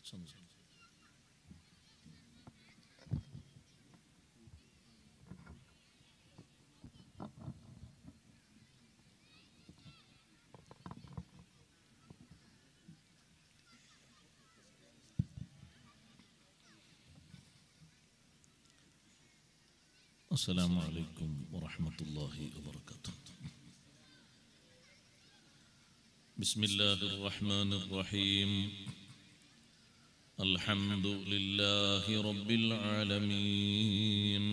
السلام عليكم ورحمة الله وبركاته. بسم الله الرحمن الرحيم. الحمد لله رب العالمين،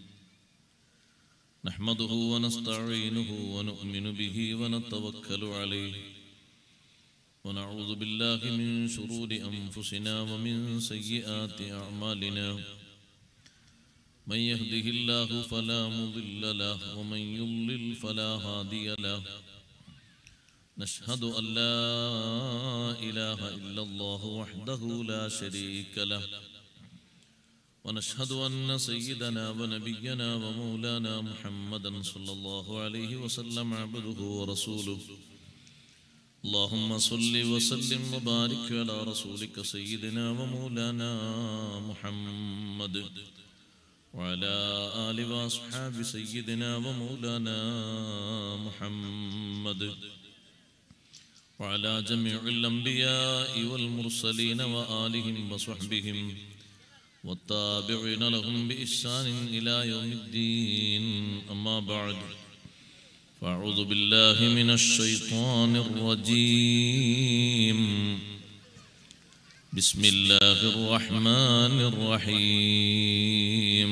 نحمده ونستعينه ونؤمن به ونتوكل عليه، ونعوذ بالله من شرور أنفسنا ومن سيئات أعمالنا. من يهده الله فلا مضل له ومن يضلل فلا هادي له. نشهد أن لا إله إلا الله وحده لا شريك له، ونشهد أن سيدنا ونبينا ومولانا محمدا صلى الله عليه وسلم عبده ورسوله. اللهم صل وسلم وبارك على رسولك سيدنا ومولانا محمد وعلى آل وأصحاب سيدنا ومولانا محمد وعلى جميع الأنبياء والمرسلين وآلهم وصحبهم والتابعين لهم بإحسان إلى يوم الدين. أما بعد، فأعوذ بالله من الشيطان الرجيم. بسم الله الرحمن الرحيم.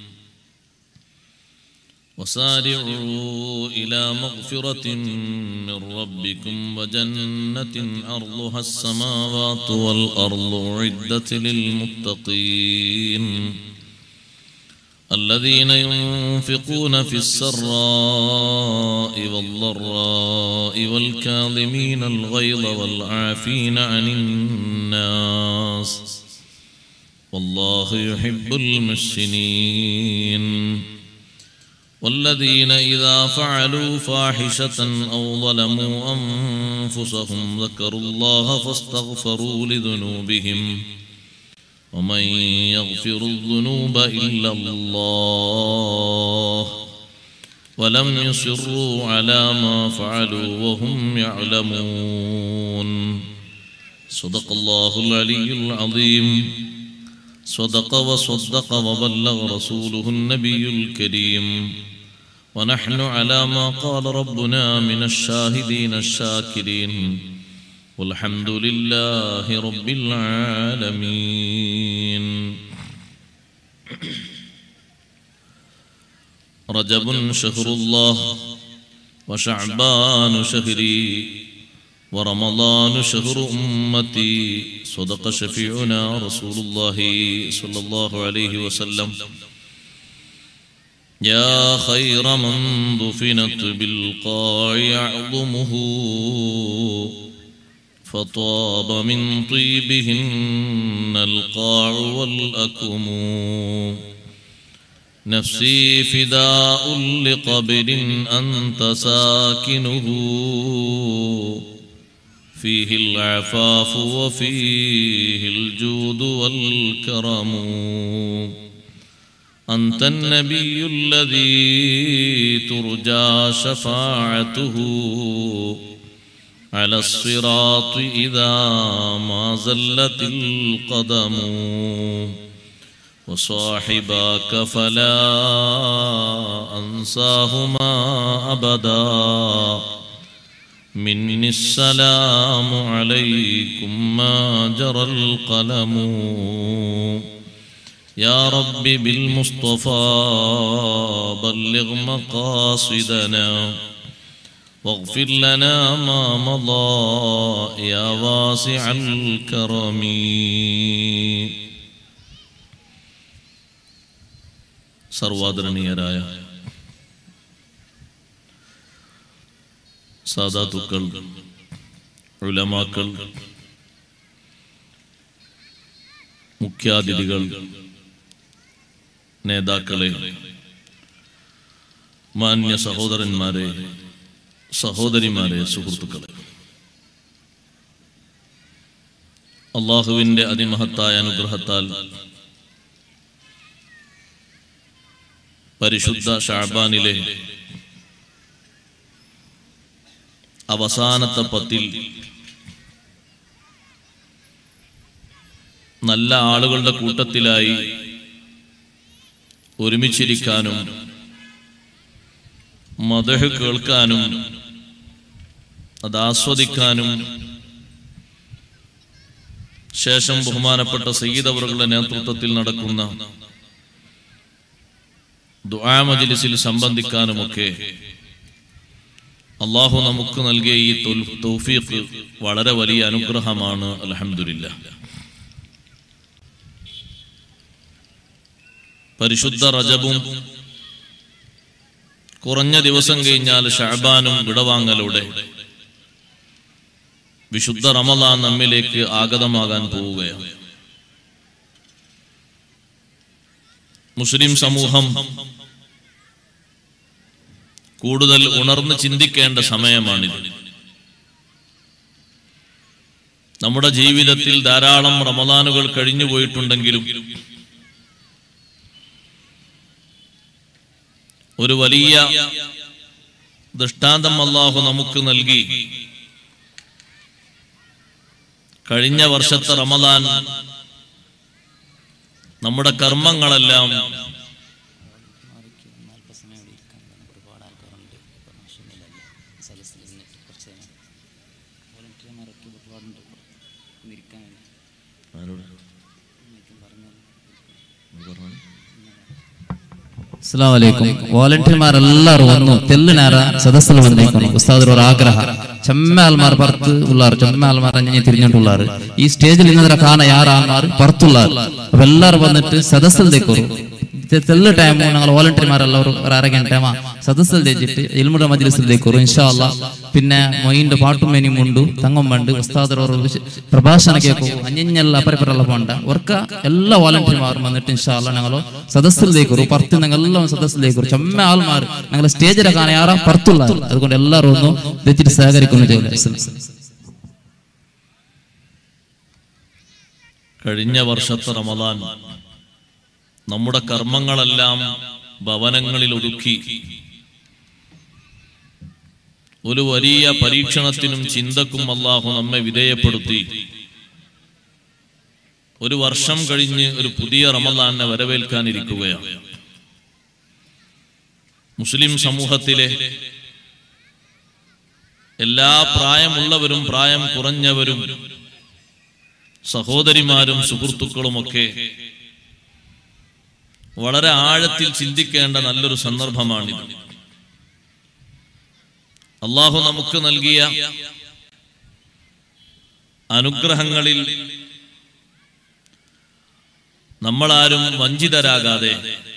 وسارعوا إلى مغفرة من ربكم وجنة أرضها السماوات والأرض أعدت للمتقين الذين ينفقون في السراء والضراء والكاظمين الغيظ والعافين عن الناس والله يحب المحسنين. والذين إذا فعلوا فاحشة أو ظلموا أنفسهم ذكروا الله فاستغفروا لذنوبهم ومن يغفر الذنوب إلا الله ولم يصروا على ما فعلوا وهم يعلمون. صدق الله العلي العظيم. صدق وصدق وبلغ رسوله النبي الكريم، ونحن على ما قال ربنا من الشاهدين الشاكرين، والحمد لله رب العالمين. رجب شهر الله، وشعبان شهري، ورمضان شهر أمتي. صدق شفيعنا رسول الله صلى الله عليه وسلم. يا خير من دفنت بالقاع يعظمه فطاب من طيبهن القاع والأكم. نفسي فداء لقبر أنت ساكنه فيه العفاف وفيه الجود والكرم. أنت النبي الذي ترجى شفاعته على الصراط إذا ما زلت القدم. وصاحباك فلا أنساهما أبدا مني السلام عليكم ما جرى القلم. يا رب بالمصطفى بلغ مقاصدنا واغفر لنا ما مضى يا واسع الكرم. സർവാദരണീയരായ സാദാത്തുക്കൾ, ഉലമാക്കൾ, മുഖ്യാതിഥികൾ, നേതാക്കളെ, മാന്യ സഹോദരന്മാരെ, സഹോദരിമാരെ, സുഹൃത്തുക്കളെ, അല്ലാഹുവിന്റെ അതിമഹത്തായ അനുഗ്രഹത്താൽ പരിശുദ്ധ ശഅബാനിലെ അവസാനത്തെ 10 നല്ല ആളുകളുടെ കൂട്ടത്തിലായി ഒരുമിച്ചിരിക്കാനും മദ്ഹ് കേൾക്കാനും അത് ആസ്വദിക്കാനും ശേഷം ബഹുമാനപ്പെട്ട സയ്യിദ് അവറുകളുടെ നേതൃത്വത്തിൽ നടക്കുന്ന ദുആ മജ്ലിസിൽ സംബന്ധിക്കാനുമൊക്കെ അല്ലാഹു നമുക്ക് നൽകിയ ഈ തൗഫീഖ് വളരെ വലിയ അനുഗ്രഹമാണ്. അൽഹംദുലില്ലാഹ്. പരിശുദ്ധ റജബും കുറഞ്ഞ ദിവസം കഴിഞ്ഞാൽ ശഅബാനും വിടവാങ്ങലോടെ വിശുദ്ധ റമളാൻ നമ്മിലേക്ക് ആഗതമാകാൻ പോവുകയാണ്. മുസ്ലിം സമൂഹം കൂടുതൽ ഉണർന്ന് ചിന്തിക്കേണ്ട സമയമാണിത്. നമ്മുടെ ജീവിതത്തിൽ ധാരാളം റമളാനുകൾ കഴിഞ്ഞു പോയിട്ടുണ്ടെങ്കിലും ഒരു വലിയ ദൃഷ്ടാന്തം അല്ലാഹു നമുക്ക് നൽകി. കഴിഞ്ഞ വർഷത്തെ റമളാൻ നമ്മുടെ കർമ്മങ്ങളെല്ലാം അസ്സലാമു അലൈക്കും. വോളണ്ടിയർമാരെല്ലാവരും വന്നു തെല്ലിനാര സദസ്സിൽ വന്നിരിക്കുന്നു. ഉസ്താദ് ഒരു ആഗ്രഹം ചെമ്മ ആൾമാർ പുറത്ത് ഉള്ളാർ, ചെമ്മ ആൾമാർ അഞ്ഞ് തിരിഞ്ഞിട്ടുള്ളാർ. ഈ സ്റ്റേജിൽ ഇന്നലെ കാണാൻ യാർ ആൾമാർ പുറത്തുള്ളാർ. അപ്പൊ എല്ലാവരും വന്നിട്ട് സദസ്സിൽ തേക്കും. തെല്ല് ടൈമു ഞങ്ങൾ വോളണ്ടിയർമാരെല്ലാവരും ഒരു അരഗಂಟೆ സദസ്സിൽ തേച്ചിട്ട് ഇൽമുടെ മജ്ലിസിൽ തേക്കും ഇൻഷാ അല്ലാഹ്. പിന്നെ മൊയിന്റെ പാട്ടും മെനിയും ഉണ്ട്, തങ്ങം വേണ്ട ഉസ്താദ് പ്രഭാഷണ കേൾക്കും. അഞ്ഞെല്ലാം അപ്പരപ്പുറമുള്ള പോണ്ട ഓർക്ക എല്ലാ വോളണ്ടിയർമാരും വന്നിട്ട് ഇൻഷാ അല്ലാഹ് ഞങ്ങൾ സദസ്സിൽ തേക്കും. പുറത്ത് ഞങ്ങൾ എല്ലാം സദസ്സിൽ തേക്കും. ചെമ്മ ആൾമാർ ഞങ്ങൾ സ്റ്റേജിലെ കാണാൻ യാറാ പുറത്തുള്ള. അതുകൊണ്ട് എല്ലാവരും ഒന്നും തെച്ചിട്ട് സഹകരിക്കുന്നു. കഴിഞ്ഞ വർഷത്തെ റമളാൻ നമ്മുടെ കർമ്മങ്ങളെല്ലാം ഭവനങ്ങളിൽ ഒതുക്കി ഒരു വലിയ പരീക്ഷണത്തിനും ചിന്തക്കും അല്ലാഹു നമ്മെ വിധേയപ്പെടുത്തി. ഒരു വർഷം കഴിഞ്ഞ് ഒരു പുതിയ റമളാനെ വരവേൽക്കാനിരിക്കുകയാണ്. മുസ്ലിം സമൂഹത്തിലെ എല്ലാ പ്രായമുള്ളവരും പ്രായം കുറഞ്ഞവരും സഹോദരിമാരും സുഹൃത്തുക്കളുമൊക്കെ വളരെ ആഴത്തിൽ ചിന്തിക്കേണ്ട നല്ലൊരു സന്ദർഭമാണിത്. അല്ലാഹു നമുക്ക് നൽകിയ അനുഗ്രഹങ്ങളിൽ നമ്മളാരും വഞ്ചിതരാകാതെ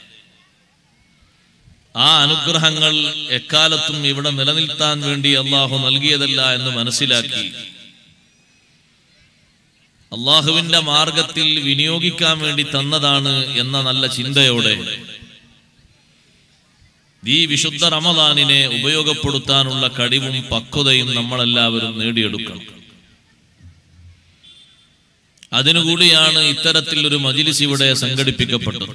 ആ അനുഗ്രഹങ്ങൾ എക്കാലത്തും ഇവിടെ നിലനിൽത്താൻ വേണ്ടി അല്ലാഹു നൽകിയതല്ല എന്ന് മനസ്സിലാക്കി അല്ലാഹുവിന്റെ മാർഗത്തിൽ വിനിയോഗിക്കാൻ വേണ്ടി തന്നതാണ് എന്ന നല്ല ചിന്തയോടെ ഈ വിശുദ്ധ റമളാനിനെ ഉപയോഗപ്പെടുത്താനുള്ള കഴിവും പക്വതയും നമ്മളെല്ലാവരും നേടിയെടുക്കണം. അതിനുകൂടിയാണ് ഇത്തരത്തിൽ ഒരു മജ്ലിസ് ഇവിടെ സംഘടിപ്പിക്കപ്പെട്ടത്.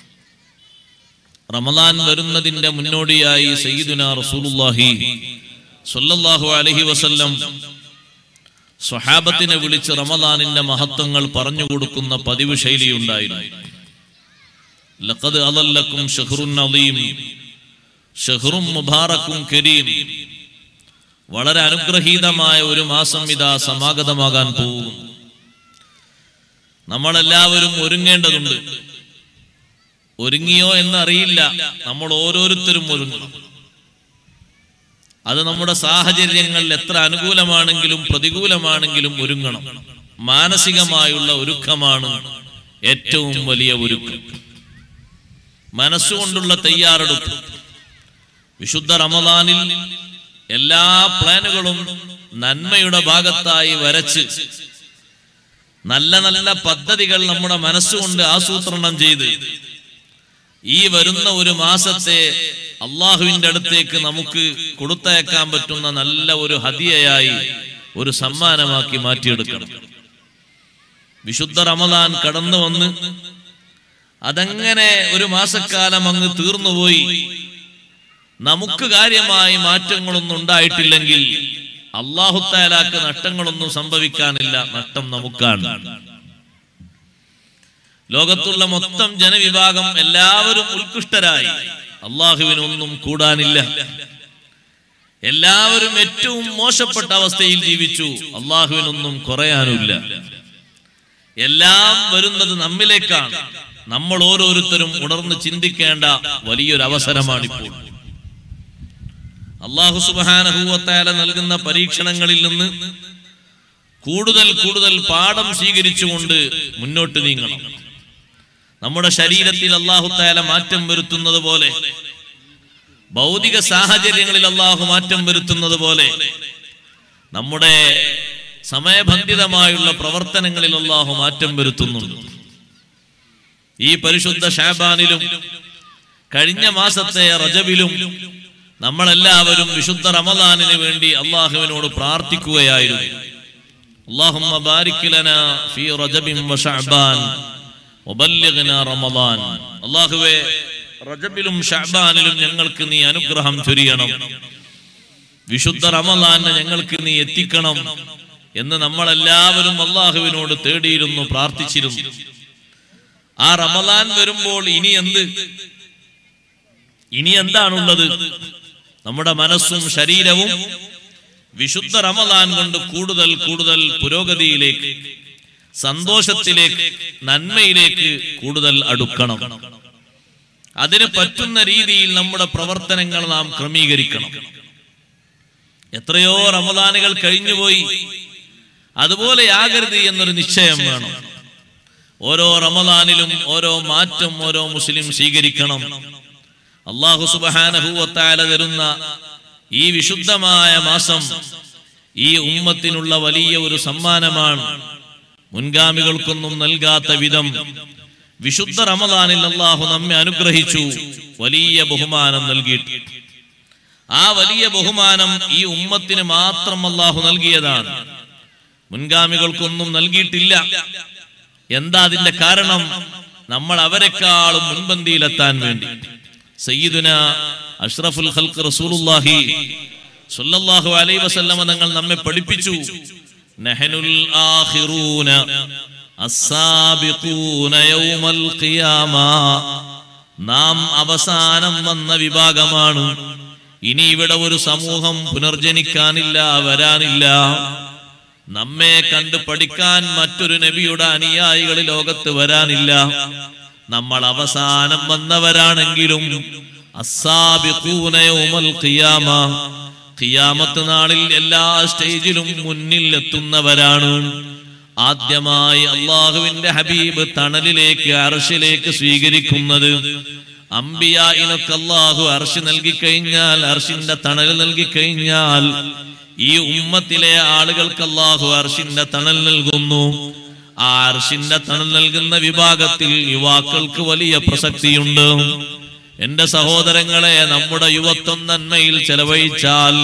റമളാൻ വരുന്നതിന്റെ മുന്നോടിയായി സയ്യിദുനാ റസൂലുള്ളാഹി സ്വല്ലല്ലാഹു അലൈഹി വസല്ലം സ്വഹാബത്തിനെ വിളിച്ച് റമളാനിന്റെ മഹത്വങ്ങൾ പറഞ്ഞു കൊടുക്കുന്ന പതിവ് ശൈലിയുണ്ടായിരുന്നു. ലഖദ് അദല്ലക്കും ശഹ്റുൻ അദീം ശഹ്റുൻ മുബാറകുൻ കരീം. വളരെ അനുഗ്രഹീതമായ ഒരു മാസം ഇതാ സമാഗതമാകാൻ പോകും. നമ്മളെല്ലാവരും ഒരുങ്ങേണ്ടതുണ്ട്. ഒരുങ്ങിയോ എന്നറിയില്ല. നമ്മൾ ഓരോരുത്തരും ഒരുങ്ങണം. അത് നമ്മുടെ സാഹചര്യങ്ങൾ എത്ര അനുകൂലമാണെങ്കിലും പ്രതികൂലമാണെങ്കിലും ഒരുങ്ങണം. മാനസികമായുള്ള ഒരുക്കമാണ് ഏറ്റവും വലിയ ഒരുക്കം. മനസ്സുകൊണ്ടുള്ള തയ്യാറെടുപ്പ്. വിശുദ്ധ റമളാനിൽ എല്ലാ പ്ലാനുകളും നന്മയുടെ ഭാഗത്തായി വരച്ച് നല്ല നല്ല പദ്ധതികൾ നമ്മുടെ മനസ്സുകൊണ്ട് ആസൂത്രണം ചെയ്ത് ഈ വരുന്ന ഒരു മാസത്തെ അള്ളാഹുവിന്റെ അടുത്തേക്ക് നമുക്ക് കൊടുത്തയക്കാൻ പറ്റുന്ന നല്ല ഒരു ഹദിയയായി ഒരു സമ്മാനമാക്കി മാറ്റിയെടുക്കണം. വിശുദ്ധ റമദാൻ കടന്നു വന്ന് അതങ്ങനെ ഒരു മാസക്കാലം അങ്ങ് തീർന്നുപോയി. നമുക്ക് കാര്യമായി മാറ്റങ്ങളൊന്നും ഉണ്ടായിട്ടില്ലെങ്കിൽ അല്ലാഹു തആലാക്ക് നഷ്ടങ്ങളൊന്നും സംഭവിക്കാനില്ല. നഷ്ടം നമുക്കാണ്. ലോകത്തുള്ള മൊത്തം ജനവിഭാഗം എല്ലാവരും ഉത്കൃഷ്ടരായി. അള്ളാഹുവിനൊന്നും കൂടാനില്ല. എല്ലാവരും ഏറ്റവും മോശപ്പെട്ട അവസ്ഥയിൽ ജീവിച്ചു. അള്ളാഹുവിനൊന്നും കുറയാനുമില്ല. എല്ലാം വരുന്നത് നമ്മിലേക്കാണ്. നമ്മൾ ഓരോരുത്തരും ഉണർന്ന് ചിന്തിക്കേണ്ട വലിയൊരു അവസരമാണിപ്പോൾ. അല്ലാഹു സുബ്ഹാനഹു വ തആല നൽകുന്ന പരീക്ഷണങ്ങളിൽ നിന്ന് കൂടുതൽ കൂടുതൽ പാഠം സ്വീകരിച്ചുകൊണ്ട് മുന്നോട്ട് നീങ്ങണം. നമ്മുടെ ശരീരത്തിൽ അല്ലാഹു തആല മാറ്റം വരുത്തുന്നത് പോലെ, ഭൗതിക സാഹചര്യങ്ങളിൽ അല്ലാഹു മാറ്റം വരുത്തുന്നത് പോലെ, നമ്മുടെ സമയബന്ധിതമായുള്ള പ്രവർത്തനങ്ങളിൽ അല്ലാഹു മാറ്റം വരുത്തുന്നുണ്ട്. ഈ പരിശുദ്ധ ശഅബാനിലും കഴിഞ്ഞ മാസത്തെ റജബിലും നമ്മളെല്ലാവരും വിശുദ്ധ റമദാനിന് വേണ്ടി അല്ലാഹുവിനോട് പ്രാർത്ഥിക്കുകയായിരുന്നു. അല്ലാഹുമ്മ ബാരിക് ലനാ ഫീ റജബിൻ വ ശഅബാൻ വബല്ലിഗ്നാ റമദാൻ. അല്ലാഹുവേ, റജബിലും ശഅബാനിലും ഞങ്ങൾക്ക് നീ അനുഗ്രഹം ചൊരിയണം, വിശുദ്ധ റമദാനിനെ ഞങ്ങൾക്ക് നീ എത്തിക്കണം എന്ന് നമ്മളെല്ലാവരും അല്ലാഹുവിനോട് തേടിയിരുന്നു, പ്രാർത്ഥിച്ചിരുന്നു. ആ റമദാൻ വരുമ്പോൾ ഇനി എന്താണുള്ളത്? നമ്മുടെ മനസ്സും ശരീരവും വിശുദ്ധ റമദാൻ കൊണ്ട് കൂടുതൽ കൂടുതൽ പുരോഗതിയിലേക്ക്, സന്തോഷത്തിലേക്ക്, നന്മയിലേക്ക് കൂടുതൽ അടുക്കണം. അതിന് പറ്റുന്ന രീതിയിൽ നമ്മുടെ പ്രവർത്തനങ്ങൾ നാം ക്രമീകരിക്കണം. എത്രയോ റമദാനുകൾ കഴിഞ്ഞുപോയി, അതുപോലെയാകരുത് എന്നൊരു നിശ്ചയം വേണം. ഓരോ റമദാനിലും ഓരോ മാറ്റം ഓരോ മുസ്ലിം സ്വീകരിക്കണം. അല്ലാഹു സുബ്ഹാനഹു വ തആല തരുന്ന ഈ വിശുദ്ധമായ മാസം ഈ ഉമ്മത്തിനുള്ള വലിയ ഒരു സമ്മാനമാണ്. മുൻഗാമികൾക്കൊന്നും നൽകാത്ത വിധം വിശുദ്ധ റമദാനിൽ അല്ലാഹു നമ്മെ അനുഗ്രഹിച്ചു, വലിയ ബഹുമാനം നൽകിയിട്ട്. ആ വലിയ ബഹുമാനം ഈ ഉമ്മത്തിന് മാത്രം അല്ലാഹു നൽകിയതാണ്, മുൻഗാമികൾക്കൊന്നും നൽകിയിട്ടില്ല. എന്താ അതിന്റെ കാരണം? നമ്മൾ അവരെക്കാളും മുൻപന്തിയിലെത്താൻ വേണ്ടി സയ്യിദുന അഷ്റഫുൽ ഖൽഖ് റസൂലുള്ളാഹി സ്വല്ലല്ലാഹു അലൈഹി വസല്ലമ തങ്ങൾ നമ്മെ പഠിപ്പിച്ചു, നഹ്നുൽ ആഖിറൂന അസ്സാബിഖൂന യൗമൽ ഖിയാമ. നാം അവസാനം വന്ന വിഭാഗമാണ്. ഇനി ഇവിടെ ഒരു സമൂഹം പുനർജനിക്കാനില്ല, വരാനില്ല. നമ്മെ കണ്ട് പഠിക്കാൻ മറ്റൊരു നബിയുടെ അനുയായികൾ ലോകത്ത് വരാനില്ല. നമ്മൾ അവസാനം വന്നവരാണെങ്കിലും അസ്സാബിഖൂന യൗമൽ ഖിയാമ, ഖിയാമത്ത് നാളിൽ എല്ലാ സ്റ്റേജിലും മുന്നിൽ എത്തുന്നവരാണ്. ആദ്യമായി അല്ലാഹുവിന്റെ ഹബീബ് തണലിലേക്ക്, അർശിലേക്ക് സ്വീകരിക്കുന്നത് അംബിയായിനൊക്കെ അല്ലാഹു അർശ് നൽകി കഴിഞ്ഞാൽ, അർശിന്റെ തണൽ നൽകി കഴിഞ്ഞാൽ, ഈ ഉമ്മത്തിലെ ആളുകൾക്ക് അല്ലാഹു അർശിന്റെ തണൽ നൽകുന്നു. ആ അർശിന്റെ തണൽ നൽകുന്ന വിഭാഗത്തിൽ യുവാക്കൾക്ക് വലിയ പ്രസക്തിയുണ്ട്. എന്റെ സഹോദരങ്ങളെ, നമ്മുടെ യുവത്വം നന്മയിൽ ചെലവഴിച്ചാൽ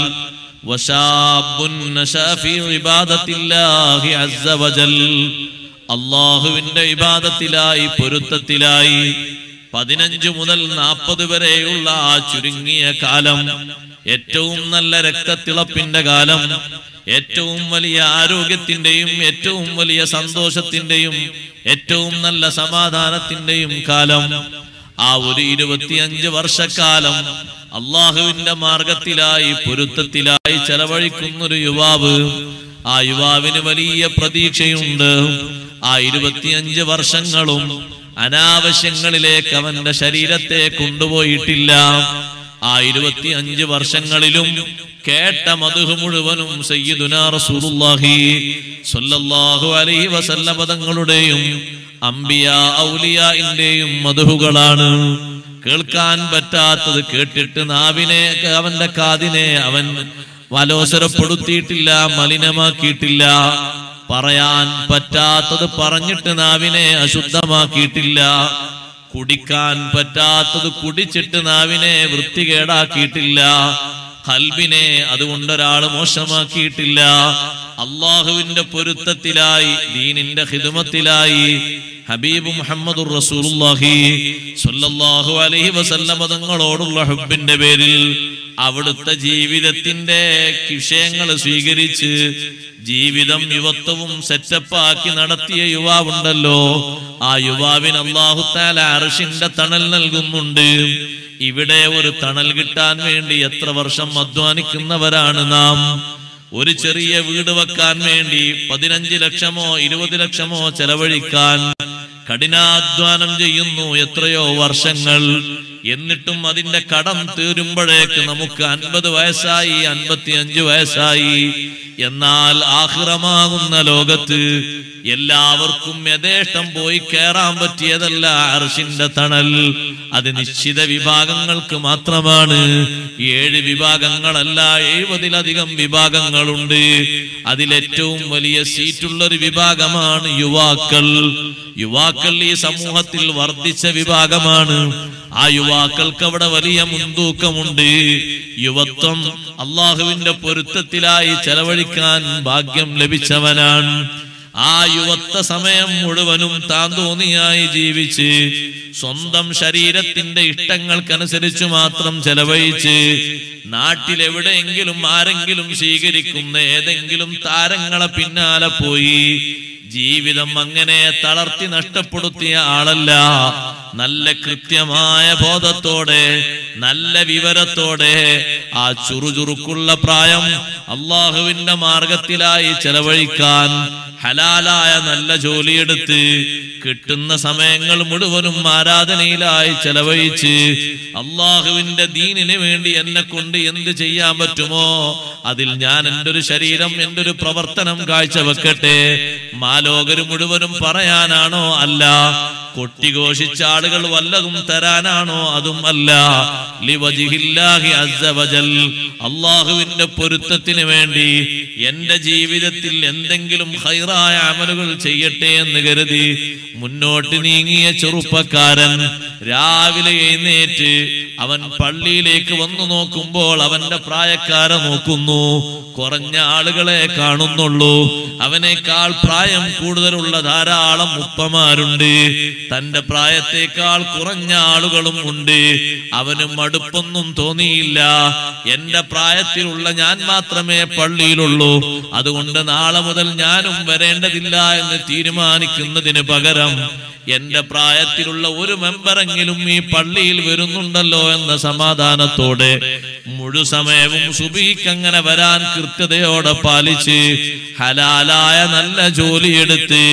അല്ലാഹുവിന്റെ ഇബാദത്തിലായി, പൊരുത്തത്തിലായി 15 മുതൽ 40 വരെയുള്ള ആ ചുരുങ്ങിയ കാലം ഏറ്റവും നല്ല രക്തത്തിളപ്പിന്റെ കാലം, ഏറ്റവും വലിയ ആരോഗ്യത്തിന്റെയും ഏറ്റവും വലിയ സന്തോഷത്തിന്റെയും ഏറ്റവും നല്ല സമാധാനത്തിന്റെയും കാലം, ആ ഒരു 25 വർഷക്കാലം അള്ളാഹുവിന്റെ മാർഗത്തിലായി, പൊരുത്തത്തിലായി ചെലവഴിക്കുന്നൊരു യുവാവ്, ആ യുവാവിന് വലിയ പ്രതീക്ഷയുണ്ട്. ആ 25 വർഷങ്ങളും അനാവശ്യങ്ങളിലേക്ക് അവന്റെ ശരീരത്തെ കൊണ്ടുപോയിട്ടില്ല. ആ 25 വർഷങ്ങളിലും കേട്ട മദ്ഹ് മുഴുവനും സയ്യിദുനാ റസൂലുള്ളാഹി സ്വല്ലല്ലാഹു അലൈഹി വസല്ലം തങ്ങളുടെയും അംബിയാ ഔലിയാഇന്റെയും മദ്ഹുകളാണ്. കേൾക്കാൻ പറ്റാത്തത് കേട്ടിട്ട് നാവിനെ, അവന്റെ കാതിനെ അവൻ വലോസരപ്പെടുത്തിയിട്ടില്ല, മലിനമാക്കിയിട്ടില്ല. പറയാൻ പറ്റാത്തത് പറഞ്ഞിട്ട് നാവിനെ അശുദ്ധമാക്കിയിട്ടില്ല. കുടിക്കാൻ പറ്റാത്തത് കുടിച്ചിട്ട് നാവിനെ വൃത്തികേടാക്കിയിട്ടില്ല. ഖൽബിനെ അതുകൊണ്ടൊരാൾ മോശമാക്കിയിട്ടില്ല. അള്ളാഹുവിന്റെ പൊരുത്തത്തിലായി ദീനിന്റെ ഖിദ്മത്തിലായി ഹബീബ് മുഹമ്മദുർ റസൂലുള്ളാഹി സ്വല്ലല്ലാഹു അലൈഹി വസല്ലം തങ്ങളോടുള്ള ഹുബ്ബിന്റെ പേരിൽ അവിടുത്തെ ജീവിതത്തിന്റെ വിഷയങ്ങൾ സ്വീകരിച്ച് ജീവിതം യുവത്വവും സെറ്റപ്പാക്കി നടത്തിയ യുവാവുണ്ടല്ലോ, ആ യുവാവിന് അല്ലാഹു തആല അർശിന്റെ തണൽ നൽകുന്നുണ്ട്. ഇവിടെ ഒരു തണൽ കിട്ടാൻ വേണ്ടി എത്ര വർഷം അധ്വാനിക്കുന്നവരാണ് നാം. ഒരു ചെറിയ വീട് വെക്കാൻ വേണ്ടി 15 ലക്ഷമോ 20 ലക്ഷമോ ചെലവഴിക്കാൻ കഠിനാധ്വാനം ചെയ്യുന്നു എത്രയോ വർഷങ്ങൾ. എന്നിട്ടും അതിന്റെ കടം തീരുമ്പോഴേക്ക് നമുക്ക് 50 വയസ്സായി 55 വയസ്സായി. എന്നാൽ ആഖിറമാകുന്ന ലോകത്ത് എല്ലാവർക്കും യഥേഷ്ടം പോയി കയറാൻ പറ്റിയതല്ല അർശിന്റെ തണൽ. അത് നിശ്ചിത വിഭാഗങ്ങൾക്ക് മാത്രമാണ്. 7 വിഭാഗങ്ങളല്ല, 70-ലധികം വിഭാഗങ്ങളുണ്ട്. അതിലേറ്റവും വലിയ സീറ്റുള്ളൊരു വിഭാഗമാണ് യുവാക്കൾ. യുവാക്കൾ ഈ സമൂഹത്തിൽ വർദ്ധിച്ച വിഭാഗമാണ്. ആ യുവാക്കൾക്ക് അവിടെ വലിയ മുൻതൂക്കമുണ്ട്. യുവത്വം അള്ളാഹുവിന്റെ പൊരുത്തത്തിലായി ചെലവഴിക്കാൻ ഭാഗ്യം ലഭിച്ചവനാണ്. ആ യുവത്വ സമയം മുഴുവനും താന്തോന്നിയായി ജീവിച്ച് സ്വന്തം ശരീരത്തിന്റെ ഇഷ്ടങ്ങൾക്കനുസരിച്ച് മാത്രം ചെലവഴിച്ച് നാട്ടിലെവിടെയെങ്കിലും ആരെങ്കിലും സ്വീകരിക്കുന്ന ഏതെങ്കിലും താരങ്ങളെ പിന്നാലെ പോയി ജീവിതം അങ്ങനെ തളർത്തി നഷ്ടപ്പെടുത്തിയ ആളല്ല. നല്ല കൃത്യമായ ബോധത്തോടെ നല്ല വിവരത്തോടെ ആ ചുറുചുറുക്കുള്ള പ്രായം അള്ളാഹുവിന്റെ മാർഗത്തിലായി ചെലവഴിക്കാൻ ഹലാലായ നല്ല ജോലിയെടുത്ത് കിട്ടുന്ന സമയങ്ങൾ മുഴുവനും ആരാധനയിലായി ചെലവഴിച്ച് അള്ളാഹുവിന്റെ ദീനിന് വേണ്ടി എന്നെ കൊണ്ട് എന്ത് ചെയ്യാൻ പറ്റുമോ അതിൽ ഞാൻ എൻ്റെ ഒരു ശരീരം എൻ്റെ ഒരു പ്രവർത്തനം കാഴ്ചവെക്കട്ടെ. മാലോകര് മുഴുവനും പറയാനാണോ? അല്ല. കൊട്ടിഘോഷിച്ച ആളുകൾ വല്ലതും തരാനാണോ? അതും അല്ല. ലിവജിഹില്ലാഹി അസ്സ വജൽ, അള്ളാഹുവിന്റെ പൊരുത്തത്തിന് വേണ്ടി എന്റെ ജീവിതത്തിൽ എന്തെങ്കിലും ഖൈറായ അമലുകൾ ചെയ്യട്ടെ എന്ന് കരുതി മുന്നോട്ട് നീങ്ങിയ ചെറുപ്പക്കാരൻ രാവിലെ എഴുന്നേറ്റ് അവൻ പള്ളിയിലേക്ക് വന്നു നോക്കുമ്പോൾ അവന്റെ പ്രായക്കാരെ നോക്കുന്നു. കുറഞ്ഞ ആളുകളെ കാണുന്നുള്ളൂ. അവനേക്കാൾ പ്രായം കൂടുതലുള്ള ധാരാളം ഉപ്പമാരുണ്ട്. തന്റെ പ്രായത്തേക്കാൾ കുറഞ്ഞ ആളുകളും ഉണ്ട്. അവന് മടുപ്പൊന്നും തോന്നിയില്ല. എന്റെ പ്രായത്തിലുള്ള ഞാൻ മാത്രമേ പള്ളിയിലുള്ളൂ, അതുകൊണ്ട് നാളെ മുതൽ ഞാനും വരേണ്ടതില്ല എന്ന് തീരുമാനിക്കുന്നതിന് പകരം എന്റെ പ്രായത്തിലുള്ള ഒരു മെമ്പറെങ്കിലും ഈ പള്ളിയിൽ വരുന്നുണ്ടല്ലോ എന്ന സമാധാനത്തോടെ മുഴുസമയവും സുബഹിക്ക് അങ്ങനെ വരാൻ കൃത്യതയോടെ പാലിച്ച് ഹലാലായ നല്ല ജോലിയെടുത്ത്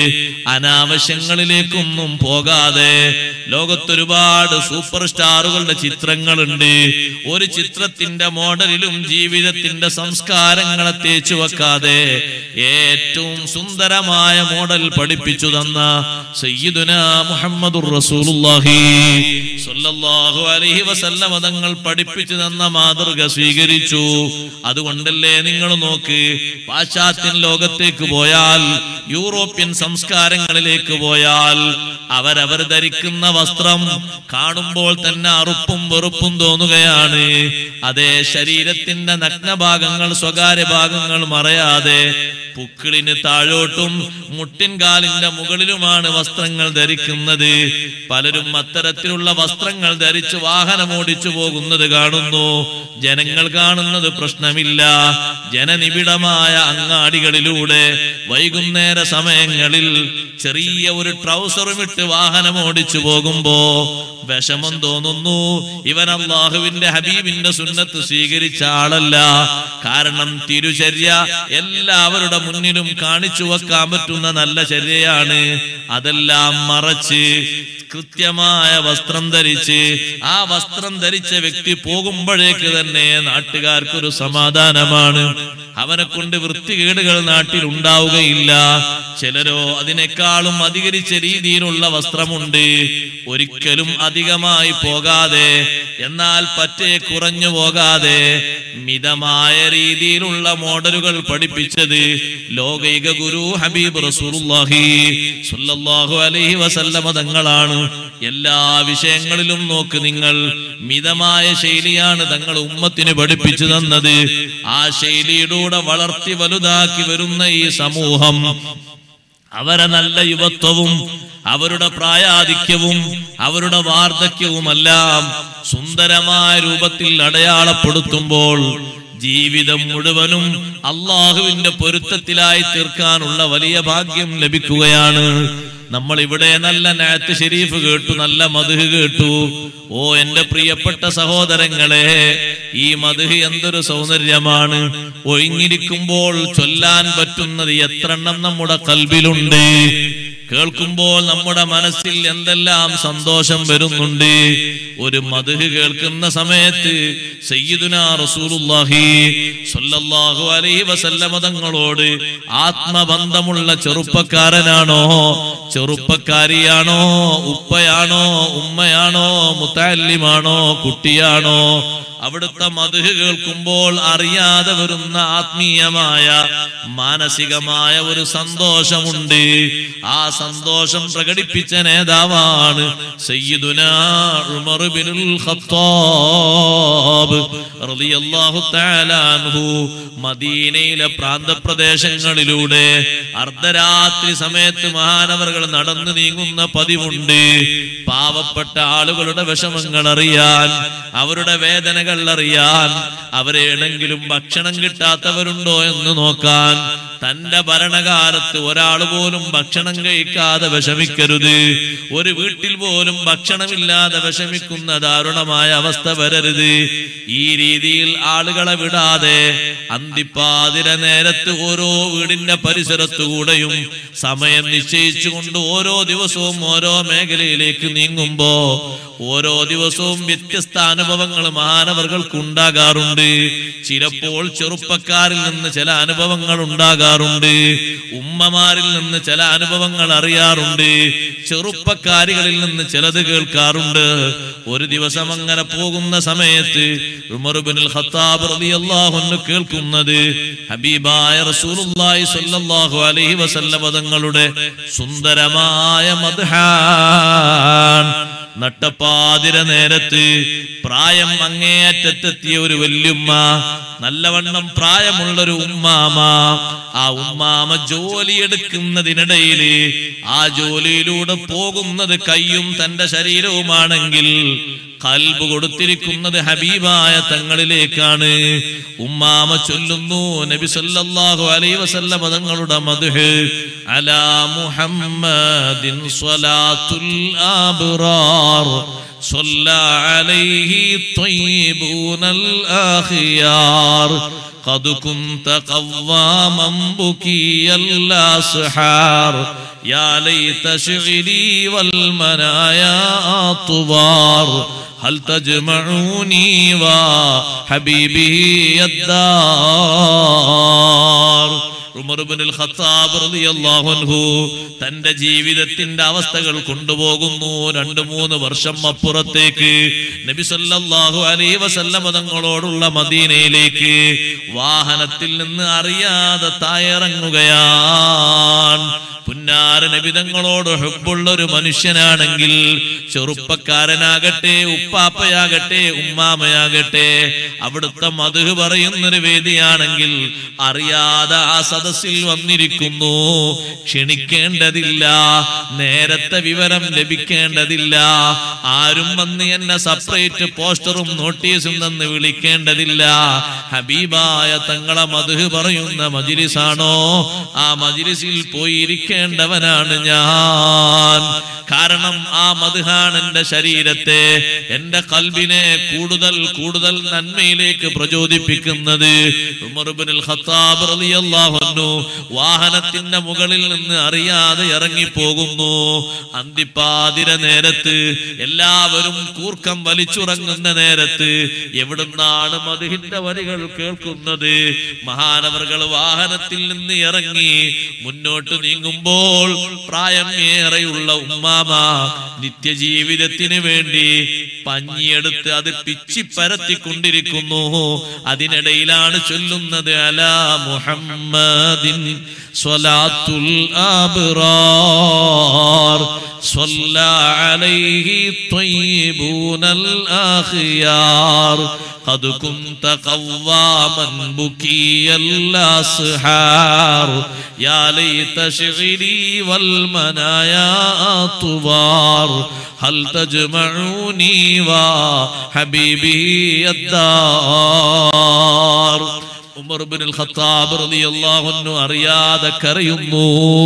അനാവശ്യങ്ങളിലേക്കൊന്നും പോകാതെ, ലോകത്തൊരുപാട് സൂപ്പർ സ്റ്റാറുകളുടെ ചിത്രങ്ങളുണ്ട്. ഒരു ചിത്രത്തിന്റെ മോഡലിലും ജീവിതത്തിന്റെ സംസ്കാരങ്ങളെ തേച്ചു വെക്കാതെ ഏറ്റവും സുന്ദരമായ മോഡൽ പഠിപ്പിച്ചു തന്ന സയ്യിദുനാ മുഹമ്മദുർ റസൂലുള്ളാഹി സ്വല്ലല്ലാഹു അലൈഹി വസല്ലം തങ്ങൾ പഠിപ്പിച്ചു തന്ന മാതൃക സ്വീകരിച്ചു. അതുകൊണ്ടല്ലേ നിങ്ങൾ നോക്ക്, പാശ്ചാത്യ ലോകത്തേക്ക് പോയാൽ, യൂറോപ്യൻ സംസ്കാരങ്ങളിലേക്ക് പോയാൽ അവരവർ ധരിക്കുന്ന വസ്ത്രം കാണുമ്പോൾ തന്നെ അറുപ്പും വെറുപ്പും തോന്നുകയാണ്. അതേ ശരീരത്തിന്റെ നഗ്നഭാഗങ്ങൾ, സ്വകാര്യ ഭാഗങ്ങൾ മറയാതെ പുക്കിളിന് താഴോട്ടും മുട്ടിൻകാലിന്റെ മുകളിലുമാണ് വസ്ത്രങ്ങൾ ധരിക്കുന്നത്. പലരും അത്തരത്തിലുള്ള വസ്ത്രങ്ങൾ ധരിച്ച് വാഹനം ഓടിച്ചു പോകുന്നത് കാണുന്നു. ജനങ്ങൾ കാണുന്നത് പ്രശ്നമില്ല. ജനനിബിഡമായ അങ്ങാടികളിലൂടെ വൈകുന്നേര സമയങ്ങളിൽ ചെറിയ ഒരു ട്രൗസറും ഇട്ട് വാഹനം ഓടിച്ചു പോകുമ്പോ വിഷമം തോന്നുന്നു. ഇവൻ അല്ലാഹുവിന്റെ ഹബീബിന്റെ സുന്നത്ത് സ്വീകരിച്ച ആളല്ല. കാരണം തിരുചര്യ എല്ലാവരുടെ മുന്നിലും കാണിച്ചു വെക്കാൻ പറ്റുന്ന നല്ല ചര്യയാണ്. അതെല്ലാം മറച്ച് കൃത്യമായ വസ്ത്രം ധരിച്ച് ആ വസ്ത്രം ധരിച്ച വ്യക്തി പോകുമ്പോഴേക്ക് തന്നെ നാട്ടുകാർക്കൊരു സമാധാനമാണ്. അവനെ കൊണ്ട് വൃത്തികേടുകൾ നാട്ടിൽ ഉണ്ടാവുകയില്ല. ചിലരോ അതിനേക്കാളും അധികരിച്ച രീതിയിലുള്ള വസ്ത്രമുണ്ട്. ഒരിക്കലും അതിൽ അധികമായി പോകാതെ, എന്നാൽ പറ്റേ കുറഞ്ഞു പോകാതെ മിതമായ രീതിയിലുള്ള മോഡലുകൾ പഠിപ്പിച്ചത് ലോകൈക ഗുരു ഹബീബ് റസൂലുള്ളാഹി സ്വല്ലല്ലാഹു അലൈഹി വസല്ലമ തങ്ങളാണ്. എല്ലാ വിഷയങ്ങളിലും നോക്ക് നിങ്ങൾ, മിതമായ ശൈലിയാണ് തങ്ങൾ ഉമ്മത്തിന് പഠിപ്പിച്ചു തന്നത്. ആ ശൈലിയിലൂടെ വളർത്തി വലുതാക്കി വരുന്ന ഈ സമൂഹം അവരെ നല്ല യുവത്വവും അവരുടെ പ്രായാധിക്യവും അവരുടെ വാർദ്ധക്യവുമെല്ലാം സുന്ദരമായ രൂപത്തിൽ അടയാളപ്പെടുത്തുമ്പോൾ ജീവിതം മുഴുവനും അള്ളാഹുവിന്റെ പൊരുത്തത്തിലായി തീർക്കാനുള്ള വലിയ ഭാഗ്യം ലഭിക്കുകയാണ്. നമ്മൾ ഇവിടെ നല്ല നഅത്ത് ശരീഫ് കേട്ടു, നല്ല മദ്ഹ് കേട്ടു. ഓ എന്റെ പ്രിയപ്പെട്ട സഹോദരങ്ങളെ, ഈ മദ്ഹ് എന്തൊരു സൗന്ദര്യമാണ്! ഒഴിഞ്ഞിരിക്കുമ്പോൾ ചൊല്ലാൻ പറ്റുന്നത് എത്രണ്ണം നമ്മുടെ ഖൽബിലുണ്ട്. കേൾക്കുമ്പോൾ നമ്മുടെ മനസ്സിൽ എന്തെല്ലാം സന്തോഷം വരുന്നുണ്ട്. ഒരു മദ്ഹ് കേൾക്കുന്ന സമയത്ത് സയ്യിദുനാ റസൂലുള്ളാഹി സ്വല്ലല്ലാഹു അലൈഹി വസല്ലമ തങ്ങളോട് ആത്മബന്ധമുള്ള ചെറുപ്പക്കാരനാണോ, ചെറുപ്പക്കാരിയാണോ, ഉപ്പയാണോ, ഉമ്മയാണോ, മുതഅല്ലിമാണോ, കുട്ടിയാണോ, അവിടുത്തെ മദ്ഹ് കേൾക്കുമ്പോൾ അറിയാതെ വരുന്ന ആത്മീയമായ മാനസികമായ ഒരു സന്തോഷമുണ്ട്. ആ സന്തോഷം പ്രകടിപ്പിച്ച നേതാവാണ് സയ്യിദുനാ ഉമർ ഇബ്നുൽ ഖത്താബ് റളിയല്ലാഹു തആല അൻഹു. മദീനയിലെ പ്രാന്തപ്രദേശങ്ങളിലൂടെ അർദ്ധരാത്രി സമയത്ത് മഹാനവറുകൾ നടന്നു നീങ്ങുന്ന പതിവുണ്ട്. പാവപ്പെട്ട ആളുകളുടെ വിഷമങ്ങൾ അറിയാൻ, അവരുടെ വേദനകൾ അറിയാൻ, അവരെവിടെങ്കിലും ഭക്ഷണം കിട്ടാത്തവരുണ്ടോ എന്ന് നോക്കാൻ. തന്റെ ഭരണകാലത്ത് ഒരാൾ പോലും ഭക്ഷണം കഴിക്കാതെ വിഷമിക്കരുത്. ഒരു വീട്ടിൽ പോലും ഭക്ഷണമില്ലാതെ വിഷമിക്കുന്ന ദാരുണമായ അവസ്ഥ വരരുത്. ഈ രീതിയിൽ ആളുകളെ വിടാതെ അന്തിപ്പാതിര നേരത്ത് ഓരോ വീടിന്റെ പരിസരത്തുകൂടെയും സമയം നിശ്ചയിച്ചുകൊണ്ട് ഓരോ ദിവസവും ഓരോ മേഖലയിലേക്ക് നീങ്ങുമ്പോ ഓരോ ദിവസവും വ്യത്യസ്ത അനുഭവങ്ങൾ മഹാനവറുകൾക്ക് ഉണ്ടാകാറുണ്ട്. ചിലപ്പോൾ ചെറുപ്പക്കാരിൽ നിന്ന് ചില അനുഭവങ്ങൾ ഉണ്ടാകാറുണ്ട്, ഉമ്മമാരിൽ നിന്ന് ചില അനുഭവങ്ങൾ അറിയാറുണ്ട്, ചെറുപ്പക്കാരികളിൽ നിന്ന് ചിലത് കേൾക്കാറുണ്ട്. ഒരു ദിവസം അങ്ങനെ പോകുന്ന സമയത്ത് ഉമർ ഇബ്നുൽ ഖത്താബ് റളിയല്ലാഹു അൻഹു കേൾക്കുന്നത് ഹബീബായ റസൂലുള്ളാഹി സ്വല്ലല്ലാഹു അലൈഹി വസല്ലം തങ്ങളുടെ സുന്ദരമായ മദ്ഹാൻ. നട്ടപ്പാതിര നേരത്ത് പ്രായം അങ്ങേയറ്റത്തെത്തിയ ഒരു വല്യുമ്മ, നല്ലവണ്ണം പ്രായമുള്ളൊരു ഉമ്മാമ, ആ ഉമ്മാമ ജോലിയെടുക്കുന്നതിനിടയിൽ ആ ജോലിയിലൂടെ പോകുന്നത് കയ്യും തന്റെ ശരീരവുമാണെങ്കിൽ ഖൽബ് കൊടുത്തിരിക്കുന്നത് ഹബീബായ തങ്ങളിലേക്കാണ്. ഉമ്മാമ ചൊല്ലുന്നു നബി സല്ലല്ലാഹു അലൈഹി വസല്ലം തങ്ങളുടെ മദ്ഹ്. അലാ മുഹമ്മദിൻ സ്വലാത്തുൽ അബ്റാർ صلى عليه الطيبون الأخيار قد كنت قواما بكي الأسحار يا ليت شعري والمنايا أطوار هل تجمعوني وحبيبي الدار. ഉമർ ഇബ്നുൽ ഖത്താബ് റളിയല്ലാഹു അൻഹു തന്റെ ജീവിതത്തിന്റെ അവസ്ഥകൾ കൊണ്ടുപോകുന്നു 2-3 വർഷം അപ്പുറത്തേക്ക് നബി സല്ലല്ലാഹു അലൈഹി വസല്ലം തങ്ങളോടുള്ള മദീനയിലേക്ക് വാഹനത്തിൽ നിന്ന് അറിയാതെ തായിറങ്ങുകയാണ്. പുന്നാര നബി തങ്ങളോട് ഹുബ്ബുള്ള ഒരു മനുഷ്യനാണെങ്കിൽ, ചെറുപ്പക്കാരനാകട്ടെ, ഉപ്പാപ്പയാകട്ടെ, ഉമ്മാമയാകട്ടെ, അവിടുത്തെ മദ്ഹ് പറയുന്നൊരു വേദിയാണെങ്കിൽ അറിയാതെ ആ സദസ്സിൽ വന്നിരിക്കുന്നു. ക്ഷണിക്കേണ്ടതില്ല, നേരത്തെ വിവരം ലഭിക്കേണ്ടതില്ല, ആരും വന്ന് എന്നെ സെപ്പറേറ്റ് പോസ്റ്ററും നോട്ടീസും തന്ന് വിളിക്കേണ്ടതില്ല. ഹബീബായ തങ്ങളെ മദ്ഹ് പറയുന്ന മജ്ലിസാണോ, ആ മജ്ലിസിൽ പോയിരിക്കേണ്ടവനാണ് ഞാൻ. കാരണം ആ മദ്ഹാണ് എന്റെ ശരീരത്തെ, എന്റെ ഖൽബിനെ കൂടുതൽ കൂടുതൽ നന്മയിലേക്ക് പ്രചോദിപ്പിക്കുന്നത്. ഉമർ ഇബ്നുൽ ഖത്താബ് റളിയല്ലാഹു അൻഹു വാഹനത്തിന്റെ മുകളിൽ നിന്ന് അറിയാതെ ഇറങ്ങിപ്പോകുന്നു. അന്തിപ്പാതിര നേരത്ത്, എല്ലാവരും കൂർക്കം വലിച്ചുറങ്ങുന്ന നേരത്ത് എവിടുന്നാണ് മദ്ഹിന്റെ വരികൾ കേൾക്കുന്നത്? മഹാനവറുകൾ വാഹനത്തിൽ നിന്ന് ഇറങ്ങി മുന്നോട്ട് നീങ്ങുമ്പോൾ പ്രായം ഏറെയുള്ള ഉമ്മാമ നിത്യജീവിതത്തിന് വേണ്ടി പഞ്ഞിയെടുത്ത് അത് പിച്ചി പരത്തിക്കൊണ്ടിരിക്കുന്നു. അതിനിടയിലാണ് ചൊല്ലുന്നത് അലാ മുഹമ്മദിൻ സ്വലാത്തുൽ അബ്റാർ സ്വല്ലാ അലൈഹി ത്വയ്യിബൂനൽ അഖ്യാർ قد كنت قواما بكي الأسحار يا ليت شغلي والمنايا طوار هل تجمعوني وحبيبي الدار ഉമർ ഇബ്നുൽ ഖത്താബ് റളിയല്ലാഹു അൻഹു അറിയാതെ കരയുന്നു.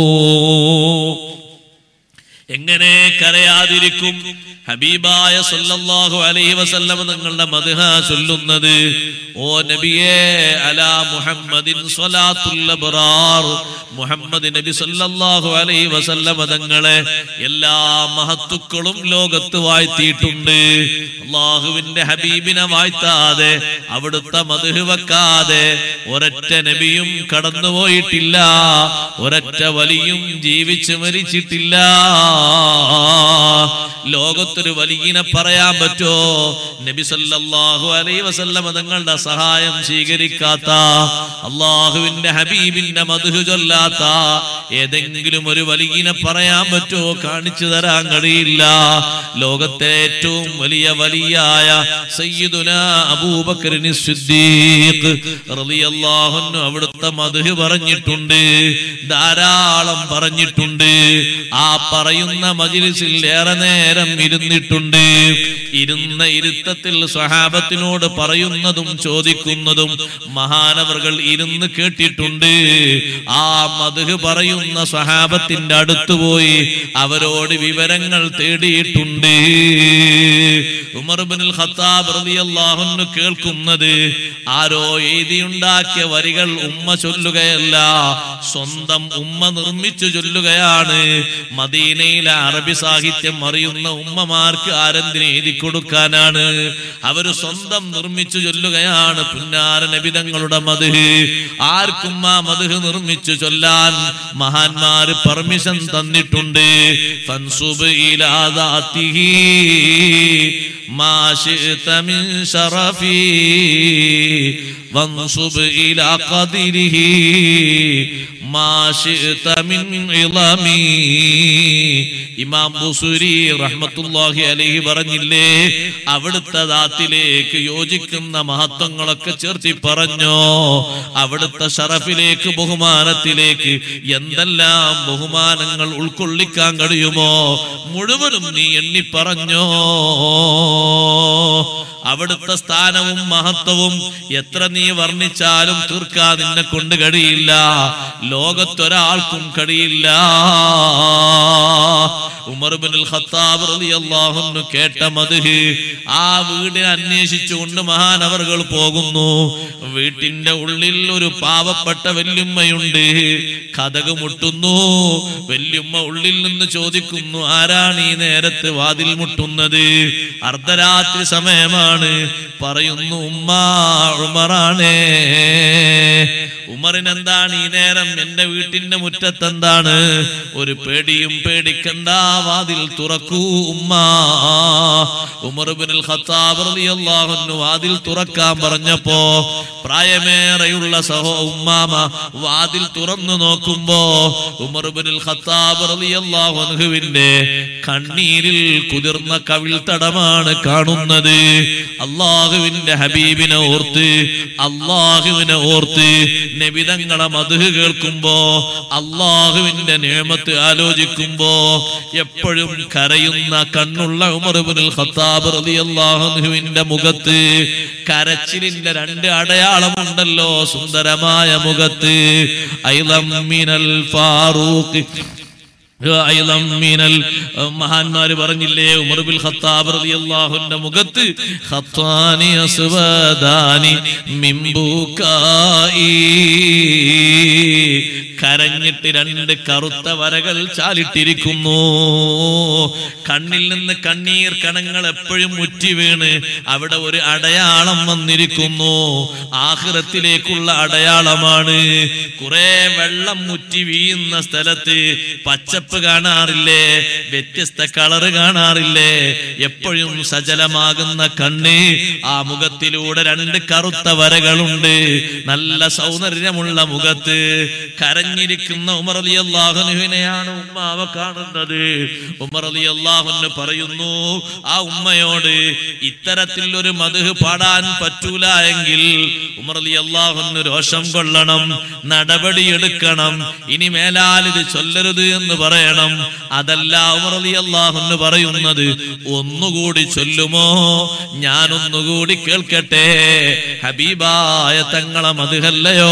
എങ്ങനെ കരയാതിരിക്കും? ഹബീബായ സല്ലല്ലാഹു അലൈഹി വസല്ലം തങ്ങളുടെ മദ്ഹ ചൊല്ലുന്നത്, ഓ നബിയേ അലാ മുഹമ്മദിൻ സ്വലാത്തുൽ അബ്റാർ, മുഹമ്മദ് നബി സല്ലല്ലാഹു അലൈഹി വസല്ലം തങ്ങളെ എല്ലാ മഹത്തുക്കളും ലോകത്ത് വാഴ്ത്തിയിട്ടുണ്ട്. അല്ലാഹുവിന്റെ ഹബീബിനെ വാഴ്ത്താതെ അവിടുത്തെ മദ്ഹ് വെക്കാതെ ഒരൊറ്റ നബിയും കടന്നുപോയിട്ടില്ല, ഒരൊറ്റ വലിയും ജീവിച്ച് മരിച്ചിട്ടില്ല. ലോകത്തൊരു വലിയനെ പറയാൻ പറ്റോ? നബി സല്ലല്ലാഹു അലൈഹി വസല്ലം തങ്ങളുടെ സഹായം സ്വീകരിക്കാത്ത, അല്ലാഹുവിന്റെ ഹബീബിന്റെ മദ്ഹ് ചൊല്ലാത്ത ഏതെങ്കിലും ഒരു വലിയനെ പറയാൻ പറ്റോ? കാണിച്ചു തരാൻ കഴിയില്ല. ലോകത്തെ ഏറ്റവും വലിയ വലിയായ സയ്യിദുനാ അബൂബക്കർ സിദ്ദീഖ് റളിയല്ലാഹു അൻഹു അവിടുത്തെ മദ്ഹ് പറഞ്ഞിട്ടുണ്ട്, ധാരാളം പറഞ്ഞിട്ടുണ്ട്. ആ പറയുന്ന മജ്ലിസിൽ ഏറെ നേരം ഇരുന്നിട്ടുണ്ട്. ഇരുന്ന ഇരുത്തത്തിൽ സ്വഹാബത്തിനോട് പറയുന്നതും ചോദിക്കുന്നതും മഹാനവറുകൾ ഇരുന്ന് കേട്ടിട്ടുണ്ട്. ആ മദ്ഹ് പറയുന്ന സ്വഹാബത്തിന്റെ അടുത്ത് പോയി അവരോട് വിവരങ്ങൾ തേടിയിട്ടുണ്ട്. ഉമർ ഇബ്നുൽ ഖത്താബ് റളിയല്ലാഹു അൻഹു കേൾക്കുന്നത് ആരോ എഴുതിയുണ്ടാക്കിയ വരികൾ ഉമ്മ ചൊല്ലുകയല്ല, സ്വന്തം ഉമ്മ നിർമ്മിച്ചു ചൊല്ലുകയാണ്. മദീനയിലെ അറബി സാഹിത്യം അറിയുന്ന ഉമ്മമാർക്ക് ആരെന്തിനെ എഴുതി കൊടുക്കാനാണ്? അവര് സ്വന്തം നിർമ്മിച്ചു ചൊല്ലുകയാണ് പുന്നാര നബി തങ്ങളുടെ മദ്ഹ്. ആർക്കും ആ മദ്ഹ് നിർമ്മിച്ചു ചൊല്ലാൻ മഹാന്മാര് പെർമിഷൻ തന്നിട്ടുണ്ട്. ഫൻസുബ് ഇലാ ദാതിഹി മാ ശിഅത മിൻ ശറഫി വൻസുബ് ഇലാ ഖദരിഹി മാ ശിഅത മിൻ ഇളമി. ഇമാം ബുസൂരി റഹ്മത്തുള്ളാഹി അലൈഹി പറഞ്ഞില്ലേ, അവിടുത്തെ ദാത്തിലേക്ക് യോജിക്കുന്ന മഹത്വങ്ങളൊക്കെ ചേർത്തി പറഞ്ഞോ. അവിടുത്തെ ഷറഫിലേക്ക്, ബഹുമാനത്തിലേക്ക് എന്തെല്ലാം ബഹുമാനങ്ങൾ ഉൾക്കൊള്ളിക്കാൻ കഴിയുമോ മുഴുവനും നീ എണ്ണി പറഞ്ഞോ. അവിടുത്തെ സ്ഥാനവും മഹത്വവും എത്ര നീ വർണ്ണിച്ചാലും തീർക്കാൻ നിന്നെ കൊണ്ട് കഴിയില്ല, ലോകത്തൊരാൾക്കും കഴിയില്ല. ഉമർ ഇബ്നുൽ ഖത്താബ് റളിയല്ലാഹു അൻഹു കേട്ട മദ്ഹ്, ആ വീടിനെ അന്വേഷിച്ചുകൊണ്ട് മഹാനവറുകൾ പോകുന്നു. വീട്ടിന്റെ ഉള്ളിൽ ഒരു പാവപ്പെട്ട വല്യുമ്മയുണ്ട്. കതക് മുട്ടുന്നു. വല്യുമ്മ ഉള്ളിൽ നിന്ന് ചോദിക്കുന്നു, ആരാണ് ഈ നേരത്ത് വാതിൽ മുട്ടുന്നത്? അർദ്ധരാത്രി സമയമാണ്. പറയുന്നു, ഉമ്മ ഉമറാണേ. ഉമറിനെന്താണ് ഈ നേരം എന്റെ വീട്ടിന്റെ മുറ്റത്തെന്താണ്? ഒരു പേടിയും പേടിക്കണ്ട, വാതിൽ തുറക്കൂ ഉമ്മ. ഉമർ ഇബ്നുൽ ഖത്താബ് റളിയല്ലാഹു അൻഹു വാതിൽ തുറക്കാൻ പറഞ്ഞപ്പോ പ്രായമേറെയുള്ള ഉമ്മാമ വാതിൽ തുറന്നു നോക്കുമ്പോ ഉമർ ഇബ്നുൽ ഖത്താബ് റളിയല്ലാഹു അൻഹുവിന്റെ കണ്ണീരിൽ കുതിർന്ന കവിൾ തടമാണ് കാണുന്നത്. അല്ലാഹുവിന്റെ ഹബീബിനെ ഓർത്ത്, അല്ലാഹുവിനെ ഓർത്ത് നബിതങ്ങളെ മദ്ഹ് കേൾക്കുമ്പോ, അല്ലാഹുവിന്റെ നിഅമത്ത് ആലോചിക്കുമ്പോ എപ്പോഴും കരയുന്ന കണ്ണുള്ള ഉമർ ഇബ്നുൽ ഖത്താബ് റളിയല്ലാഹു അൻഹുവിന്റെ മുഖത്ത് കരച്ചിലിന്റെ രണ്ട് അടയാളമുണ്ടല്ലോ സുന്ദരമായ മുഖത്ത്. ഐലം മിനൽ ഫാറൂഖ് മഹാന്മാര് പറഞ്ഞില്ലേ, ഉമർ ബിൻ ഖത്താബ് റളിയല്ലാഹു അൻഹു മുഖത്ത് ഖത്താനി അസ്വദാനി മിൻ ബുകായി, കരഞ്ഞിട്ട് രണ്ട് കറുത്ത വരകൾ ചാലിട്ടിരിക്കുന്നു. കണ്ണിൽ നിന്ന് കണ്ണീർ കണങ്ങൾ എപ്പോഴും മുറ്റി വീണ് അവിടെ ഒരു അടയാളം വന്നിരിക്കുന്നു. ആഖിറത്തിലേക്കുള്ള അടയാളമാണ്. കുറെ വെള്ളം മുറ്റി വീഴുന്ന സ്ഥലത്ത് പച്ചപ്പ് കാണാറില്ലേ, വ്യത്യസ്ത കളറ് കാണാറില്ലേ, എപ്പോഴും സജലമാകുന്ന കണ്ണ്. ആ മുഖത്തിലൂടെ രണ്ട് കറുത്ത വരകളുണ്ട്. നല്ല സൗന്ദര്യമുള്ള മുഖത്ത് കരഞ്ഞിരിക്കുന്ന ഉമർ റളിയല്ലാഹു അൻഹുവിനെയാണ് ഉമ്മാവ കാണുന്നത്. ഉമർ റളിയല്ലാഹു അൻഹു പറയുന്നു, ആ ഉമ്മയോട് ഇത്തരത്തിൽ ഒരു മദ്ഹ് പാടാൻ പറ്റൂല എങ്കിൽ ഉമർ റളിയല്ലാഹു അൻഹു രോഷം കൊള്ളണം, നടപടിയെടുക്കണം, ഇനി മേലാൽ ഇത് ചൊല്ലരുത് എന്ന് പറയണം. അതല്ല ഉമർ റളിയല്ലാഹു അൻഹു പറയുന്നത്, ഒന്നുകൂടി ചൊല്ലുമോ, ഞാനൊന്നുകൂടി കേൾക്കട്ടെ, ഹബീബായ തങ്ങളെ മദ്ഹല്ലയോ.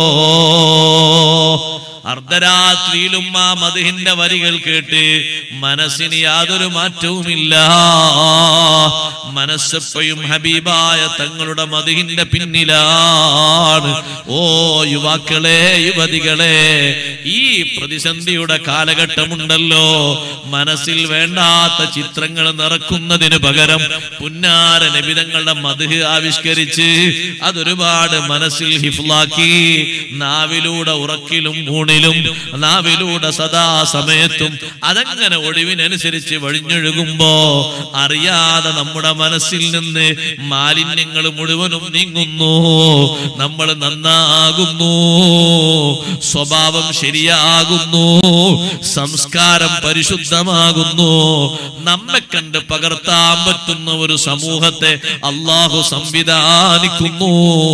അർദ്ധരാത്രിയിലും ആ മദ്ഹിന്റെ വരികൾ കേട്ട് മനസ്സിന് യാതൊരു മാറ്റവുമില്ല. മനസ്സെപ്പോഴും ഹബീബായ തങ്ങളുടെ മദ്ഹിന്റെ പിന്നിലാണ്. ഓ യുവാക്കളെ, യുവതികളെ, ഈ പ്രതിസന്ധിയുടെ കാലഘട്ടമുണ്ടല്ലോ, മനസ്സിൽ വേണ്ടാത്ത ചിത്രങ്ങൾ നിറക്കുന്നതിന് പകരം പുന്നാര നബി തങ്ങളുടെ മദ്ഹ് ആവിഷ്കരിച്ച് അതൊരുപാട് മനസ്സിൽ ഹിഫ്ലാക്കി നാവിലൂടെ ഉറക്കിലും ഊണിലും നാവിലൂടെ സദാ സമയത്തും അതങ്ങനെ ഒഴിവിനനുസരിച്ച് വഴിഞ്ഞൊഴുകുമ്പോ അറിയാതെ നമ്മുടെ മനസ്സിൽ നിന്ന് മാലിന്യങ്ങൾ മുഴുവനും നീങ്ങുന്നു. നമ്മൾ നന്നാകുന്നു, സ്വഭാവം ശരിയാകുന്നു, സംസ്കാരം പരിശുദ്ധമാകുന്നു. നമ്മെ കണ്ട് പകർത്താൻ പറ്റുന്ന ഒരു സമൂഹത്തെ അല്ലാഹു സംവിധാനിക്കുന്നു.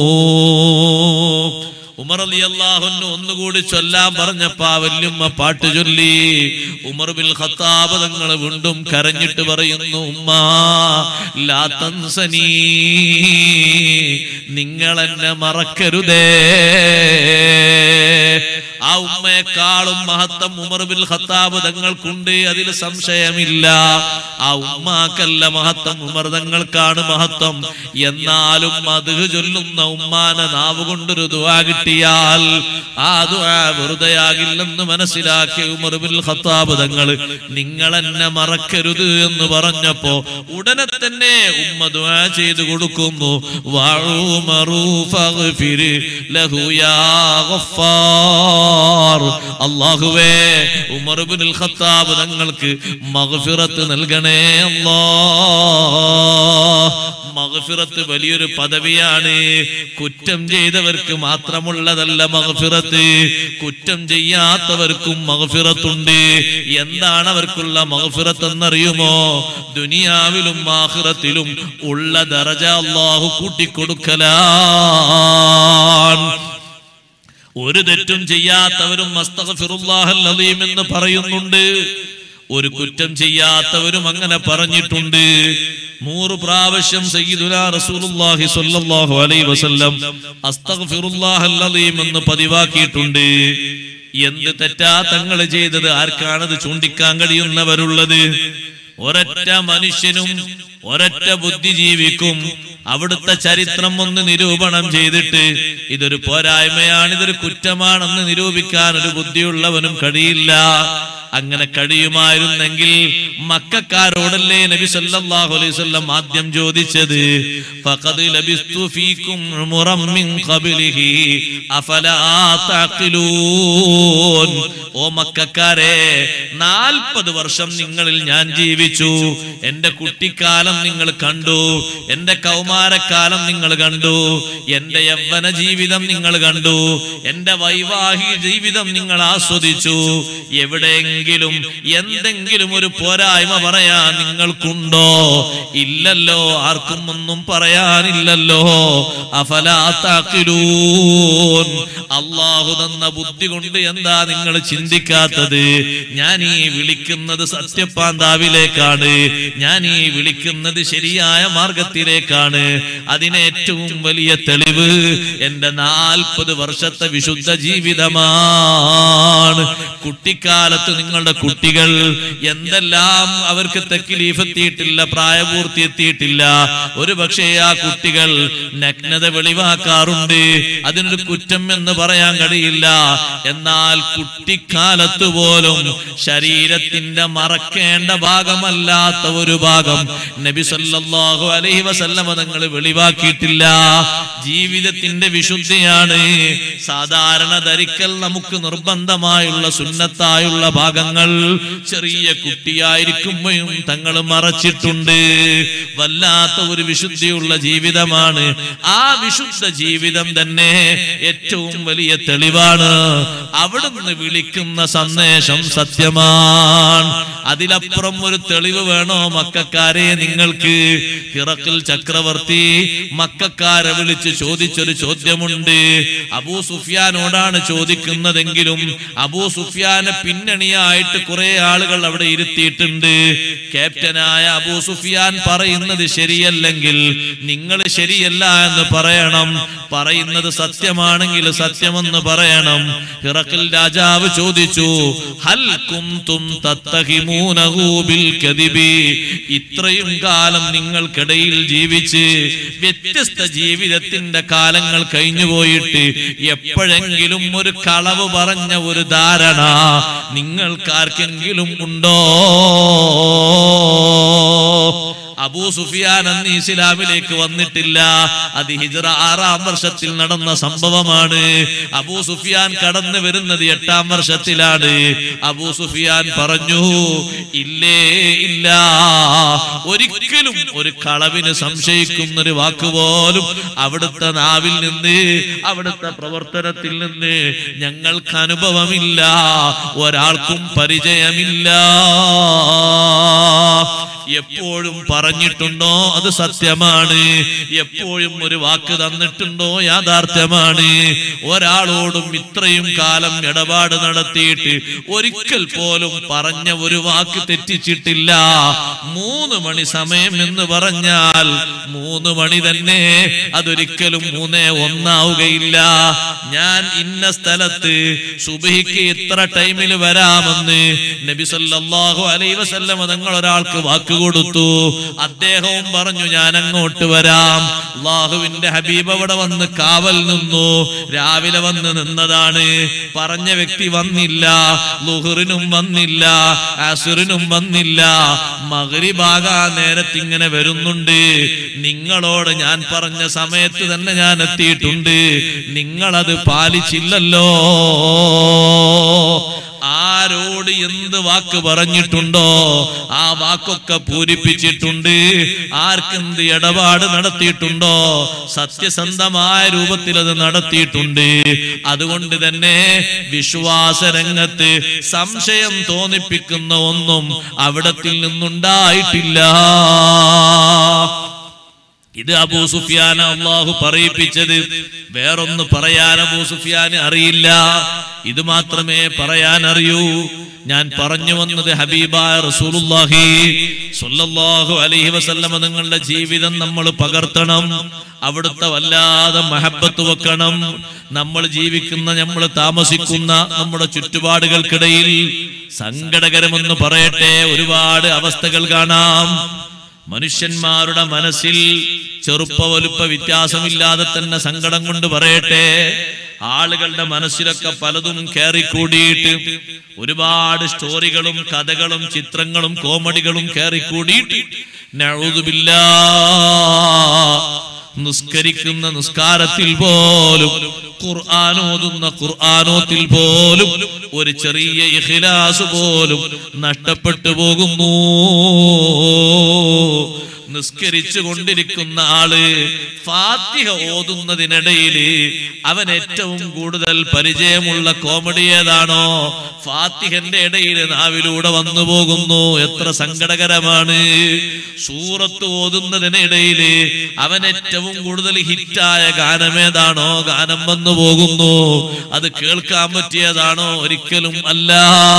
ഉമർ റളിയല്ലാഹു അൻഹു ഒന്നുകൂടി ചൊല്ലാൻ പറഞ്ഞപ്പോ വല്യമ്മ പാട്ട് ചൊല്ലി. ഉമർ ബിൻ ഖത്താബ് തങ്ങൾ വീണ്ടും കരഞ്ഞിട്ട് പറയുന്നു, ഉമ്മാ ലാ തൻസനീ, നിങ്ങൾ എന്നെ മറക്കരുതേ. ആ ഉമ്മയെക്കാളും മഹത്വം ഉമർ ബിൻ ഖത്താബ് തങ്ങൾക്കുണ്ട്, അതിൽ സംശയമില്ല. ആ ഉമ്മാക്കല്ല മഹത്വം, ഉമർ തങ്ങൾക്കാണ് മഹത്വം. എന്നാലും മദ്ഹ് ചൊല്ലുന്ന ഉമ്മാനെ നാവ് കൊണ്ടൊരു ദുആ കിട്ടിയാൽ ആ ദുആ വെറുതെയാകില്ലെന്ന് മനസ്സിലാക്കിയ ഉമർ ബിൻ ഖത്താബ് തങ്ങൾ നിങ്ങൾ എന്നെ മറക്കരുത് എന്ന് പറഞ്ഞപ്പോ ഉടനെ തന്നെ ഉമ്മ ദുആ ചെയ്തു കൊടുക്കുന്നു. വഉമറു ഫഗ്ഫിർ ലഹു യാ ഗഫാർ, അല്ലാഹുവേ ഉമർ ബിൻ ഖത്താബ് തങ്ങൾക്ക് മഗ്ഫിറത്ത് നൽകണേ അല്ലാഹ്. മഗ്ഫിറത്ത് വലിയൊരു പദവിയാണ്. കുറ്റം ചെയ്തവർക്ക് മാത്രമുള്ളതല്ല മഗ്ഫിറത്ത്, കുറ്റം ചെയ്യാത്തവർക്കും മഗ്ഫിറത്തുണ്ട്. എന്താണ് അവർക്കുള്ള മഗ്ഫിറത്ത് എന്നറിയുമോ? ദുനിയാവിലും ആഖിറത്തിലും ഉള്ള ദറജ അല്ലാഹു കൂട്ടിക്കൊടുക്കലാണ്. ഒരു തെറ്റും ചെയ്യാത്തവരും അസ്തഗ്ഫിറുല്ലാഹൽ അലീം എന്ന് പറയുന്നുണ്ട്. ഒരു കുറ്റം ചെയ്യാത്തവരും അങ്ങനെ പറഞ്ഞിട്ടുണ്ട്. 100 പ്രാവശ്യം സയ്യിദുനാ റസൂലുള്ളാഹി സ്വല്ലല്ലാഹു അലൈഹി വസല്ലം അസ്തഗ്ഫിറുല്ലാഹൽ അലീം എന്ന് പതിവാക്കിയിട്ടുണ്ട്. എന്ത് തെറ്റാ തങ്ങൾ ചെയ്തത്? ആർക്കാണത് ചൂണ്ടിക്കാൻ കഴിയുന്നവരുള്ളത്? ഒരൊറ്റ മനുഷ്യനും ഒരൊറ്റ ബുദ്ധിജീവിക്കും അവിടുത്തെ ചരിത്രം ഒന്ന് നിരൂപണം ചെയ്തിട്ട് ഇതൊരു പോരായ്മയാണ്, ഇതൊരു കുറ്റമാണെന്ന് നിരൂപിക്കാൻ ഒരു ബുദ്ധിയുള്ളവനും കഴിയില്ല. അങ്ങനെ കഴിയുമായിരുന്നെങ്കിൽ മക്കക്കാരോടല്ലേ നബി സല്ലല്ലാഹു അലൈഹി വസല്ലം ആദ്യം ചോദിച്ചത്, ഫഖദ് ലബിസ്തു ഫീകും ഉമറൻ മിൻ ഖബ്ലിഹി അഫലാ തഖിലൂൻ. ഓ മക്കക്കാരെ, 40 വർഷം നിങ്ങളിൽ ഞാൻ ജീവിച്ചു. എന്റെ കുട്ടിക്കാലം നിങ്ങൾ കണ്ടു, എന്റെ കൗമാരക്കാലം നിങ്ങൾ കണ്ടു, എന്റെ യൗവന ജീവിതം നിങ്ങൾ കണ്ടു, എന്റെ വൈവാഹിക ജീവിതം നിങ്ങൾ ആസ്വദിച്ചു. എവിടെയെങ്കിലും എന്തെങ്കിലും ഒരു പോരായ്മ പറയാൻ നിങ്ങൾക്കുണ്ടോ? ഇല്ലല്ലോ, ആർക്കും ഒന്നും പറയാനില്ലല്ലോ. അഫലാ തഖിലൂൻ, അള്ളാഹു തന്ന ബുദ്ധി കൊണ്ട് എന്താ നിങ്ങൾ ചിന്തിക്കാത്തത്? ഞാൻ ഈ വിളിക്കുന്നത് സത്യപ്പാന്താവിലേക്കാണ്, ഞാൻ ഈ വിളിക്കുന്നത് ശരിയായ മാർഗത്തിലേക്കാണ്. അതിന് ഏറ്റവും വലിയ തെളിവ് എന്റെ 40 വർഷത്തെ വിശുദ്ധ ജീവിതമാണ്. കുട്ടിക്കാലത്ത് നിങ്ങളുടെ കുട്ടികൾ എന്തെല്ലാം അവർക്ക് തക്ലീഫ് എത്തിയിട്ടില്ല, പ്രായപൂർത്തി എത്തിയിട്ടില്ല. ഒരു പക്ഷേ ആ കുട്ടികൾ നഗ്നത വെളിവാക്കാറുണ്ട്, അതിനൊരു കുറ്റം എന്ന് പറയാൻ കഴിയില്ല. എന്നാൽ കുട്ടിക്കാലത്ത് പോലും ശരീരത്തിന്റെ മറക്കേണ്ട ഭാഗമല്ലാത്ത ഒരു ഭാഗം നബി സല്ലല്ലാഹു അലൈഹി വസല്ലമ തങ്ങൾ വെളിവാക്കിയിട്ടില്ല. ജീവിതത്തിന്റെ വിശുദ്ധിയാണ്. സാധാരണ ധരിക്കൽ നമുക്ക് നിർബന്ധമായുള്ള സുന്നത്തായുള്ള ഭാഗങ്ങൾ ചെറിയ കുട്ടിയായിരിക്കുമ്പോഴും തങ്ങൾ മറച്ചിട്ടുണ്ട്. വല്ലാത്ത ഒരു വിശുദ്ധിയുള്ള ജീവിതമാണ്. ആ വിശുദ്ധ ജീവിതം തന്നെ ഏറ്റവും വലിയ തെളിവാണ്. അവിടുന്ന് വിളിക്കുന്ന സന്ദേശം സത്യമാണ്. അതിലപ്പുറം ഒരു തെളിവ് വേണോ മക്കക്കാരെ നിങ്ങൾക്ക്? ഹിറഖിൽ ചക്രവർത്തി മക്കക്കാരെ വിളിച്ച് ചോദിച്ചൊരു ചോദ്യമുണ്ട്. അബൂ സുഫിയാനോടാണ് ചോദിക്കുന്നതെങ്കിലും അബൂ സുഫിയാനെ പിന്നണിയായിട്ട് കുറെ ആളുകൾ അവിടെ ഇരുത്തിയിട്ടുണ്ട്. ക്യാപ്റ്റനായ അബൂ സുഫിയാൻ പറയുന്നത് ശരിയല്ലെങ്കിൽ നിങ്ങൾ ശരിയല്ല എന്ന് പറയണം, പറയുന്നത് സത്യമാണെങ്കിൽ സത്യമെന്ന് പറയണം. ഹിറഖിൽ രാജാവ് ചോദിച്ചു, ഹൽ കുന്തും തത്തഹിമൂനഹു ബിൽ കദിബി, ഇത്രയും കാലം നിങ്ങൾക്കിടയിൽ ജീവിച്ച് വ്യത്യസ്ത ജീവിതത്തിന്റെ കാലങ്ങൾ കഴിഞ്ഞുപോയിട്ട് എപ്പോഴെങ്കിലും ഒരു കളവ് പറഞ്ഞ ഒരു ധാരണ നിങ്ങൾക്കാർക്കെങ്കിലും ഉണ്ടോ? അബൂ സുഫിയാൻ അന്ന് ഇസ്ലാമിലേക്ക് വന്നിട്ടില്ല. അത് ഹിജ്റ 6-ാം വർഷത്തിൽ നടന്ന സംഭവമാണ്. അബൂ സുഫിയാൻ കടന്നു വരുന്നത് 8-ാം വർഷത്തിലാണ്. അബൂ സുഫിയാൻ പറഞ്ഞു, ഇല്ലേ ഇല്ല, ഒരിക്കലും ഒരു കളവിന് സംശയിക്കുന്ന ഒരു വാക്കുപോലും അവിടുത്തെ നാവിൽ നിന്ന്, അവിടുത്തെ പ്രവർത്തനത്തിൽ നിന്ന് ഞങ്ങൾക്ക് അനുഭവമില്ല, ഒരാൾക്കും പരിചയമില്ല. എപ്പോഴും പറഞ്ഞിട്ടുണ്ടോ അത് സത്യമാണ്, എപ്പോഴും ഒരു വാക്ക് തന്നിട്ടുണ്ടോ യാഥാർത്ഥ്യമാണ്. ഒരാളോടും ഇത്രയും കാലം ഇടപാട് നടത്തിയിട്ട് ഒരിക്കൽ പോലും പറഞ്ഞ ഒരു വാക്ക് തെറ്റിച്ചിട്ടില്ല. 3 മണി സമയം എന്ന് പറഞ്ഞാൽ 3 മണി തന്നെ, അതൊരിക്കലും 3-1 ആവുകയില്ല. ഞാൻ ഇന്ന സ്ഥലത്ത് സുബ്ഹിക്ക് ഇത്ര ടൈമിൽ വരാമെന്ന് നബി സല്ലല്ലാഹു അലൈഹി വസല്ലം തങ്ങൾ ഒരാൾക്ക് വാക്ക് കൊടുത്തു. അദ്ദേഹവും പറഞ്ഞു ഞാൻ അങ്ങോട്ട് വരാം. അല്ലാഹുവിന്റെ ഹബീബ് അവിടെ വന്ന് കാവൽ നിന്നു. രാവിലെ വന്ന് നിന്നതാണ്. പറഞ്ഞ വ്യക്തി വന്നില്ല. ളുഹറിനും വന്നില്ല, അസ്റിനും വന്നില്ല. മഗ്രിബാകാൻ നേരത്ത് ഇങ്ങനെ വരുന്നുണ്ട്. നിങ്ങളോട് ഞാൻ പറഞ്ഞ സമയത്ത് തന്നെ ഞാൻ എത്തിയിട്ടുണ്ട്, നിങ്ങളത് പാലിച്ചില്ലല്ലോ. ആരോട് എന്ത് വാക്ക് പറഞ്ഞിട്ടുണ്ടോ ആ വാക്കൊക്കെ പൂരിപ്പിച്ചിട്ടുണ്ട്. ആർക്കെന്ത് ഇടപാട് നടത്തിയിട്ടുണ്ടോ സത്യസന്ധമായ രൂപത്തിൽ അത് നടത്തിയിട്ടുണ്ട്. അതുകൊണ്ട് തന്നെ വിശ്വാസ രംഗത്ത് സംശയം തോന്നിപ്പിക്കുന്ന ഒന്നും അവിടത്തിൽ നിന്നുണ്ടായിട്ടില്ല. ഇത് അബൂ സുഫിയാൻ അല്ലാഹു പറയിപ്പിച്ചത്. വേറൊന്ന് പറയാൻ അബൂ സുഫിയാന് അറിയില്ല, ഇത് മാത്രമേ പറയാൻ അറിയൂ. ഞാൻ പറഞ്ഞു വന്നത് ഹബീബായ റസൂലുള്ളാഹി സ്വല്ലല്ലാഹു അലൈഹി വസല്ലം നിങ്ങളുടെ ജീവിതം നമ്മൾ പകർത്തണം. അവിടുത്തെ വല്ലാതെ മഹബത്ത് വെക്കണം. നമ്മൾ ജീവിക്കുന്ന, നമ്മൾ താമസിക്കുന്ന നമ്മുടെ ചുറ്റുപാടുകൾക്കിടയിൽ സങ്കടകരമെന്ന് പറയട്ടെ ഒരുപാട് അവസ്ഥകൾ കാണാം. മനുഷ്യന്മാരുടെ മനസ്സിൽ ചെറുപ്പ വലുപ്പ വ്യത്യാസമില്ലാതെ തന്നെ സങ്കടം കൊണ്ട് പറയട്ടെ, ആളുകളുടെ മനസ്സിലൊക്കെ പലതും കയറിക്കൂടിയിട്ട് ഒരുപാട് സ്റ്റോറികളും കഥകളും ചിത്രങ്ങളും കോമഡികളും കയറിക്കൂടിയിട്ട് നഊദു ബില്ലാഹ് നിസ്കരിക്കുന്ന നിസ്കാരത്തിൽ പോലും, ഖുർആൻ ഓതുന്ന ഖുർആനോത്തിൽ പോലും ഒരു ചെറിയ ഇഖ്ലാസ് പോലും നഷ്ടപ്പെട്ടു പോകുന്നു. നിസ്കരിച്ചു കൊണ്ടിരിക്കുന്ന ആള് ഫാത്തിഹ ഓതുന്നതിനിടയിൽ അവൻ ഏറ്റവും കൂടുതൽ പരിചയമുള്ള കോമഡി ഏതാണോ ഫാത്തിഹന്റെ ഇടയിൽ നാവിലൂടെ വന്നു പോകുന്നു. എത്ര സങ്കടകരമാണ്. സൂറത്ത് ഓതുന്നതിനിടയിൽ അവൻ ഏറ്റവും കൂടുതൽ ഹിറ്റായ ഗാനമേതാണോ ഗാനം വന്നു പോകുന്നു. അത് കേൾക്കാൻ പറ്റിയതാണോ? ഒരിക്കലും അല്ല.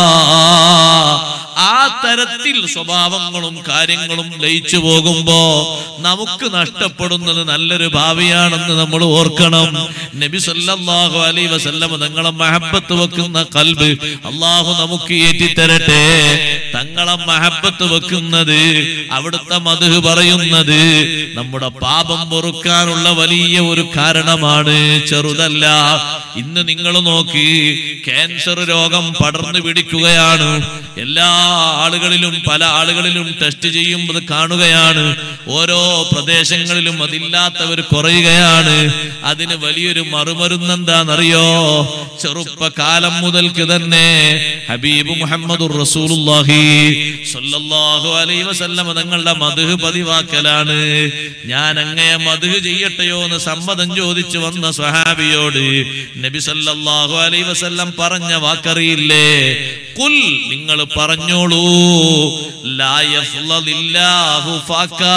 ആ തരത്തിൽ സ്വഭാവങ്ങളും കാര്യങ്ങളും ലയിച്ചു പോകുമ്പോ നമുക്ക് നഷ്ടപ്പെടുന്നത് നല്ലൊരു ഭാവിയാണെന്ന് നമ്മൾ ഓർക്കണം. നബി സല്ലല്ലാഹു അലൈഹി വസല്ലം തങ്ങളെ മഹബത്ത് വെക്കുന്ന ഖൽബ് അല്ലാഹു നമുക്ക് ഏറ്റിത്തരട്ടെ. തങ്ങളെ മഹബത്ത് വെക്കുന്നത്, അവിടുത്തെ മദ്ഹ് പറയുന്നത് നമ്മുടെ പാപം പൊറുക്കാനുള്ള വലിയ ഒരു കാരണമാണ്, ചെറുതല്ല. ഇന്ന് നിങ്ങൾ നോക്കി, ക്യാൻസർ രോഗം പടർന്നു പിടിക്കുകയാണ്. എല്ലാ ആളുകളിലും പല ആളുകളിലും ടെസ്റ്റ് ചെയ്യുമ്പോൾ കാണുകയാണ്. ഓരോ പ്രദേശങ്ങളിലും അതില്ലാത്തവർ കുറയുകയാണ്. അതിന് വലിയൊരു മറുമരുന്ന് എന്താണെന്നറിയോ? ചെറുപ്പകാലം മുതൽക്ക് തന്നെ ഹബീബ് മുഹമ്മദുർ റസൂലുള്ളാഹി സ്വല്ലല്ലാഹു അലൈഹി വസല്ലം തങ്ങളുടെ മദ്ഹ് പതിവാക്കലാണ്. ഞാൻ അങ്ങയെ മദ്ഹ് ചെയ്യട്ടെയോ എന്ന് സമ്മതം ചോദിച്ചു വന്ന സ്വഹാബിയോട് നബി സല്ലല്ലാഹു അലൈഹി വസല്ലം പറഞ്ഞ വാക്കറിയില്ലേ? ഖുൽ, നിങ്ങൾ പറഞ്ഞോളൂ, ലാ യഫ്ളലില്ലാഹു ഫാക്കാ,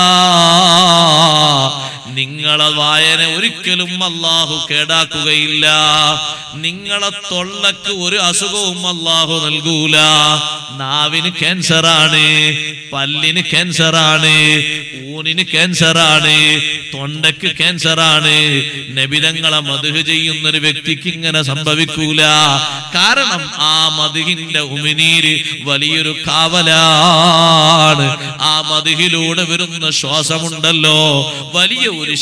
നിങ്ങളെ വായന ഒരിക്കലും അല്ലാഹു കേടാക്കുകയില്ല. നിങ്ങളെ തൊള്ളക്ക് ഒരു അസുഖവും അല്ലാഹു നൽകൂല. നാവിന് ക്യാൻസറാണ്, പല്ലിന് ക്യാൻസറാണ്, ഊനിന് ക്യാൻസറാണ്, തൊണ്ടക്ക് ക്യാൻസറാണ്. നബിതങ്ങളെ മദ്ഹ് ചെയ്യുന്ന ഒരു വ്യക്തിക്ക് ഇങ്ങനെ സംഭവിക്കൂല. കാരണം ആ മദ്ഹിന്റെ ഉമിനീര് വലിയൊരു കാവലാണ്. ആ മദ്ഹിലൂടെ വരുന്ന ശ്വാസമുണ്ടല്ലോ വലിയ ഒരു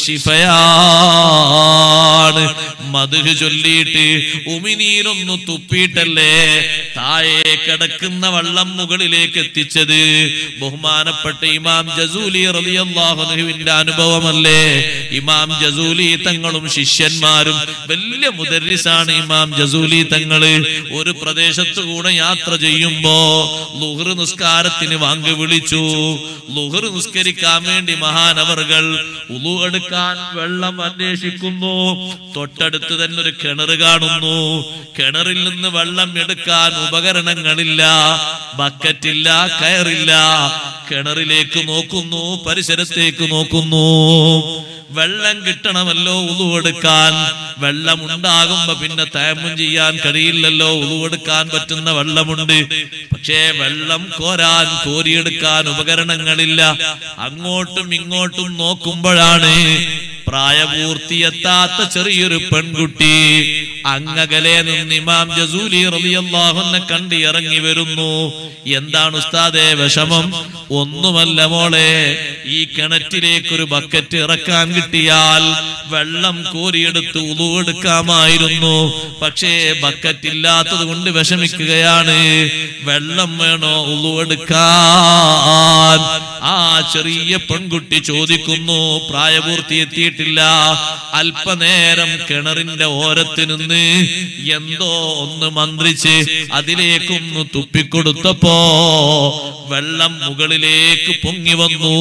ശിഫയാണ്. മദ്ഹ് ചൊല്ലിയിട്ട് ഉമിനീരൊന്നു തുപ്പിയിട്ടല്ലേ താഴെ കിടക്കുന്ന വെള്ളം മുകളിലേക്ക് എത്തിച്ചത്. ബഹുമാനപ്പെട്ട ഇമാം ജസൂലി റളിയല്ലാഹു അൻഹുവിന്റെ അനുഭവമല്ലേ? ഇമാം ജസൂലി തങ്ങളും ശിഷ്യന്മാരും വലിയ മുദർരിസാണ് ഇമാം ജസൂലി തങ്ങള്. ഒരു പ്രദേശത്തു കൂടെ യാത്ര ചെയ്യുമ്പോ ളുഹർ നിസ്കാരത്തിന് വാങ്ക് വിളിച്ചു. ളുഹർ നിസ്കരിക്കാൻ വേണ്ടി മഹാനവർകൾ ഉളു എടുക്കാൻ വെള്ളം അന്വേഷിക്കുന്നു. തൊട്ടടുത്ത് തന്നെ ഒരു കിണർ കാണുന്നു. കിണറിൽ നിന്ന് വെള്ളം എടുക്കാൻ ഉപകരണങ്ങളില്ല, ബക്കറ്റില്ല, കയറില്ല. കിണറിലേക്ക് നോക്കുന്നു, പരിസരത്തേക്ക് നോക്കുന്നു. വെള്ളം കിട്ടണമല്ലോ ഉളു എടുക്കാൻ. വെള്ളം ഉണ്ടാകുമ്പോ പിന്നെ തയമ്മും ചെയ്യാൻ കഴിയില്ലല്ലോ. ഉളു എടുക്കാൻ പറ്റുന്ന വെള്ളമുണ്ട്, പക്ഷേ വെള്ളം കോരാൻ, കോരിയെടുക്കാൻ ഉപകരണങ്ങളില്ല. അങ്ങോട്ടും ഇങ്ങോട്ടും നോക്കുമ്പോഴാണ് പ്രായപൂർത്തിയെത്താത്ത ചെറിയൊരു പെൺകുട്ടി അങ്ങകലെ നിന്ന് ഇമാം ജസൂലി റളിയല്ലാഹു അൻഹു കണ്ട് ഇറങ്ങി വരുന്നു. എന്താണ് ഉസ്താദേ വിഷമം? ഒന്നുമല്ല മോളെ, ഈ കിണറ്റിലേക്ക് ഒരു ബക്കറ്റ് ഇറക്കാൻ കിട്ടിയാൽ വെള്ളം കോരിയെടുത്ത് ഉളു എടുക്കാമായിരുന്നു. പക്ഷേ ബക്കറ്റ് ഇല്ലാത്തത് കൊണ്ട് വിഷമിക്കുകയാണ്. വെള്ളം വേണോ ഉളു എടുക്കാൻ? ആ ചെറിയ പെൺകുട്ടി ചോദിക്കുന്നു. പ്രായപൂർത്തി എത്തിയിട്ടില്ല. അല്പനേരം കിണറിന്റെ ഓരത്ത് നിന്ന് എന്തോ ഒന്ന് മന്ത്രിച്ച് അതിലേക്കൊന്ന് തുപ്പിക്കൊടുത്തപ്പോ വെള്ളം മുകളിലേക്ക് പൊങ്ങി വന്നു.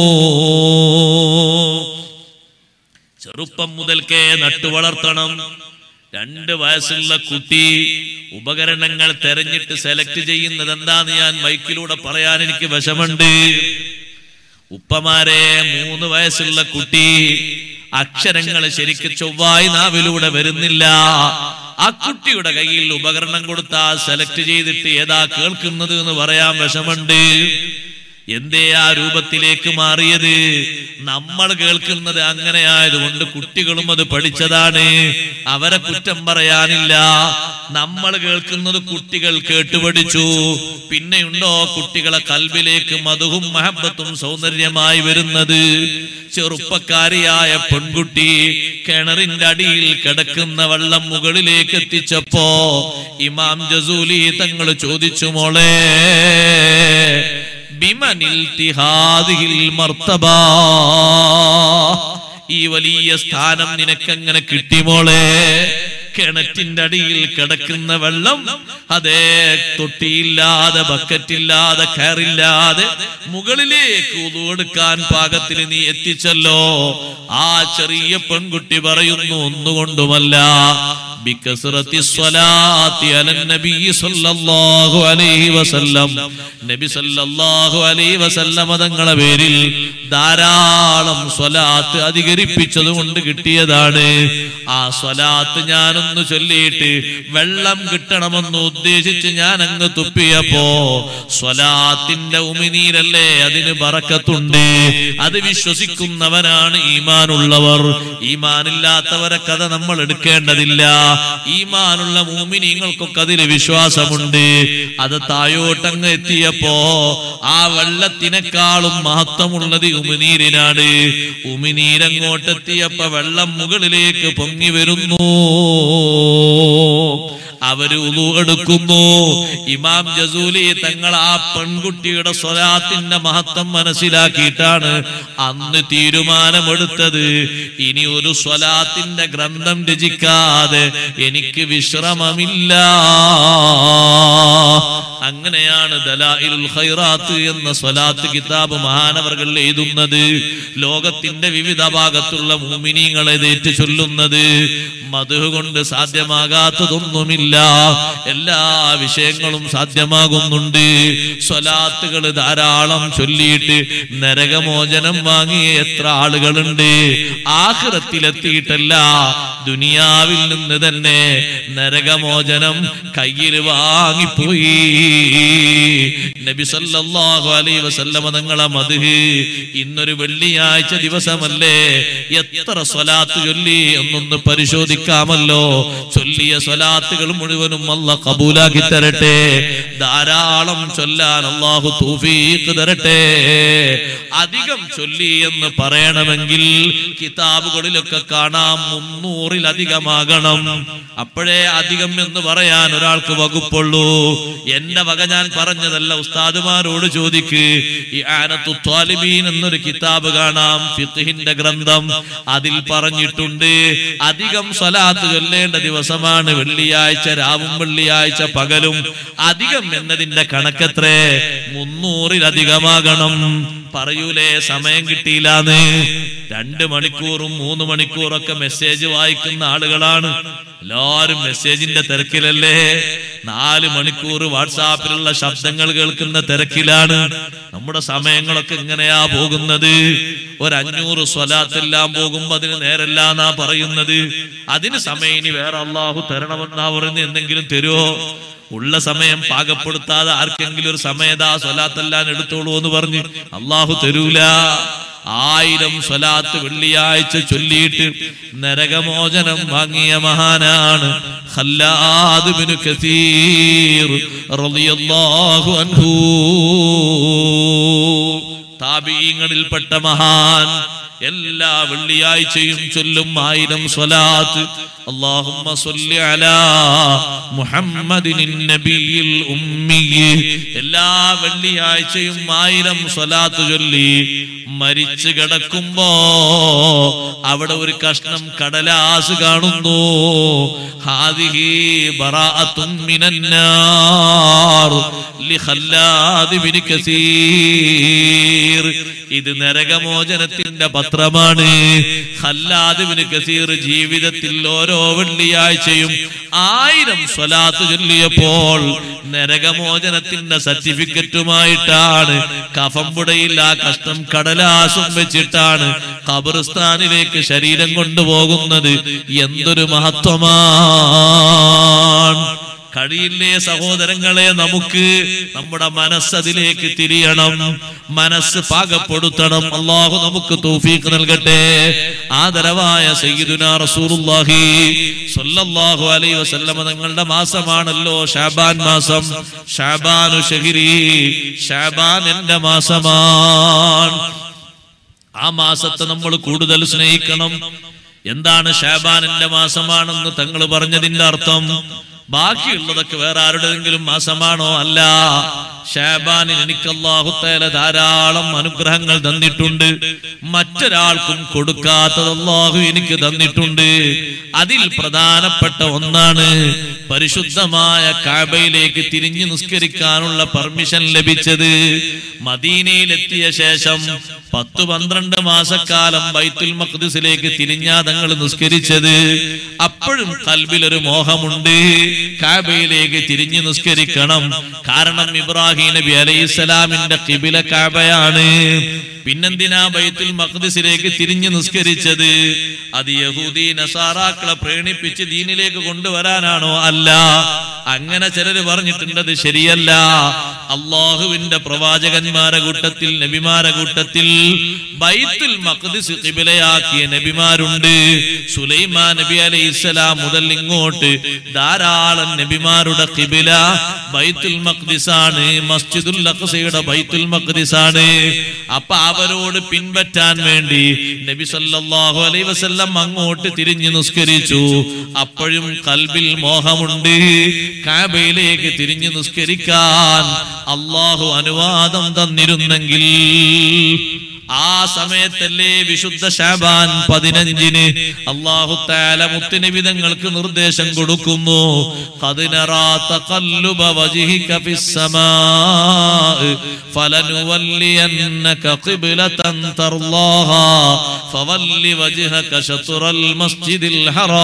ചെറുപ്പം മുതൽക്കേ നട്ടുവളർത്തണം. 2 വയസ്സുള്ള കുട്ടി ഉപകരണങ്ങൾ തെരഞ്ഞിട്ട് സെലക്ട് ചെയ്യുന്നത് എന്താന്ന് ഞാൻ മൈക്കിലൂടെ പറയാൻ എനിക്ക് വിഷമുണ്ട്. ഉപ്പമാരെ, 3 വയസ്സുള്ള കുട്ടി അക്ഷരങ്ങൾ ശരിക്ക് ചൊവ്വായി നാവിലൂടെ വരുന്നില്ല. ആ കുട്ടിയുടെ കയ്യിൽ ഉപകരണം കൊടുത്താൽ സെലക്ട് ചെയ്തിട്ട് ഏതാ കേൾക്കുന്നത് എന്ന് പറയാൻ വിഷമുണ്ട്. എന്തേ ആ രൂപത്തിലേക്ക് മാറിയത്? നമ്മൾ കേൾക്കുന്നത് അങ്ങനെ ആയതുകൊണ്ട് കുട്ടികളും അത് പഠിച്ചതാണ്. അവരെ കുറ്റം പറയാനില്ല. നമ്മൾ കേൾക്കുന്നത് കുട്ടികൾ കേട്ടുപഠിച്ചു. പിന്നെയുണ്ടോ കുട്ടികളെ കൽബിലേക്ക് മധുവും മഹബത്തും സൗന്ദര്യമായി വരുന്നത്? ചെറുപ്പക്കാരിയായ പെൺകുട്ടി കിണറിന്റെ അടിയിൽ കിടക്കുന്ന വെള്ളം മുകളിലേക്ക് എത്തിച്ചപ്പോ ഇമാം ജസൂലി തങ്ങൾ ചോദിച്ചു, മോളെ ബിമനിൽ തിഹാദിൽ മർത്തബ, ഈ വലിയ സ്ഥാനം നിനക്കെങ്ങനെ കിട്ടി മോളെ? കിണറ്റിന്റെ അടിയിൽ കിടക്കുന്ന വെള്ളം അതേ തൊട്ടിയില്ലാതെ ബക്കറ്റില്ലാതെ കയറില്ലാതെ മുകളിലേക്ക് ഉളു എടുക്കാൻ പാകത്തിൽ നീ എത്തിച്ചല്ലോ. ആ ചെറിയ പെൺകുട്ടി പറയുന്നു, ഒന്നുകൊണ്ടുമല്ല, ബികസ്റത്തി സ്വലാത്തി അലൻ നബി സല്ലല്ലാഹു അലൈഹി വസല്ലം, നബി സല്ലല്ലാഹു അലൈഹി വസല്ലം തങ്ങളുടെ പേരിൽ ധാരാളം സ്വലാത്ത് അധികരിപ്പിച്ചത് കൊണ്ട് കിട്ടിയതാണ്. ആ സ്വലാത്ത് ഞാനൊന്ന് ചൊല്ലിയിട്ട് വെള്ളം കിട്ടണമെന്ന് ഉദ്ദേശിച്ച് ഞാൻ അങ്ങ് തുപ്പിയപ്പോ സ്വലാത്തിന്റെ ഉമിനീരല്ലേ, അതിന് ബറക്കത്തുണ്ട്. അത് വിശ്വസിക്കുന്നവരാണ് ഈമാനുള്ളവർ. ഈമാനില്ലാത്തവരെ കഥ നമ്മൾ എടുക്കേണ്ടതില്ല. ഈമാനുള്ള മുഅ്മിനീങ്ങൾക്കൊക്കെ അതിൽ വിശ്വാസമുണ്ട്. അത് തായോട്ടങ്ങ് എത്തിയപ്പോ ആ വെള്ളത്തിനേക്കാളും മഹത്വമുള്ളത് ഉമിനീരിനാണ്. ഉമിനീരങ്ങോട്ടെത്തിയപ്പോ വെള്ളം മുകളിലേക്ക് പൊങ്ങി വരുന്നു. അവര് ഉളു എടുക്കുന്നു. ഇമാം ജസൂലി തങ്ങൾ ആ പെൺകുട്ടിയുടെ സ്വലാത്തിന്റെ മഹത്വം മനസ്സിലാക്കിയിട്ടാണ് അന്ന് തീരുമാനമെടുത്തത്, ഇനി ഒരു സ്വലാത്തിന്റെ ഗ്രന്ഥം രചിക്കാതെ എനിക്ക് വിശ്രമമില്ല. അങ്ങനെയാണ് ദലായിലുൽ ഖൈറാത്ത് എന്ന സ്വലാത്ത് കിതാബ് മഹാനവർകൾ എഴുതുന്നത്. ലോകത്തിന്റെ വിവിധ ഭാഗത്തുള്ള മുഅ്മിനീങ്ങളെ ഏറ്റു ചൊല്ലുന്നത്. മദ്ഹ് കൊണ്ട് സാധ്യമാകാത്തതൊന്നുമില്ല, എല്ലാ വിഷയങ്ങളും സാധ്യമാകുന്നുണ്ട്. സ്വലാത്തുകൾ ധാരാളം ചൊല്ലിയിട്ട് നരകമോചനം വാങ്ങിയ എത്ര ആളുകളുണ്ട്. ആഖിറത്തിലെത്തിയിട്ടല്ല, ദുനിയാവിൽ നിന്ന് തന്നെ നരകമോചനം കയ്യിൽ വാങ്ങിപ്പോയി. നബി സല്ലല്ലാഹു അലൈഹി വസല്ലം തങ്ങളെ മദ്ഹ് ഇന്നൊരു വെള്ളിയാഴ്ച ദിവസമല്ലേ, എത്ര സ്വലാത്ത് ചൊല്ലി എന്നൊന്ന് പരിശോധിക്കാമല്ലോ. ചൊല്ലിയ സ്വലാത്തുകൾ മുഴുവനും അല്ലാഹു കബൂലാക്കി തരട്ടെ. ധാരാളം ചൊല്ലാൻ അല്ലാഹു തൗഫീഖ് തരട്ടെ. അധികം ചൊല്ലി എന്ന് പറയണമെങ്കിൽ കിതാബുകളിലൊക്കെ കാണാം 300-ലധികമാകണം. അപ്പോഴേ അധികം എന്ന് പറയാൻ ഒരാൾക്ക് വകുപ്പുള്ളൂ. എന്റെ വക ഞാൻ പറഞ്ഞതല്ല, ഉസ്താദുമാരോട് ചോദിക്ക്. ഇആനത്തു ത്വാലിബീൻ എന്നൊരു കിതാബ് കാണാം, ഫിഖ്ഹിന്റെ ഗ്രന്ഥം. അതിൽ പറഞ്ഞിട്ടുണ്ട് അധികം സ്വലാത്ത് ചൊല്ലേണ്ട ദിവസമാണ് വെള്ളിയാഴ്ച രാവും വെള്ളിയാഴ്ച പകലും. അധികം എന്നതിന്റെ കണക്കെത്രേ? 300-ലധികമാകണം. പറയൂലേ സമയം കിട്ടിയില്ലാന്ന്. 2 മണിക്കൂറും 3 മണിക്കൂറൊക്കെ മെസ്സേജ് വായിക്കുന്ന ആളുകളാണ്. എല്ലാരും മെസ്സേജിന്റെ തിരക്കിലല്ലേ. 4 മണിക്കൂർ വാട്സാപ്പിലുള്ള ശബ്ദങ്ങൾ കേൾക്കുന്ന തിരക്കിലാണ്. നമ്മുടെ സമയങ്ങളൊക്കെ ഇങ്ങനെയാ പോകുന്നത്. ഒരു 500 സ്വലാത്തെല്ലാം പോകുമ്പോ അതിന് നേരല്ല എന്നാ പറയുന്നത്. അതിന് സമയം ഇനി വേറെ അള്ളാഹു തരണമെന്നാ പറയുന്നത്. എന്തെങ്കിലും തരുമോ? ഉള്ള സമയം പാകപ്പെടുത്താതെ ആർക്കെങ്കിലും ഒരു സമയതാ സ്വലാത്തെല്ലാം എടുത്തോളൂ എന്ന് പറഞ്ഞ് അള്ളാഹു തരൂല. 1000 സ്വലാത്ത് വെള്ളിയാഴ്ച ചൊല്ലിയിട്ട് നരകമോചനം വാങ്ങിയ മഹാനാണ് ഖല്ലാദ് ഇബ്നു കസീർ റളിയല്ലാഹു അൻഹു. താബീഈങ്ങളിൽപ്പെട്ട മഹാൻ. എല്ലാ വെള്ളിയാഴ്ചയും ചൊല്ലും 1000 സ്വലാത്ത്. اللهم صل على محمد النبي الأمي. എല്ലാ വെള്ളിയാഴ്ചയും 1000 സ്വലാത്ത് ചൊല്ലി മരിച്ചു കിടക്കുമ്പോ അവിടെ ഒരു കഷ്ണം കടലാസ് കാണുന്നു. ഹാദിഹി ബറാഅത്തുൻ മിനന്നാർ ലിഖല്ലാദ് ഇബ്നു കസീർ. ഇത് നരകമോചനത്തിന്റെ പത്രമാണ്. ഖല്ലാദ് ഇബ്നു കസീർ ജീവിതത്തിൽ ഓരോ വെള്ളിയാഴ്ചയും 1000 സ്വലാത്ത് ചൊല്ലിയപ്പോൾ നരകമോചനത്തിന്റെ സർട്ടിഫിക്കറ്റുമായിട്ടാണ് കഫംപുടയിൽ ആ കഷ്ണം കടലാസും വെച്ചിട്ടാണ് ഖബർസ്ഥാനിലേക്ക് ശരീരം കൊണ്ടുപോകുന്നത്. എന്തൊരു മഹത്വമാണ്! കഴിയില്ലേ സഹോദരങ്ങളെ, നമുക്ക് നമ്മുടെ മനസ്സതിലേക്ക് തിരിയണം, മനസ്സ് പാകപ്പെടുത്തണം. അല്ലാഹു നമുക്ക് തൗഫീഖ് നൽകട്ടെ. ആദരവായ സയ്യിദുനാ റസൂലുള്ളാഹി സ്വല്ലല്ലാഹു അലൈഹി വസല്ലം തങ്ങളുടെ മാസമാണല്ലോ ശഅബാൻ മാസം. ശഅബാനു ശഹരി, ശഅബാൻ എന്റെ മാസമാണ്. ആ മാസത്തെ നമ്മൾ കൂടുതൽ സ്നേഹിക്കണം. എന്താണ് ശഅബാൻ എന്റെ മാസമാണെന്ന് തങ്ങൾ പറഞ്ഞതിന്റെ അർത്ഥം? ബാക്കിയുള്ളതൊക്കെ വേറെ ആരുടെയെങ്കിലും മാസമാണോ? അല്ല. ഷാബാനിൽ എനിക്ക് അല്ലാഹു തആല ധാരാളം അനുഗ്രഹങ്ങൾ തന്നിട്ടുണ്ട്. മറ്റൊരാൾക്കും കൊടുക്കാത്തത് അല്ലാഹു എനിക്ക് തന്നിട്ടുണ്ട്. അതിൽ പ്രധാനപ്പെട്ട ഒന്നാണ് പരിശുദ്ധമായ കഅബയിലേക്ക് തിരിഞ്ഞു നിസ്കരിക്കാനുള്ള പെർമിഷൻ ലഭിച്ചത്. മദീനയിലെത്തിയ ശേഷം 10-12 മാസക്കാലം ബൈത്തുൽ മഖ്ദിസിലേക്ക് തിരിഞ്ഞാ തങ്ങൾ നിസ്കരിച്ചത്. അപ്പോഴും ഖൽബിൽ ഒരു മോഹമുണ്ട്, കഅബയിലേക്ക് തിരിഞ്ഞു നിസ്കരിക്കണം. കാരണം ഇബ്രാഹിം നബി അലൈഹിസ്സലാമിന്റെ ഖിബില കഅബയാണ്. പിന്നെന്തിനാ ബൈത്തുൽ മഖ്ദിസിലേക്ക് തിരിഞ്ഞു നിസ്കരിച്ചത്? അത് യഹൂദി നസാറാക്കളെ പ്രേണിപ്പിച്ച് ദീനിലേക്ക് കൊണ്ടുവരാനാണോ? അല്ല. അങ്ങനെ ചിലര് പറഞ്ഞിട്ടുണ്ട്, അത് ശരിയല്ല. അള്ളാഹുവിന്റെ പ്രവാചകന്മാരെ കൂട്ടത്തിൽ, നബിമാരെ കൂട്ടത്തിൽ ബൈത്തുൽ മഖ്ദിസ് ഖിബിലയാക്കിയ നബിമാരുണ്ട്. സുലൈമാൻ നബി അലൈഹിസ്സലാം മുതൽ ഇങ്ങോട്ട് ധാരാളം നബിമാരുടെ ഖിബില ബൈത്തുൽ മഖ്ദിസാണ്, മസ്ജിദുൽ അഖ്സയുടെ ബൈത്തുൽ മഖ്ദിസാണ്. അപ്പൊ അവരോട് പിൻപറ്റാൻ വേണ്ടി നബി സല്ലല്ലാഹു അലൈഹി വസല്ലം അങ്ങോട്ട് തിരിഞ്ഞു നിസ്കരിച്ചു. അപ്പോഴും ഖൽബിൽ മോഹമുണ്ട്, കഅബയിലേക്ക് തിരിഞ്ഞു നിസ്കരിക്കാൻ അല്ലാഹു അനുവാദം തന്നിരുന്നെങ്കിൽ. ആ സമയത്തല്ലേ വിശുദ്ധ ശഅബാൻ 15 അല്ലാഹു തആല മുത്തുനബി തങ്ങൾക്ക് നിർദ്ദേശം കൊടുക്കുന്നു. ഖദ് നറാ തഖല്ലുബ വജ്ഹിക ഫിസ് സമാഅ ഫലനുവല്ലിയന്നക ഖിബ്ലതൻ തർളാഹാ ഫവല്ലി വജ്ഹക ശത്റൽ മസ്ജിദിൽ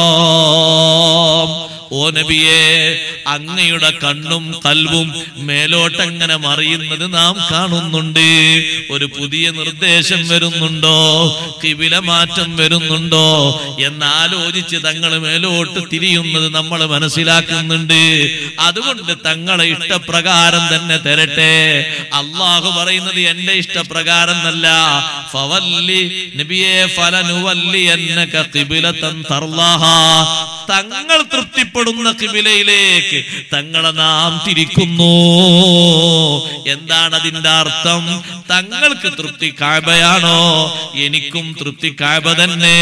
ഹറാം. ഓ നബിയേ, അങ്ങയുടെ കണ്ണും കൽവും മേലോട്ടങ്ങനെ മറിയുന്നത് നാം കാണുന്നുണ്ട്. ഒരു പുതിയ നിർദ്ദേശം വരുന്നുണ്ടോ? ഖിബില മാറ്റം വരുന്നുണ്ടോ എന്നാലോചിച്ച് തങ്ങൾ മേലോട്ട് തിരിയുന്നത് നമ്മൾ മനസ്സിലാക്കുന്നുണ്ട്. അതുകൊണ്ട് തങ്ങളെ ഇഷ്ടപ്രകാരം തന്നെ തരട്ടെ. അള്ളാഹു പറയുന്നത് എന്റെ ഇഷ്ടപ്രകാരം അല്ല. ഫവല്ലി നബിയേ ഫലനുവല്ലിയന്നക ഖിബ്ലതൻ തർളാഹാ, തങ്ങൾ തൃപ്തിപ്പെടുന്ന ഖിബിലയിലേക്ക് തങ്ങളെ നാം തിരിക്കുന്നു. എന്താണ് അതിന്റെ അർത്ഥം? തങ്ങൾക്ക് തൃപ്തി കഅബയാണോ? എനിക്കും തൃപ്തി കഅബ തന്നെ.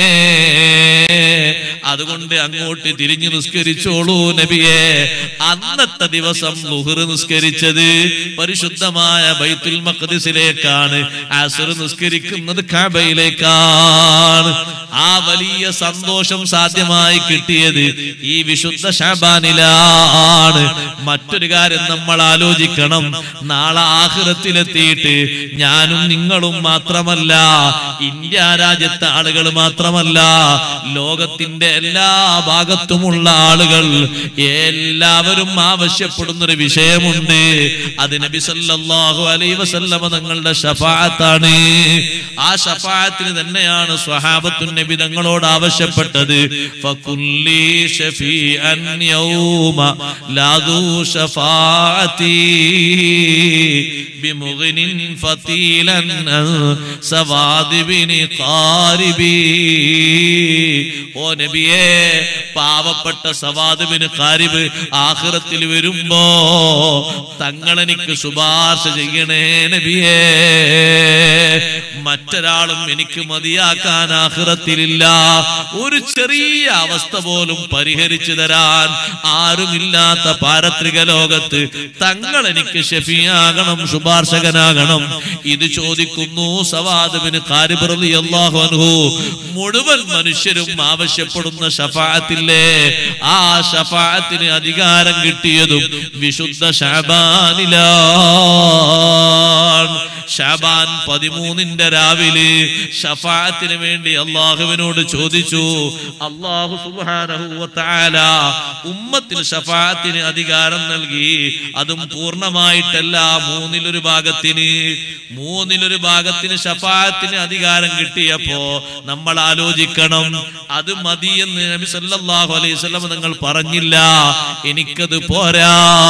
അതുകൊണ്ട് അങ്ങോട്ട് തിരിഞ്ഞു നിസ്കരിച്ചോളൂ നബിയെ. അന്നത്തെ ദിവസം ളുഹ്ർ നിസ്കരിച്ചത് പരിശുദ്ധമായ ബൈത്തുൽ മഖ്ദിസിലേക്കാണ്, അസ്ർ നിസ്കരിക്കുന്നത് കഅബയിലേക്കാണ്. ആ വലിയ സന്തോഷം സാധ്യമായി കിട്ടിയത് ഈ വിശുദ്ധ ശഅബാനിലാണ്. മറ്റൊരു കാര്യം നമ്മൾ ആലോചിക്കണം. നാളെ ആഖിറത്തിലെത്തിയിട്ട് ഞാനും നിങ്ങളും മാത്രമല്ല, ഇന്ത്യ രാജ്യത്തെ ആളുകൾ മാത്രമല്ല, ലോകത്തിന്റെ എല്ലാ ഭാഗത്തുമുള്ള ആളുകൾ എല്ലാവരും ആവശ്യപ്പെടുന്നൊരു വിഷയമുണ്ട്. അത് നബി സല്ലല്ലാഹു അലൈഹി വസല്ലമ തങ്ങളുടെ ശഫാഅത്താണ്. ആ ശഫാഅത്തിന് തന്നെയാണ് സ്വഹാബത്തുൻ നബി തങ്ങളോട് ആവശ്യപ്പെട്ടത്. ഫകുല്ലി ഷഫീഅൻ യൗമ ലാദു ശഫാഅതി ബിമുഗ്നിൻ ഫതീലൻ സവാദി ബിനി ഖാരിബി. ഓ നബിയേ, പാവപ്പെട്ട സവാദ് ബിൻ ഖാരിബ് ആഖിറത്തിൽ വരുമ്പോ തങ്ങളെനിക്ക് ശുപാർശ ചെയ്യണേ നബിയേ. മറ്റൊരാളും എനിക്ക് മതിയാക്കാൻ ആഖിറത്തിലില്ല. ഒരു ചെറിയ അവസ്ഥ പോലും പരിഹരിച്ചു തരാൻ ആരുമില്ലാത്ത പാരത്രിക ലോകത്ത് തങ്ങൾ എനിക്ക് ഷഫീആകണം, ശുപാർശകനാകണം. ഇത് ചോദിക്കുന്നു സവാദ് ബിൻ ഖാരിബ് റളിയല്ലാഹു അൻഹു. മുഴുവൻ മനുഷ്യരും ആവശ്യപ്പെടുന്ന ശഫാഅത്തില്ലേ, ആ ശഫാഅത്തിന് അധികാരം കിട്ടിയതും വിശുദ്ധ ശഅബാനിലാണ്. ശഅബാൻ 13 രാവിലെ ശഫാഅത്തിന് വേണ്ടി അല്ലാഹുവിനോട് ചോദിച്ചു. അല്ലാഹു സുബ്ഹാനഹു വ തആല ഉമ്മത്തിൽ ശഫാഅത്തിന് അധികാരം നൽകി. അതും പൂർണ്ണമായിട്ടല്ല, മൂന്നിലൊരു ഭാഗത്തിന് ശഫാഅത്തിന് അധികാരം കിട്ടിയപ്പോ നമ്മൾ ആലോചിക്കണം, അത് മതിയെന്ന് നബി സല്ലല്ലാഹു അലൈഹി വസല്ലം തങ്ങൾ പറഞ്ഞില്ല. എനിക്കത് പോരാ,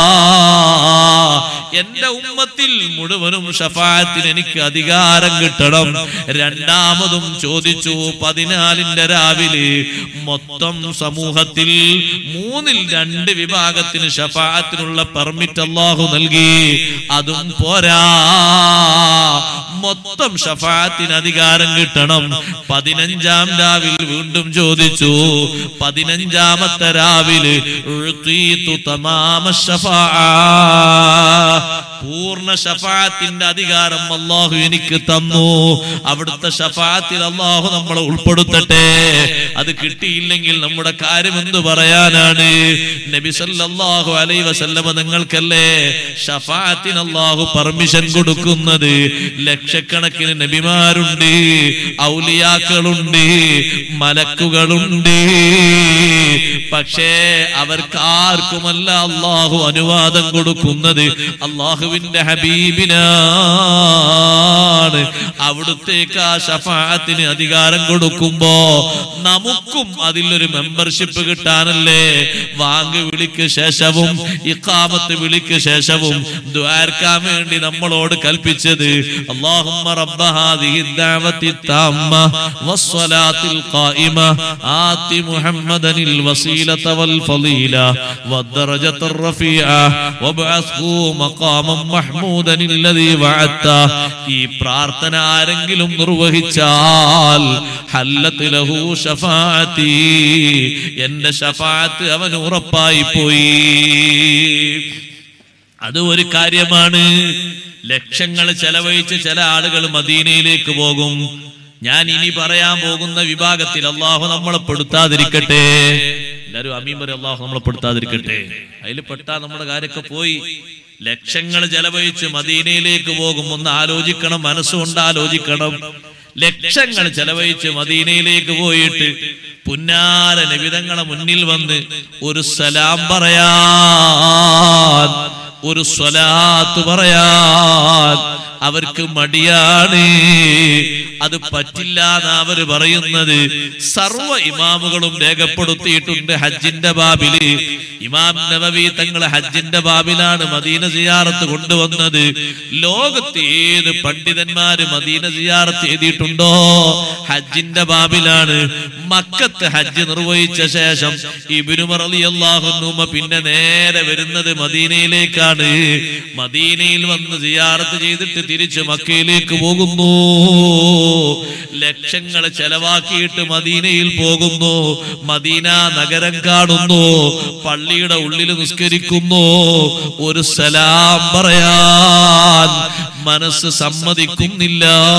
എന്റെ ഉമ്മത്തിൽ മുഴുവനും ശഫാഅത്തിന് എനിക്ക് അധികാരം കിട്ടണം. രണ്ടാമതും ചോദിച്ചു. 14 രാവിലെ മൊത്തം സമൂഹത്തിൽ 2/3 വിഭാഗത്തിന് ശഫാഅത്തിനുള്ള പെർമിറ്റ് അല്ലാഹു നൽകി. അതും പോരാ, മൊത്തം ഷഫാഅത്തിന് അധികാരം കിട്ടണം. 15-ാം രാവിൽ വീണ്ടും ചോദിച്ചു. 15-ാമത്തെ രാവിൽ പൂർണ്ണ ഷഫാഅത്തിന്റെ അധികാരം അല്ലാഹു എനിക്ക് തന്നു. അവിടുത്തെ ഷഫാഅത്തിൽ അല്ലാഹു നമ്മളെ ഉൾപ്പെടുത്തട്ടെ. അത് കിട്ടിയില്ലെങ്കിൽ നമ്മുടെ കാര്യം എന്തു പറയാനാണ്? നബി സല്ലല്ലാഹു അലൈഹി വസല്ലം നിങ്ങൾക്കല്ലേ ഷഫാഅത്തിന് അല്ലാഹു പെർമിഷൻ കൊടുക്കുന്നത്? ലക്ഷക്കണക്കിന് നബിമാരുണ്ട്, ഔലിയാക്കളുണ്ട്, മലക്കുകളുണ്ട്. പക്ഷേ അവർക്കാർക്കുമല്ല അല്ലാഹു അനുവാദം കൊടുക്കുന്നത് അല്ലാഹുവിന്റെ ഹബീബിനാണ്. അവിടുത്തേക്ക് ആ ഷഫാഅത്തിന് അധികാരം കൊടുക്കുമ്പോ നമുക്കും അതിലൊരു മെമ്പർഷിപ്പ് കിട്ടാനല്ലേ വാങ്ക് വിളിക്ക് ശേഷവും ഇഖാമത്ത് വിളിക്ക് ശേഷവും ദുആർക്കാൻ വേണ്ടി നമ്മളോട് കൽപ്പിച്ചത്. അല്ലാഹുമ്മ റബ്ബ ഹാദിഹി ദഅവത്തി താമ്മ വസ്സലാത്തിൽ ഖായിമ ആതി മുഹമ്മദനിൽ വസീലത വൽ ഫളീല വദ്ദറജത്തർ റഫീഅ വബഅസ്ഹു മഖാമൻ മഹ്മൂദൻ അല്ലദീ വഅത്ത. ഈ പ്രാർത്ഥന ആരെങ്കിലും നിർവഹിച്ചാൽ ഹല്ലത്ത് ലഹു ഷഫാഅത്തി, എന്റെ ഷഫാഅത്ത് അവന് ഉറപ്പായി പോയി. അത് ഒരു കാര്യമാണ്. ലക്ഷങ്ങൾ ചെലവഴിച്ച് ചില ആളുകൾ മദീനയിലേക്ക് പോകും. ഞാൻ ഇനി പറയാൻ പോകുന്ന വിഭാഗത്തിൽ അല്ലാഹു നമ്മളെ പെടുത്താതിരിക്കട്ടെ. എല്ലാവരും ആമീൻ പറയും. അല്ലാഹു നമ്മളെ പെടുത്താതിരിക്കട്ടെ. അതിൽ പെട്ടാ നമ്മുടെ കാര്യമൊക്കെ പോയി. ലക്ഷങ്ങൾ ചെലവഴിച്ച് മദീനയിലേക്ക് പോകും. ഒന്ന് ആലോചിക്കണം, മനസ്സുകൊണ്ട് ആലോചിക്കണം. ലക്ഷങ്ങൾ ചെലവഴിച്ച് മദീനയിലേക്ക് പോയിട്ട് പുന്നാര നബിതങ്ങളെ മുന്നിൽ വന്ന് ഒരു സലാം പറയാൻ, ഒരു സ്വലാത്ത് പറയാൻ അവർക്ക് മടിയാണ്. അത് പറ്റില്ല എന്നാ അവര് പറയുന്നത്. സർവ ഇമാമുകളും രേഖപ്പെടുത്തിയിട്ടുണ്ട് ഹജ്ജിന്റെ ബാബില്. ഇമാം നവവി തങ്ങളെ ഹജ്ജിന്റെ ബാബിലാണ് മദീന സിയാറത്ത് കൊണ്ടുവന്നത്. ലോകത്ത് ഏത് പണ്ഡിതന്മാര് മദീന സിയാറത്ത് എഴുതിയിട്ടുണ്ടോ ഹജ്ജിന്റെ ബാബിലാണ്. മക്കത്ത് ഹജ്ജ് നിർവഹിച്ച ശേഷം ഇബ്നു ഉമർ റളിയല്ലാഹു അൻഹു പിന്നെ നേരെ വരുന്നത് മദീനയിലേക്കാണ്. മദീനയിൽ വന്ന് സിയാറത്ത് ചെയ്തിട്ട് തിരിച്ച് മക്കയിലേക്ക് പോകുന്നു. ലക്ഷങ്ങൾ ചെലവാക്കിയിട്ട് മദീനയിൽ പോകുന്നു. മദീന നഗരം കാണുന്നു. പള്ളിയുടെ ഉള്ളിൽ നിസ്കരിക്കുന്നു. ഒരു സലാം പറയാൻ മനസ്സ് സമ്മതിക്കുന്നില്ല.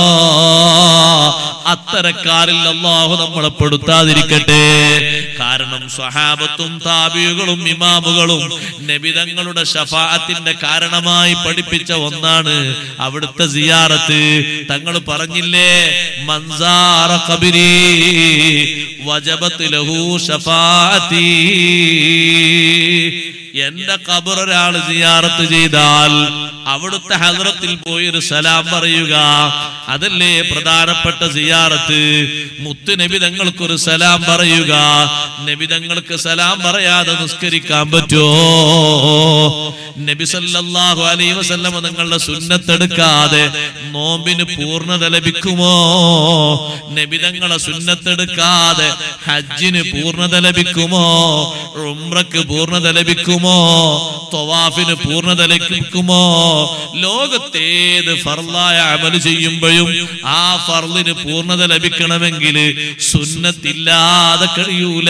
അത്തരക്കാരിൽ അല്ലാഹു നമ്മളെ പെടുത്താതിരിക്കട്ടെ. കാരണം സ്വഹാബത്തും താബികളും ഇമാമുകളും നബിതങ്ങളുടെ ഷഫാഅത്തിന്റെ കാരണമായി പഠിപ്പിച്ച ഒന്നാണ് അവിടുത്തെ സിയാറത്ത്. തങ്ങൾ പറഞ്ഞില്ലേ, മൻസാറ ഖബരി വജബത് ലഹു ഷഫാഅത്തി. എന്റെ ഖബർ ഒരാൾ സിയാറത്ത് ചെയ്താൽ അവിടുത്തെ ഹദ്റത്തിൽ പോയി ഒരു സലാം പറയുക, അതല്ലേ പ്രധാനപ്പെട്ട സിയാറത്ത്. മുത്ത് നബി തങ്ങൾക്കൊരു സലാം പറയുക. നബി തങ്ങൾക്ക് സലാം പറയാതെ നിസ്കരിക്കാൻ പറ്റുമോ? നബി സല്ലല്ലാഹു അലൈഹി വസല്ലം തങ്ങളുടെ സുന്നത്തെടുക്കാതെ നോമ്പിന് പൂർണ്ണത ലഭിക്കുമോ? നബി തങ്ങളെ സുന്നത്തെടുക്കാതെ ഹജ്ജിന് പൂർണ്ണത ലഭിക്കുമോ? ഉംറക്ക് പൂർണ്ണത ലഭിക്കുമോ? തവാഫിന് പൂർണ്ണത ലഭിക്കുമോ? ലോകത്തേത് ഫർളായ അമല് ചെയ്യുമ്പോഴും ആ ഫർളിന് പൂർണ്ണത ലഭിക്കണമെങ്കിൽ സുന്നത്തില്ലാതെ കഴിയൂല.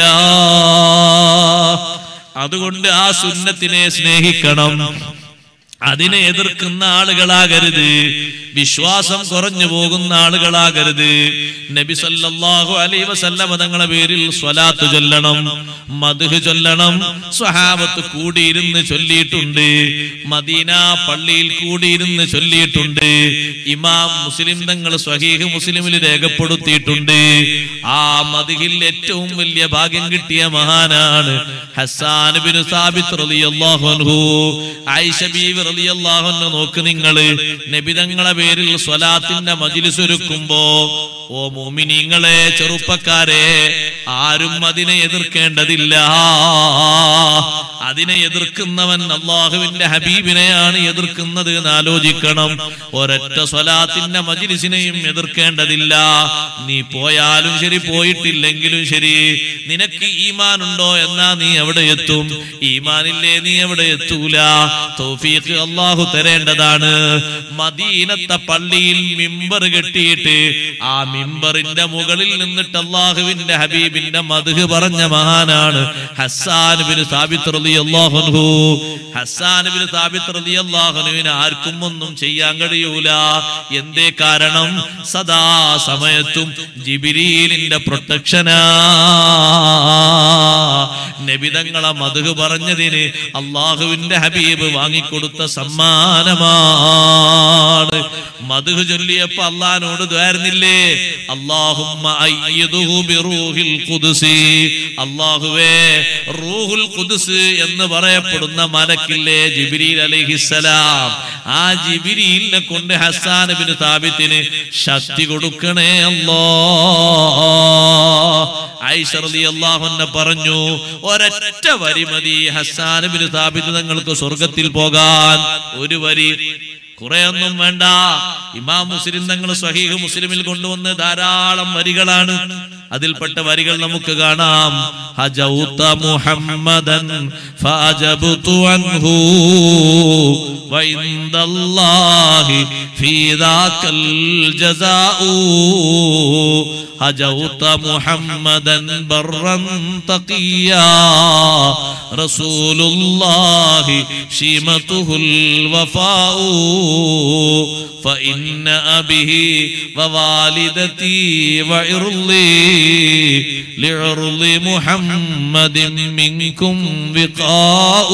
അതുകൊണ്ട് ആ സുന്നത്തിനെ സ്നേഹിക്കണം. അതിനെ എതിർക്കുന്ന ആളുകളാകരുത്. വിശ്വാസം കുറഞ്ഞു പോകുന്ന ആളുകളാകരുത്. നബി സല്ലല്ലാഹു അലൈഹി വസല്ലം തങ്ങളുടെ പേരിൽ സ്വലാത്ത് ചൊല്ലണം, മദ്ഹ് ചൊല്ലണം. സ്വഹാബത്ത് കൂടിയിരുന്ന് ചൊല്ലിയിട്ടുണ്ട്. മദീന പള്ളിയിൽ കൂടിയിരുന്ന് ചൊല്ലിയിട്ടുണ്ട്. ഇമാം മുസ്ലിം തങ്ങൾ സ്വഹീഹ് മുസ്ലിമിൽ രേഖപ്പെടുത്തിയിട്ടുണ്ട്. ആ മദ്ഹിൽ ഏറ്റവും വലിയ ഭാഗ്യം കിട്ടിയ മഹാനാണ് ഹസ്സാൻ ഇബ്നു സാബിത്ത് റളിയല്ലാഹു അൻഹു. ആയിഷ ബീവി റളിയല്ലാഹു അൻഹ നോക്ക് നിങ്ങൾ, നബി തങ്ങളെ പേരിൽ സ്വലാത്തിന്റെ മജ്ലിസ് ഒരുക്കുമ്പോ, ഓ മുഅ്മിനീങ്ങളെ, ചെറുപ്പക്കാരെ, ആരും അതിനെ എതിർക്കേണ്ടതില്ല. അതിനെ എതിർക്കുന്നവൻ അള്ളാഹുവിന്റെ ഹബീബിനെയാണ് എതിർക്കുന്നത് എന്ന് ആലോചിക്കണം. ഒരൊറ്റ സ്വലാത്തിന്റെ മജ്ലിസിനെയും എതിർക്കേണ്ടതില്ല. നീ പോയാലും ശരി പോയിട്ടില്ലെങ്കിലും ശരി, നിനക്ക് ഈമാൻ ഉണ്ടോ എന്നാ നീ എവിടെ എത്തും? ഈമാനില്ലേ നീ എവിടെ എത്തൂല. തൗഫീഖ് അള്ളാഹു തരേണ്ടതാണ്. മദീനത്തെ പള്ളിയിൽ മിമ്പർ കെട്ടിയിട്ട് ആ മിമ്പറിന്റെ മുകളിൽ നിന്നിട്ട് അള്ളാഹുവിന്റെ ഹബീബിന്റെ മദ്ഹ് പറഞ്ഞ മഹാനാണ് ഹസ്സാൻ ബിൻ സാബിത്ത് റളിയല്ലാഹു അൻഹു. ഹസ്സാൻ ബിൻ സാബിത്ത് റളിയല്ലാഹു അൻഹുവിനെ ആർക്കും ഒന്നും ചെയ്യാൻ കഴിയൂല. എന്തേ കാരണം? സദാ സമയത്തും ജിബ്രീലിന്റെ പ്രൊട്ടക്ഷനാ. നബിതങ്ങളെ മദ്ഹ് പറഞ്ഞതിന് അള്ളാഹുവിന്റെ ഹബീബ് വാങ്ങിക്കൊടുത്ത സമ്മാനമാണ്. മദ്ഹ് ചൊല്ലിയപ്പോ അള്ളാഹിനോട് ദ്വാരുന്നില്ലേ, അല്ലാഹുമ്മ അയ്യിദുഹു ബിറൂഹിൽ ഖുദ്സി. അല്ലാഹുവേ, റൂഹുൽ ഖുദ്സ് എന്ന് പറയപ്പെടുന്ന മലക്കില്ലേ ജിബ്രീൽ അലൈഹിസ്സലാം, ആ ജിബ്രീലിനെ കൊണ്ട് ഹസ്സാൻ ബിൻ സാബിത്തിന് ശക്തി കൊടുക്കണേ അല്ലാഹ്. ആയിഷ റളിയല്ലാഹു അൻഹ പറഞ്ഞു, ഒരൊറ്റ വരി മതി ഹസ്സാൻ ബിൻ സാബിത്ത് തങ്ങൾക്ക് സ്വർഗത്തിൽ പോകാൻ. ഒരു വരി, കുറെയൊന്നും വേണ്ട. ഇമാം മുസ്ലിം തങ്ങൾ സ്വഹീഹ് മുസ്ലിമിൽ കൊണ്ടുവന്ന് ധാരാളം വരികളാണ്. അതിൽപ്പെട്ട വരികൾ നമുക്ക് കാണാം. ഹജൗത മുഹമ്മദൻ ഫഅജബ്തു അൻഹു വഇൻദല്ലാഹി ഫീ ദാകൽ ജസാഉ. ഹജൗത മുഹമ്മദൻ ബർറൻ തഖിയാ റസൂലുള്ളാഹി ശീമതുഹുൽ വഫാഉ. فإن أبيه ووالدتي وعرضي لعرض محمد منكم وقاء.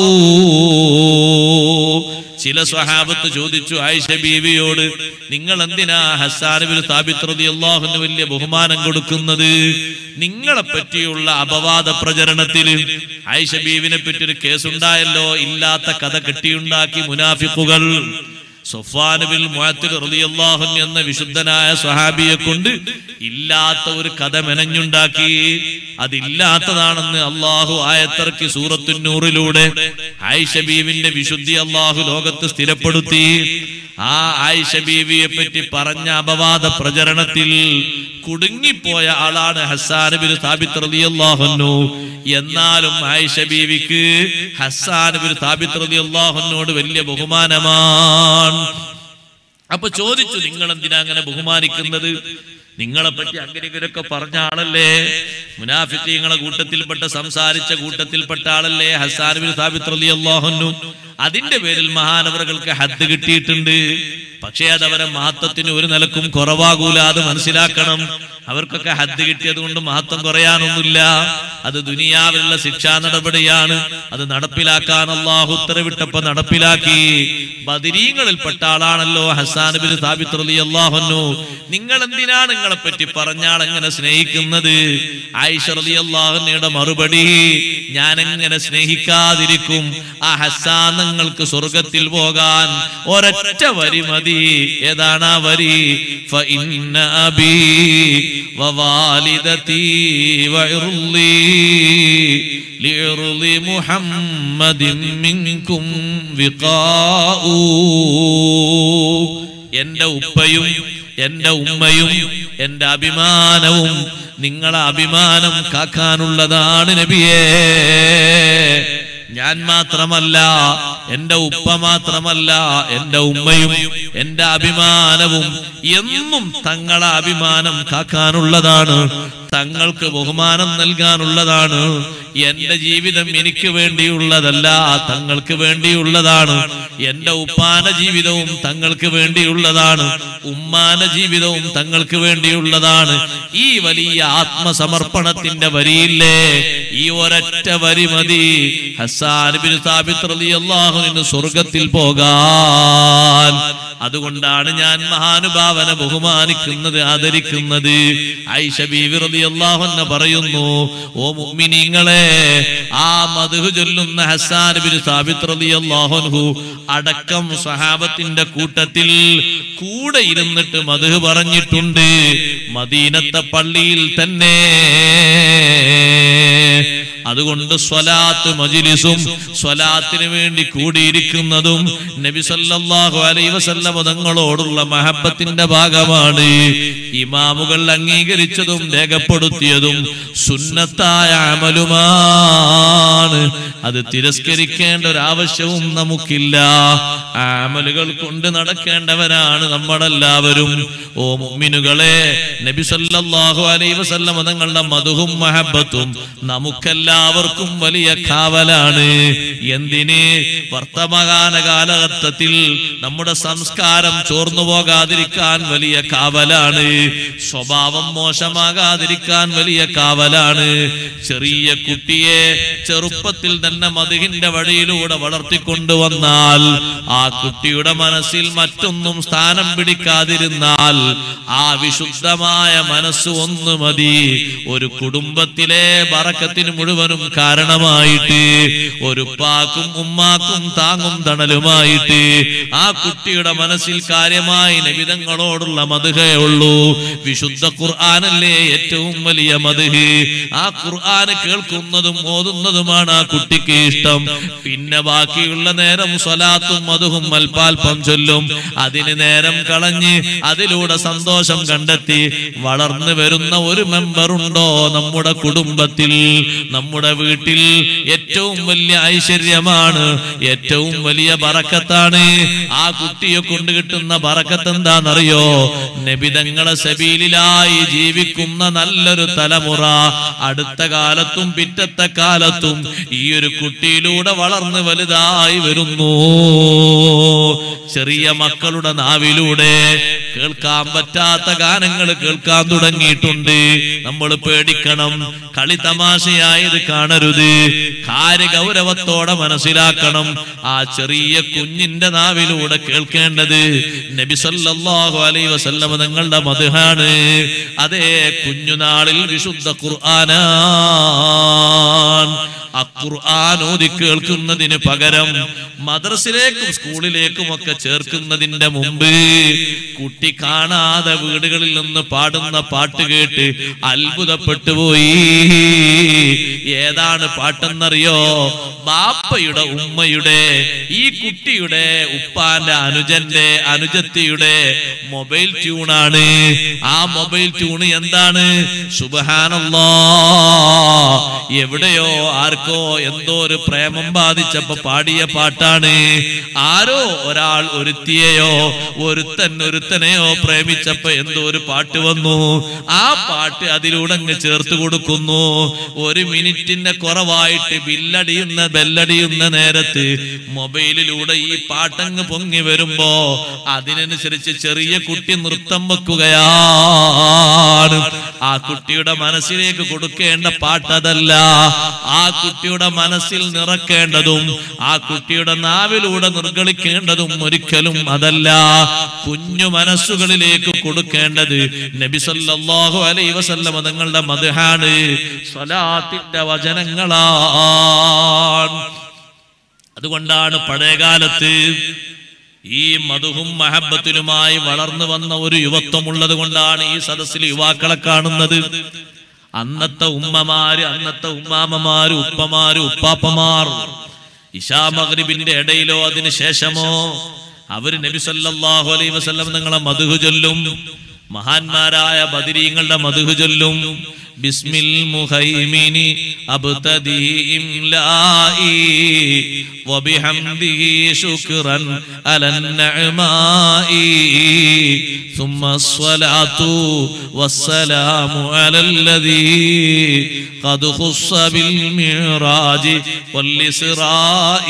ചില സ്വഹാബത്ത് ചോദിച്ചു ആയിഷ ബീവിയോട്, നിങ്ങൾ എന്തിനാ ഹസ്സാൻ ബിൻ സാബിത്ത് റളിയല്ലാഹു അൻഹു വലിയ ബഹുമാനം കൊടുക്കുന്നത്? നിങ്ങളെ പറ്റിയുള്ള അപവാദ പ്രചരണത്തിൽ ആയിഷ ബീവിനെ പറ്റി ഒരു കേസുണ്ടായല്ലോ. ഇല്ലാത്ത കഥ കെട്ടിയുണ്ടാക്കി മുനാഫിഖുകൾ. സഫ്വാൻ ബിൻ മുഅത്തിൽ റളിയല്ലാഹു അൻഹു എന്ന വിശുദ്ധനായ സ്വഹാബിയെ കൊണ്ട് ഇല്ലാത്ത ഒരു കഥ മെനഞ്ഞുണ്ടാക്കി. അതില്ലാത്തതാണെന്ന് അള്ളാഹു ആയത്തിറക്കി സൂറത്തുൻ നൂറിലൂടെ. ആയിഷ ബീവിന്റെ വിശുദ്ധി അള്ളാഹു ലോകത്ത് സ്ഥിരപ്പെടുത്തി. ആ ആയിഷ ബീവിയെ പറ്റി പറഞ്ഞ അപവാദ പ്രചരണത്തിൽ കുടുങ്ങിപ്പോയ ആളാണ് ഹസ്സാൻ ബിൻ സാബിത്ത് റളിയല്ലാഹു അൻഹു. എന്നാലും ആയിഷ ബീവിക്ക് ഹസ്സാൻ ബിൻ സാബിത്ത് റളിയല്ലാഹു അൻഹുവോട് വലിയ ബഹുമാനമാണ്. അപ്പൊ ചോദിച്ചു, നിങ്ങൾ എന്തിനാ അങ്ങനെ ബഹുമാനിക്കുന്നത്? നിങ്ങളെ പറ്റി അങ്ങനെ ഇവരൊക്കെ പറഞ്ഞ ആളല്ലേ, മുനാഫിഖീങ്ങളുടെ കൂട്ടത്തിൽപ്പെട്ട സംസാരിച്ച കൂട്ടത്തിൽപ്പെട്ട ആളല്ലേ ഹസ്സാൻ ബിൻ സാബിത്ത് റളിയല്ലാഹു അൻഹു. അതിന്റെ പേരിൽ മഹാനവറുകൾക്ക് ഹദ് കിട്ടിയിട്ടുണ്ട്. പക്ഷേ അതവരെ മഹത്വത്തിന് ഒരു നിലക്കും കുറവാകൂല. അത് മനസ്സിലാക്കണം. അവർക്കൊക്കെ ഹദ് കിട്ടിയത് കൊണ്ട് മഹത്വം കുറയാനൊന്നുമില്ല. അത് ദുനിയാവിലുള്ള ശിക്ഷാ നടപടിയാണ്. അത് നടപ്പിലാക്കാൻ അല്ലാഹു ഉത്തരവിട്ടപ്പോ നടപ്പിലാക്കി. ബദരീങ്ങളിൽപ്പെട്ട ആളാണല്ലോ ഹസ്സാൻ ബിൻ സാബിത്ത് റളിയല്ലാഹു അൻഹു. നിങ്ങൾ എന്തിനാണ് നിങ്ങളെ പറ്റി പറഞ്ഞാൾ എങ്ങനെ സ്നേഹിക്കുന്നത്? ആയിഷ റളിയല്ലാഹു അൻഹയുടെ മറുപടി, ഞാൻ എങ്ങനെ സ്നേഹിക്കാതിരിക്കും? ആ ഹസ്സാൻ നിങ്ങൾക്ക് സ്വർഗത്തിൽ പോകാൻ ഒരൊറ്റ വരി മതി. ഏതാണ് ആ വരി? ഫഇന്ന അബീ വവാലിദതി വഇർളി ലിഇർളി മുഹമ്മദിൻ മിൻകും വിഖാഉ. എന്റെ ഉപ്പയും എന്റെ ഉമ്മയും എന്റെ അഭിമാനവും നിങ്ങളെ അഭിമാനം കാക്കാനുള്ളതാണ് നബിയേ. ഞാൻ മാത്രമല്ല, എന്റെ ഉപ്പ മാത്രമല്ല, എന്റെ ഉമ്മയും എന്റെ അഭിമാനവും എന്നും തങ്ങളെ അഭിമാനം കാക്കാനുള്ളതാണ്, തങ്ങൾക്ക് ബഹുമാനം നൽകാനുള്ളതാണ്. എന്റെ ജീവിതം എനിക്ക് വേണ്ടിയുള്ളതല്ല, തങ്ങൾക്ക് വേണ്ടിയുള്ളതാണ്. എന്റെ ഉപ്പാന്റെ ജീവിതവും തങ്ങൾക്ക് വേണ്ടിയുള്ളതാണ്, ഉമ്മാന്റെ ജീവിതവും തങ്ങൾക്ക് വേണ്ടിയുള്ളതാണ്. ഈ വലിയ ആത്മസമർപ്പണത്തിന്റെ വരിയില്ലേ, ഈ ഒരൊറ്റ വരി മതി ഹസ്സാൻ ബിൻ സാബിത്ത് റളിയല്ലാഹു അൻഹു സ്വർഗത്തിൽ പോകാൻ. അതുകൊണ്ടാണ് ഞാൻ മഹാനുഭാവനെ ബഹുമാനിക്കുന്നത്, ആദരിക്കുന്നത്. ആയിഷ ബീവി റളിയല്ലാഹു അൻഹ പറയുന്നു, ഓ മുഅ്മിനീങ്ങളെ, ആ മദ്ഹ് ചൊല്ലുന്ന ഹസ്സാൻ ബിൻ സാബിത്ത് റളിയല്ലാഹു അൻഹു അടക്കം സ്വഹാബത്തിന്റെ കൂട്ടത്തിൽ കൂടെ ഇരുന്നിട്ട് മദ്ഹ് പറഞ്ഞിട്ടുണ്ട്. മദീനത്തെ പള്ളിയിൽ തന്നെ അതുകൊണ്ട് സ്വലാത്ത് മജ്ലിസും സ്വലാത്തിന് വേണ്ടി കൂടിയിരിക്കുന്നതും നബി സല്ലല്ലാഹു അലൈഹി വസല്ലം തങ്ങളോടുള്ള മഹബ്ബത്തിന്റെ ഭാഗമാണ്. ഇമാമുകൾ അംഗീകരിച്ചതും രേഖപ്പെടുത്തിയതും സുന്നത്തായ അമലുമാണ്. അത് തിരസ്കരിക്കേണ്ട ഒരു ആവശ്യവും നമുക്കില്ല. അമലുകൾ കൊണ്ട് നടക്കേണ്ടവരാണ് നമ്മളെല്ലാവരും. ഓ മുഅ്മിനുകളെ, നബി സല്ലല്ലാഹു അലൈഹി വസല്ലം തങ്ങളുടെ മദ്ഹും മഹബ്ബത്തും നമുക്കെല്ലാവർക്കും വലിയ കാവലാണ്. എന്തിന്? വർത്തമാന കാലഘട്ടത്തിൽ നമ്മുടെ സംസ്കാരം ചോർന്നു പോകാതിരിക്കാൻ വലിയ കാവലാണ്. സ്വഭാവം മോശമാകാതിരിക്കാൻ വലിയ കാവലാണ്. ചെറിയ കുട്ടിയെ ചെറുപ്പത്തിൽ തന്നെ മദ്ഹിന്റെ വഴിയിലൂടെ വളർത്തിക്കൊണ്ടുവന്നാൽ ആ കുട്ടിയുടെ മനസ്സിൽ മറ്റൊന്നും സ്ഥാനം പിടിക്കാതിരുന്നാൽ ആ വിശുദ്ധമായ മനസ്സ് ഒന്ന് മതി ഒരു കുടുംബത്തിലെ ബറക്കത്തിന് മുഴുവനും കാരണമായിട്ട്, ഒരു ഉപ്പാക്കും ഉമ്മാക്കും താങ്ങും തണലുമായിട്ട്. ആ കുട്ടിയുടെ മനസ്സിൽ കാര്യമായി നബി തങ്ങളോടുള്ള മദ്ഹേ ഉള്ളൂ. വിശുദ്ധ ഖുർആനല്ലേ ഏറ്റവും വലിയ മദ്ഹ്. ആ ഖുർആൻ കേൾക്കുന്നതും ഓതുന്നതുമാണ് ആ കുട്ടിക്ക് ഇഷ്ടം. പിന്നെ ബാക്കിയുള്ള നേരം സ്വലാത്തും മദ്ഹും അല്പാൽപ്പം ചൊല്ലും. അതിന് നേരം കളഞ്ഞ് അതിലൂടെ സന്തോഷം കണ്ടെത്തി വളർന്നു വരുന്ന ഒരു മെമ്പറുണ്ടോ നമ്മുടെ കുടുംബത്തിൽ, നമ്മുടെ വീട്ടിൽ? ഏറ്റവും വലിയ ഐശ്വര്യമാണ്, ഏറ്റവും വലിയ ബറക്കത്താണ്. ആ കുട്ടിയെ കൊണ്ട് കിട്ടുന്ന ബറക്കത്ത് എന്താണെന്നറിയോ? നബി തങ്ങളെ സബീലിലായി ജീവിക്കുന്ന നല്ലൊരു തലമുറ അടുത്ത കാലത്തും പിറ്റത്തെ കാലത്തും ഈ ഒരു കുട്ടിയിലൂടെ വളർന്ന് വലുതായി വരുന്നു. ചെറിയ മക്കളുടെ നാവിലൂടെ കേൾക്കാൻ പറ്റാത്ത ഗാനങ്ങൾ കേൾക്കാൻ തുടങ്ങിയിട്ടുണ്ട്. നമ്മൾ പേടിക്കണം. കളി തമാശയായത് കാണരുത്. കാര്യഗൗരവത്തോടെ മനസ്സിലാക്കണം. ആ ചെറിയ കുഞ്ഞിന്റെ നാവിലൂടെ കേൾക്കേണ്ടത് നബി സല്ലല്ലാഹു അലൈഹി വസല്ലം തങ്ങളുടെ മദ്ഹാണ്. അതേ കുഞ്ഞുനാളിൽ വിശുദ്ധ ഖുർആനാൻ. ആ ഖുർആൻ ഓതി കേൾക്കുന്നതിന് പകരം മദ്രസയിലേക്കും സ്കൂളിലേക്കും ഒക്കെ ചേർക്കുന്നതിന്റെ മുമ്പ് കുട്ടി കാണാതെ വീടുകളിൽ നിന്ന് പാടുന്ന പാട്ട് കേട്ട് അത്ഭുതപ്പെട്ടു പോയി. ഏതാണ് പാട്ടെന്നറിയോ? ബാപ്പയുടെ ഉമ്മയുടെ ഈ കുട്ടിയുടെ ഉപ്പാന്റെ അനുജന്റെ അനുജത്തിയുടെ മൊബൈൽ ട്യൂണാണ്. ആ മൊബൈൽ ട്യൂണ് എന്താണ്? സുബ്ഹാനല്ലാഹ്, എവിടെയോ ആർക്കോ എന്തോ ഒരു പ്രേമം ബാധിച്ചപ്പോ പാടിയ പാട്ടാണ്. ആരോ ഒരാൾ ഒരുത്തിയെയോ ഒരുത്തനെയോ പ്രേമിച്ചപ്പോ എന്തോ ഒരു പാട്ട് വന്നു. ആ പാട്ട് അതിലൂടെ അങ്ങ് ചേർത്ത് കൊടുക്കുന്നു. ഒരു മിനിറ്റിന്റെ കുറവായിട്ട് ബെല്ലടിയുന്ന നേരത്ത് മൊബൈലിലൂടെ ഈ പാട്ടങ്ങ് പൊങ്ങി വരുമ്പോ അതിനനുസരിച്ച് ചെറിയ കുട്ടി നൃത്തം വെക്കുകയാണ്. ആ കുട്ടിയുടെ മനസ്സിലേക്ക് കൊടുക്കേണ്ട പാട്ടതല്ല. ആ കുട്ടിയുടെ മനസ്സിൽ നിറക്കേണ്ടതും ആ കുട്ടിയുടെ നാവിലൂടെ നിർഗളിക്കേണ്ടതും ഒരിക്കലും അതല്ല. കുഞ്ഞു മനസ്സുകളിലേക്ക് കൊടുക്കേണ്ടത് നബി സല്ലല്ലാഹു അലൈഹി വസല്ലം തങ്ങളുടെ മദ്ഹാണ്, സ്വലാത്തിന്റെ വചനങ്ങളാണ്. അതുകൊണ്ടാണ് പഴയകാലത്ത് ഈ മദ്ഹും മഹബ്ബത്തിലുമായി വളർന്നു വന്ന ഒരു യുവത്വമുള്ളത് കൊണ്ടാണ് ഈ സദസ്സിൽ യുവാക്കളെ കാണുന്നത്. അന്നത്തെ ഉമ്മമാര്, അന്നത്തെ ഉമ്മാമ്മമാര്, ഉപ്പമാര്, ഉപ്പാപ്പമാർ ഇശാ മഗ്രിബിന്റെ ഇടയിലോ അതിന് ശേഷമോ അവര് നബി സല്ലല്ലാഹു അലൈഹി വസല്ലം തങ്ങളെ മദ്ഹ് ചൊല്ലും. മഹാന്മാരായ ബദരീങ്ങളുടെ മദ്ഹ് ചൊല്ലും. ബിസ്മിൽ മുഹൈമിനി അബ്തദി ഇംലായി വബിഹംദിഹി ശുക്രൻ അലൻ നഅമായി ثم الصلاة والسلام على الذي قد خص بالمعراج والإسراء.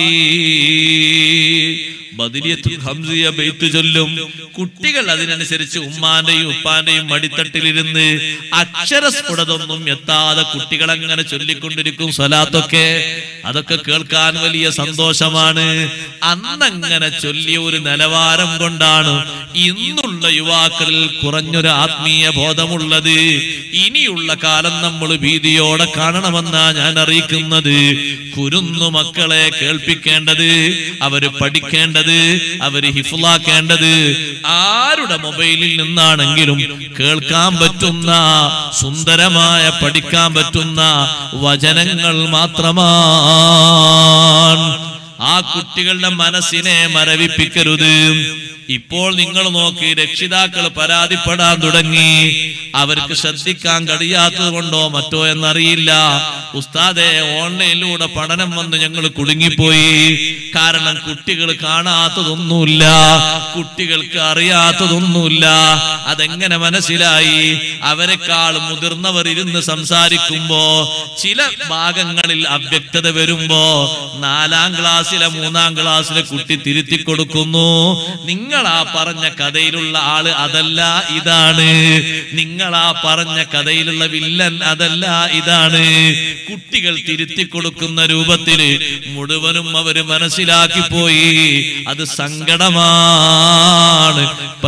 ബദരിയത്തുൽ ഹംസിയ ബൈത്ത് ചൊല്ലും. കുട്ടികൾ അതിനനുസരിച്ച് ഉമ്മാന്റെയും ഉപ്പാന്റെയും മടിത്തട്ടിലിരുന്ന് അക്ഷരസ്ഫുടതൊന്നും എത്താതെ കുട്ടികൾ അങ്ങനെ ചൊല്ലിക്കൊണ്ടിരിക്കും സ്വലാത്തൊക്കെ. അതൊക്കെ കേൾക്കാൻ വലിയ സന്തോഷമാണ്. അന്നങ്ങനെ ചൊല്ലിയ ഒരു നിലവാരം കൊണ്ടാണ് ഇന്നുള്ള യുവാക്കളിൽ കുറഞ്ഞൊരു ആത്മീയ ബോധമുള്ളത്. ഇനിയുള്ള കാലം നമ്മൾ ഭീതിയോടെ കാണണമെന്നാ ഞാൻ അറിയിക്കുന്നത്. കുരുന്നു മക്കളെ കേൾപ്പിക്കേണ്ടത്, അവര് പഠിക്കേണ്ടത് ഓതേണ്ടത്, അവര് ഹിഫ്ളാക്കേണ്ടത് ആരുടെ മൊബൈലിൽ നിന്നാണെങ്കിലും കേൾക്കാൻ പറ്റുന്ന സുന്ദരമായ പഠിക്കാൻ പറ്റുന്ന വചനങ്ങൾ മാത്രമാണ്. ആ കുട്ടികളുടെ മനസ്സിനെ മരവിപ്പിക്കരുത്. ഇപ്പോൾ നിങ്ങൾ നോക്കി, രക്ഷിതാക്കൾ പരാതിപ്പെടാൻ തുടങ്ങി. അവർക്ക് ശ്രദ്ധിക്കാൻ കഴിയാത്തത് കൊണ്ടോ മറ്റോ എന്നറിയില്ല. ഉസ്താദെ, ഓൺലൈനിലൂടെ പഠനം വന്ന് ഞങ്ങൾ കുടുങ്ങിപ്പോയി. കാരണം കുട്ടികൾ കാണാത്തതൊന്നുമില്ല, കുട്ടികൾക്ക് അറിയാത്തതൊന്നുമില്ല. അതെങ്ങനെ മനസ്സിലായി? അവരെക്കാൾ മുതിർന്നവർ ഇരുന്ന് സംസാരിക്കുമ്പോ ചില ഭാഗങ്ങളിൽ അവ്യക്തത വരുമ്പോ 4ാം ക്ലാസ്സിലെ 3ാം ക്ലാസ്സിലെ കുട്ടി തിരുത്തി കൊടുക്കുന്നു. നിങ്ങളാ പറഞ്ഞ കഥയിലുള്ള ആള് അതല്ല ഇതാണ്, നിങ്ങളാ പറഞ്ഞ കഥയിലുള്ള വില്ലൻ അതല്ല ഇതാണ്. കുട്ടികൾ തിരുത്തി കൊടുക്കുന്ന രൂപത്തില് മുഴുവനും അവര് മനസ്സിലാക്കി പോയി. അത് സങ്കടമാണ്,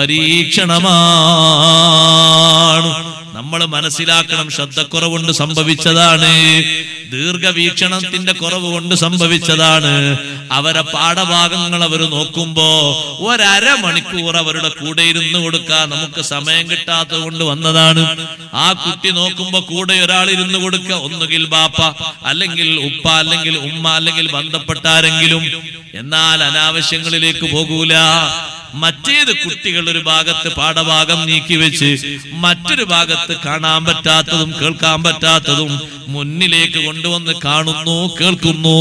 പരീക്ഷണമാണ്. നമ്മൾ മനസ്സിലാക്കണം, ശ്രദ്ധക്കുറവുകൊണ്ട് സംഭവിച്ചതാണ്, ദീർഘവീക്ഷണത്തിന്റെ കുറവ് കൊണ്ട് സംഭവിച്ചതാണ്. അവരെ പാഠഭാഗങ്ങൾ അവർ നോക്കുമ്പോ 1.5 മണിക്കൂർ അവരുടെ കൂടെ ഇരുന്ന് കൊടുക്കാൻ നമുക്ക് സമയം കിട്ടാത്തത് കൊണ്ട് വന്നതാണ്. ആ കുട്ടി നോക്കുമ്പോ കൂടെ ഒരാൾ ഇരുന്ന് കൊടുക്കുക, ഒന്നുകിൽ ബാപ്പ, അല്ലെങ്കിൽ ഉപ്പ, അല്ലെങ്കിൽ ഉമ്മ, അല്ലെങ്കിൽ ബന്ധപ്പെട്ട ആരെങ്കിലും. എന്നാൽ അനാവശ്യങ്ങളിലേക്ക് പോകൂല. മറ്റേത് കുട്ടികൾ ഒരു ഭാഗത്ത് പാഠഭാഗം നീക്കിവെച്ച് മറ്റൊരു ഭാഗത്ത് കാണാൻ പറ്റാത്തതും കേൾക്കാൻ പറ്റാത്തതും മുന്നിലേക്ക് കൊണ്ടുവന്ന് കാണുന്നു, കേൾക്കുന്നു.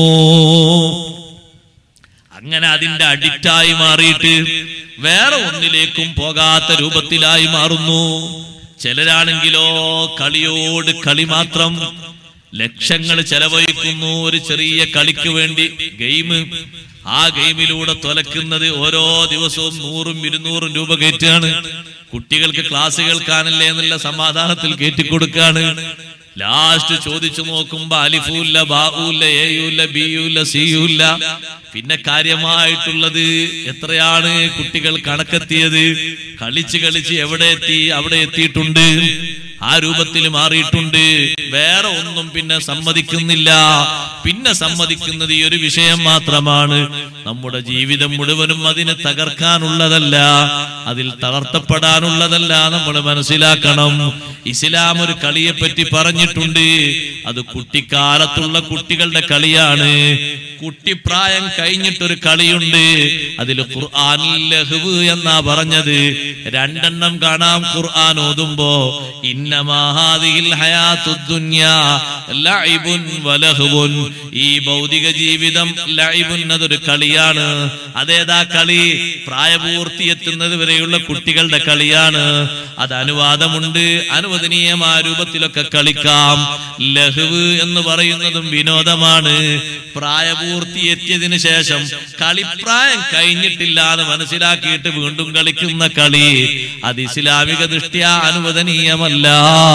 അങ്ങനെ അതിന്റെ അഡിക്റ്റായി മാറിയിട്ട് വേറെ ഒന്നിലേക്കും പോകാത്ത രൂപത്തിലായി മാറുന്നു. ചിലരാണെങ്കിലോ കളിയോട് കളി മാത്രം, ലക്ഷങ്ങൾ ചെലവഴിക്കുന്നു ഒരു ചെറിയ കളിക്ക് വേണ്ടി. ഗെയിം, ആ ഗെയിമിലൂടെ തുലക്കുന്നത് ഓരോ ദിവസവും 100ഉം 200ഉം രൂപ കയറ്റാണ്. കുട്ടികൾക്ക് ക്ലാസ് കേൾക്കാനല്ലേ എന്നുള്ള സമാധാനത്തിൽ കയറ്റിക്കൊടുക്കാണ്. ലാസ്റ്റ് ചോദിച്ചു നോക്കുമ്പോ അലിഫൂല്ല, ബാഊല്ല, എയൂല്ല, ബിയൂല്ല, സിയൂല്ല. പിന്നെ കാര്യമായിട്ടുള്ളത് എത്രയാണ് കുട്ടികൾ കണക്കെത്തിയത്? കളിച്ച് കളിച്ച് എവിടെ എത്തി? അവിടെ എത്തിയിട്ടുണ്ട്. ആ രൂപത്തിൽ മാറിയിട്ടുണ്ട്. വേറെ ഒന്നും പിന്നെ സമ്മതിക്കുന്നില്ല. പിന്നെ സമ്മതിക്കുന്നത് ഈ ഒരു വിഷയം മാത്രമാണ്. നമ്മുടെ ജീവിതം മുഴുവനും അതിന് തകർക്കാനുള്ളതല്ല, അതിൽ തളർത്തപ്പെടാനുള്ളതല്ല. നമ്മൾ മനസ്സിലാക്കണം. ഇസ്ലാം ഒരു കളിയെ പറ്റി പറഞ്ഞിട്ടുണ്ട്. അത് കുട്ടിക്കാലത്തുള്ള കുട്ടികളുടെ കളിയാണ്. കുട്ടിപ്രായം കഴിഞ്ഞിട്ടൊരു കളിയുണ്ട്. അതിൽ ഖുർആനിൽ ലഹ്വ് എന്നാ പറഞ്ഞത്. 2 എണ്ണം കാണാം ഖുർആൻ ഓതുമ്പോ. ഇന്നമാ ഹാദിഹിൽ ഹയാത്തുദ് ദുനിയാ ലഅബുൻ വലഹ്വുൻ. ഈ ഭൗതിക ജീവിതം ലഅബുൻ, അതൊരു കളിയാണ്. അതേതാ കളി? പ്രായപൂർത്തി എത്തുന്നത് വരെയുള്ള കുട്ടികളുടെ കളിയാണ്. അത് അനുവാദമുണ്ട്, അനുവദനീയമായ രൂപത്തിലൊക്കെ കളിക്കാം. ലഹ്വ് എന്ന് പറയുന്നതും വിനോദമാണ്. പ്രായപൂർത്തി എത്തിയതിനു ശേഷം കളിപ്രായം കഴിഞ്ഞിട്ടില്ല എന്ന് മനസ്സിലാക്കിയിട്ട് വീണ്ടും കളിക്കുന്ന കളി, അത് ഇസ്ലാമിക ദൃഷ്ട്യാ അനുവദനീയമല്ല.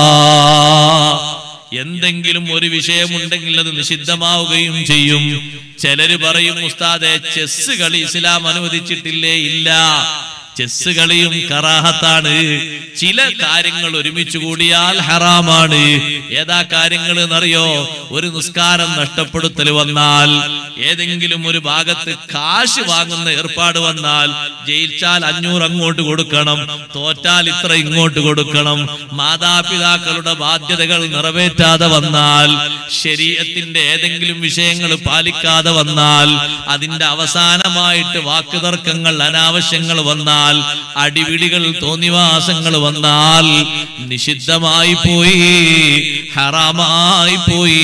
എന്തെങ്കിലും ഒരു വിഷയമുണ്ടെങ്കിൽ അത് നിഷിദ്ധമാവുകയും ചെയ്യും. ചിലര് പറയും, ഉസ്താദെ ചെസ് കളി ഇസ്ലാം അനുവദിച്ചിട്ടില്ലേ? ഇല്ല, ചെസ് കളിയും കറാഹത്താണ്. ചില കാര്യങ്ങൾ ഒരുമിച്ച് കൂടിയാൽ ഹറാമാണ്. ഏതാ കാര്യങ്ങൾ എന്നറിയോ? ഒരു നിസ്കാരം നഷ്ടപ്പെടുത്തൽ വന്നാൽ, ഏതെങ്കിലും ഒരു ഭാഗത്ത് കാശ് വാങ്ങുന്ന ഏർപ്പാട് വന്നാൽ, ജയിച്ചാൽ 500 അങ്ങോട്ട് കൊടുക്കണം, തോറ്റാൽ ഇത്ര ഇങ്ങോട്ട് കൊടുക്കണം. മാതാപിതാക്കളുടെ ബാധ്യതകൾ നിറവേറ്റാതെ വന്നാൽ, ശരീഅത്തിന്റെ ഏതെങ്കിലും വിഷയങ്ങൾ പാലിക്കാതെ വന്നാൽ, അതിന്റെ അവസാനമായിട്ട് വാക്കുതർക്കങ്ങൾ, അനാവശ്യങ്ങൾ വന്നാൽ, അടിപിടികൾ, തോന്നിവാസങ്ങൾ വന്നാൽ നിഷിദ്ധമായി പോയി, ഹറാമായി പോയി.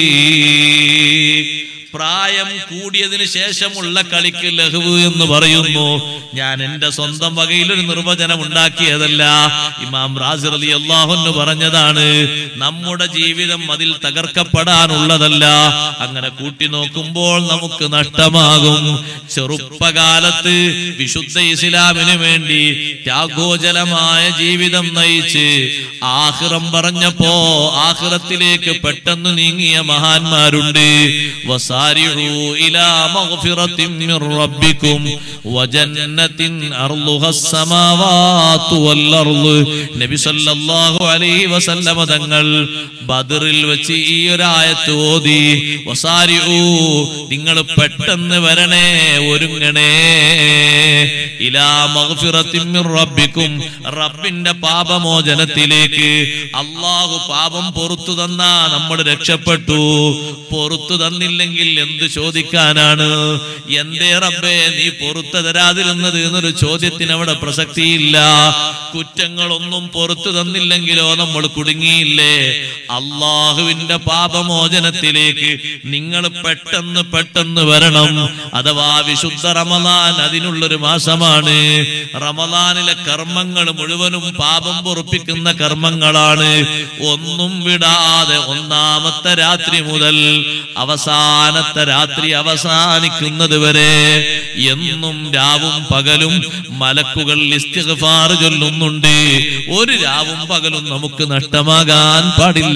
പ്രായം കൂടിയതിനു ശേഷമുള്ള കളിക്ക് ലഹ്വ് എന്ന് പറയുന്നു. ഞാൻ എന്റെ സ്വന്തം വകയിൽ ഒരു നിർവചനം ഉണ്ടാക്കിയതല്ല, ഇമാം റാസി റളിയല്ലാഹു അൻഹു പറഞ്ഞതാണ്. നമ്മുടെ ജീവിതം അതിൽ തകർക്കപ്പെടാനുള്ളതല്ല. അങ്ങനെ കൂട്ടി നോക്കുമ്പോൾ നമുക്ക് നഷ്ടമാകും. ചെറുപ്പകാലത്ത് വിശുദ്ധ ഇസ്ലാമിന് വേണ്ടി ത്യാഗോജലമായ ജീവിതം നയിച്ച് ആഖിറം പറഞ്ഞപ്പോ ആഖിറത്തിലേക്ക് പെട്ടെന്ന് നീങ്ങിയ മഹാന്മാരുണ്ട്. വസാരിഉ ഇലാ മഗ്ഫിറത്തിൻ മിർ റബ്ബിക്കും വജന്നത്തിൻ അർളുഹസ് സമാവാതു വൽ അർള്. നബി സല്ലല്ലാഹു അലൈഹി വസല്ലമ തങ്ങൾ ബദറിൽ വെച്ച് ഈ ഒരു ആയത്ത് ഓതി. വസാരിഉ, നിങ്ങൾ പെട്ടെന്ന് വരണേ, ഒരുങ്ങണേ. ഇലാ മഗ്ഫിറത്തിൻ മിർ റബ്ബിക്കും, റബ്ബിന്റെ പാപമോചനത്തിലേക്ക്. അല്ലാഹു പാപം പൊറുത്തു തന്നാ നമ്മൾ രക്ഷപ്പെട്ടു. പൊറുത്തു തന്നില്ലെങ്കിൽ എന്ത് ചോദിക്കാനാണ്? എന്തേ റബ്ബേ നീ പൊറുത്തു തരാതിരുന്നത് എന്നൊരു ചോദ്യത്തിന് അവിടെ പ്രസക്തിയില്ല. കുറ്റങ്ങളൊന്നും പൊറുത്തു തന്നില്ലെങ്കിലോ നമ്മൾ കുടുങ്ങിയില്ലേ? അള്ളാഹുവിന്റെ പാപമോചനത്തിലേക്ക് നിങ്ങൾ പെട്ടെന്ന് പെട്ടെന്ന് വരണം. അഥവാ വിശുദ്ധ റമദാൻ അതിനുള്ളൊരു മാസമാണ്. റമദാനിലെ കർമ്മങ്ങൾ മുഴുവനും പാപം പൊറുപ്പിക്കുന്ന കർമ്മങ്ങളാണ്. ഒന്നും വിടാതെ ഒന്നാമത്തെ രാത്രി മുതൽ അവസാനത്തെ രാത്രി അവസാനിക്കുന്നത് വരെ എന്നും രാവും പകലും മലക്കുകൾ ഇസ്തിഗ്ഫാർ ചൊല്ലുന്നുണ്ട്. ഒരു രാവും പകലും നമുക്ക് നഷ്ടമാകാൻ പാടില്ല.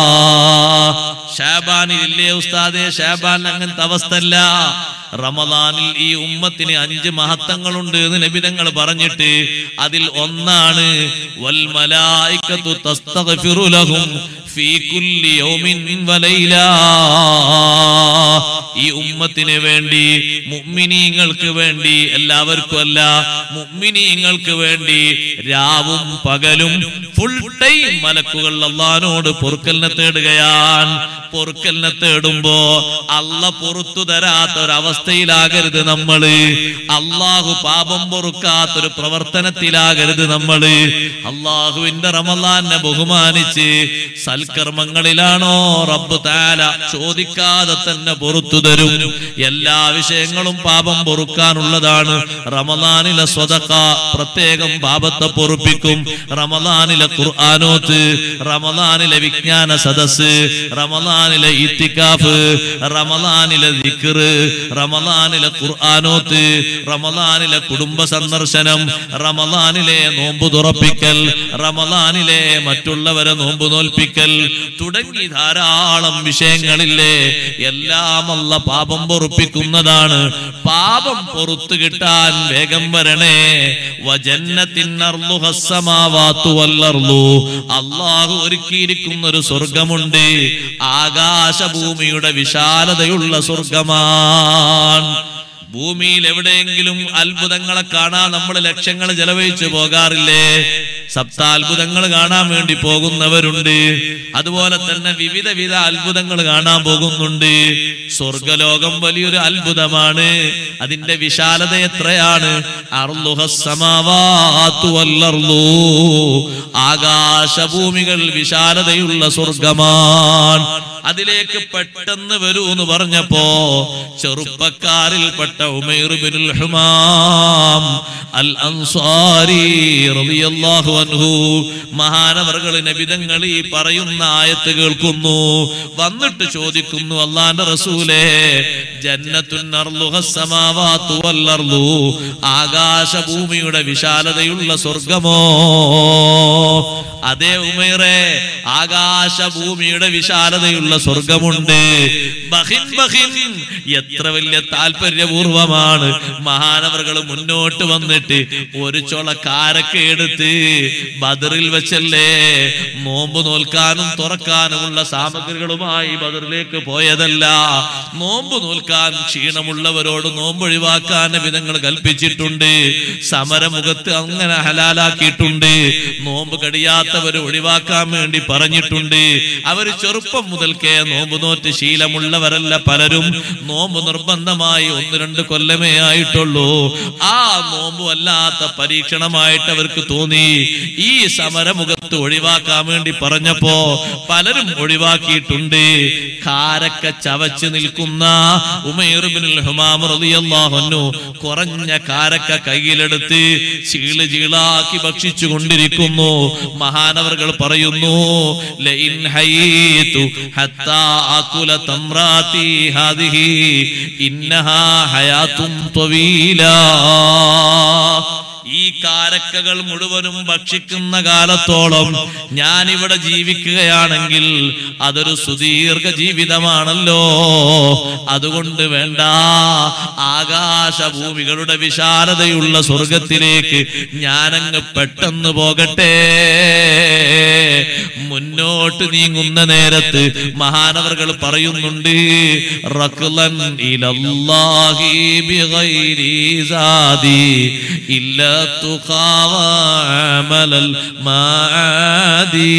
ശഅബാനിൽ ഇല്ലേ ഉസ്താദേ? ശഅബാൻ അങ്ങനത്തെ അവസ്ഥയല്ല. റമദാനിൽ ഈ ഉമ്മത്തിന് 5 മഹത്വങ്ങളുണ്ട് എന്ന് നബി തങ്ങൾ പറഞ്ഞിട്ട് അതിൽ ഒന്നാണ് വൽ മലായികതു തസ്തഗ്ഫിറു ലഹും ഫീ കുല്ലി യൗമിൻ വലൈല. ഈ ഉമ്മത്തിന് വേണ്ടി, മുഅ്മിനീങ്ങൾക്ക് വേണ്ടി, എല്ലാവർക്കും അല്ല, മുഅ്മിനീങ്ങൾക്ക് വേണ്ടി രാവും പകലും ഫുൾ ടൈം മലക്കുകൾ അല്ലാഹുവോട് പൊറുക്കലിനെ തേടുകയാണ്. പൊറുക്കലിനെ തേടുമ്പോ അല്ല പൊറുത്തു തരാത്തൊരവസ്ഥയിലാകരുത് നമ്മള്. അള്ളാഹു പാപം പൊറുക്കാത്തൊരു പ്രവർത്തനത്തിലാകരുത് നമ്മള്. അള്ളാഹുവിന്റെ റമദാനെ ബഹുമാനിച്ച് സൽക്കർമ്മങ്ങളിലാണോ റബ്ബ് തആല ചോദിക്കാതെ തന്നെ പൊറുത്തു തരും. എല്ലാ വിഷയങ്ങളും പാപം പൊറുക്കാനുള്ളതാണ്. റമദാനിലെ സ്വതക്ക പ്രത്യേകം പാപത്തെ പൊറുപ്പിക്കും. റമദാനിലെ ഖുർആനോത്ത്, റമദാനിലെ വിജ്ഞാന സദസ്സ്, റമദാനിലെ ഇത്തികാഫ്, റമദാനിലെ ദിക്ർ, റമദാനിലെ ഖുർആനോത്ത്, റമദാനിലെ കുടുംബ സന്ദർശനം, റമദാനിലെ നോമ്പ് തുറപ്പിക്കൽ, റമദാനിലെ മറ്റുള്ളവരെ നോമ്പ് നോൽപ്പിക്കൽ തുടങ്ങി ധാരാളം വിഷയങ്ങളില്ലേ. എല്ലാം അല്ലാഹു പാപം പൊറുപ്പിക്കുന്നതാണ്. പാപം പൊറുത്തു കിട്ടാൻ വേഗം വരണേ. വജന്നത്തിൻ അർളുഹസ് സമാവാതു വൽ അർളു, അല്ലാഹു ഒരുക്കിയിരിക്കുന്ന ഒരു സ്വർഗ്ഗമുണ്ട്. ആകാശഭൂമിയുടെ വിശാലതയുള്ള സ്വർഗ്ഗമാണ്. ഭൂമിയിൽ എവിടെയെങ്കിലും അത്ഭുതങ്ങളെ കാണാൻ നമ്മൾ ലക്ഷങ്ങൾ ചെലവഴിച്ചു പോകാറില്ലേ? സപ്താത്ഭുതങ്ങൾ കാണാൻ വേണ്ടി പോകുന്നവരുണ്ട്. അതുപോലെ തന്നെ വിവിധ അത്ഭുതങ്ങൾ കാണാൻ പോകുന്നുണ്ട്. സ്വർഗലോകം വലിയൊരു അത്ഭുതമാണ്. അതിന്റെ വിശാലത എത്രയാണ്? അർളുഹസ് സമാവാതു വൽ അർളു, ആകാശഭൂമികൾ വിശാലതയുള്ള സ്വർഗമാണ്. അതിലേക്ക് പെട്ടെന്ന് വരൂ എന്ന് പറഞ്ഞപ്പോ ചെറുപ്പക്കാരിൽപ്പെട്ട ഉമൈർ ഇബ്നുൽ ഹുമാം അൽ അൻസാരി റളിയല്ലാഹു അൻഹു മഹാനവർകൾ നബി തങ്ങൾ ഈ പറയുന്ന ആയത്ത് കേൾക്കുന്നു. വന്നിട്ട് ചോദിക്കുന്നു, അല്ലാഹുവിന്റെ റസൂലേ, ജന്നത്തുൻ അർളുഹസ് സമാവാതു വൽ അർളു, ആകാശഭൂമിയുടെ വിശാലതയുള്ള സ്വർഗമോ? അതേ ഉമൈറേ, ആകാശഭൂമിയുടെ വിശാലതയുള്ള സ്വർഗമുണ്ട്. ബഹിൻ ബഹിൻ, എത്ര വലിയ താല്പര്യപൂർവമാണ് മഹാനവർകൾ മുന്നോട്ട് വന്നിട്ട് ഒരു ചുള കാരക്ക എടുത്ത് ബദറിൽ വെച്ചല്ലേ നോമ്പ് നോൽക്കാനും തുറക്കാനുമുള്ള സാമഗ്രികളുമായി ബദറിലേക്ക് പോയതല്ല. നോമ്പ് നോൽക്കാൻ ക്ഷീണമുള്ളവരോട് നോമ്പ് ഒഴിവാക്കാൻ വിധങ്ങൾ കൽപ്പിച്ചിട്ടുണ്ട്. സമരമുഖത്ത് അങ്ങനെ ഹലാലാക്കിയിട്ടുണ്ട്. നോമ്പ് കടിയാത്തവർ ഒഴിവാക്കാൻ വേണ്ടി പറഞ്ഞിട്ടുണ്ട്. അവര് ചെറുപ്പം മുതൽക്കേ നോമ്പ് നോറ്റ് ശീലമുള്ളവരല്ല പലരും. നോമ്പ് നിർബന്ധമായി 1-2 കൊല്ലമേ ആയിട്ടുള്ളൂ. ആ നോമ്പ് വല്ലാത്ത പരീക്ഷണമായിട്ട് അവർക്ക് തോന്നി. ഈ സമരമുഖത്ത് ഒഴിവാക്കാൻ വേണ്ടി പറഞ്ഞപ്പോ പലരും ഒഴിവാക്കിയിട്ടുണ്ട്. കാരക്ക ചവച്ച് നിൽക്കുന്ന ഉമൈർ ഇബ്നുൽ ഹുമാം റളിയല്ലാഹു അൻഹു കുറഞ്ഞ കാരക്ക കയ്യിലെടുത്ത് ചീള് ചീളാക്കി ഭക്ഷിച്ചു കൊണ്ടിരിക്കുന്നു. മഹാനവർകൾ പറയുന്നു, ലഇൻ ഹയീതു ഹത്താ അകുല തംറാതി ഹാദിഹി ഇന്നഹാ ഹയാതുൻ ത്വീലാ. ഈ കാരക്കകൾ മുഴുവനും ഭക്ഷിക്കുന്ന കാലത്തോളം ഞാനിവിടെ ജീവിക്കുകയാണെങ്കിൽ അതൊരു സുദീർഘ ജീവിതമാണല്ലോ. അതുകൊണ്ട് വേണ്ട, ആകാശഭൂമികളുടെ വിശാലതയുള്ള സ്വർഗത്തിലേക്ക് ഞാനങ്ങ് പെട്ടെന്ന് പോകട്ടെ. മുന്നോട്ട് നീങ്ങുന്ന നേരത്ത് മഹാനവർകൾ പറയുന്നുണ്ട്, റഖ്ലൻ ഇലല്ലാഹി ബിഗൈരി സാദി ഇല്ലാ തുഖാവ അമലൽ മാഅദി.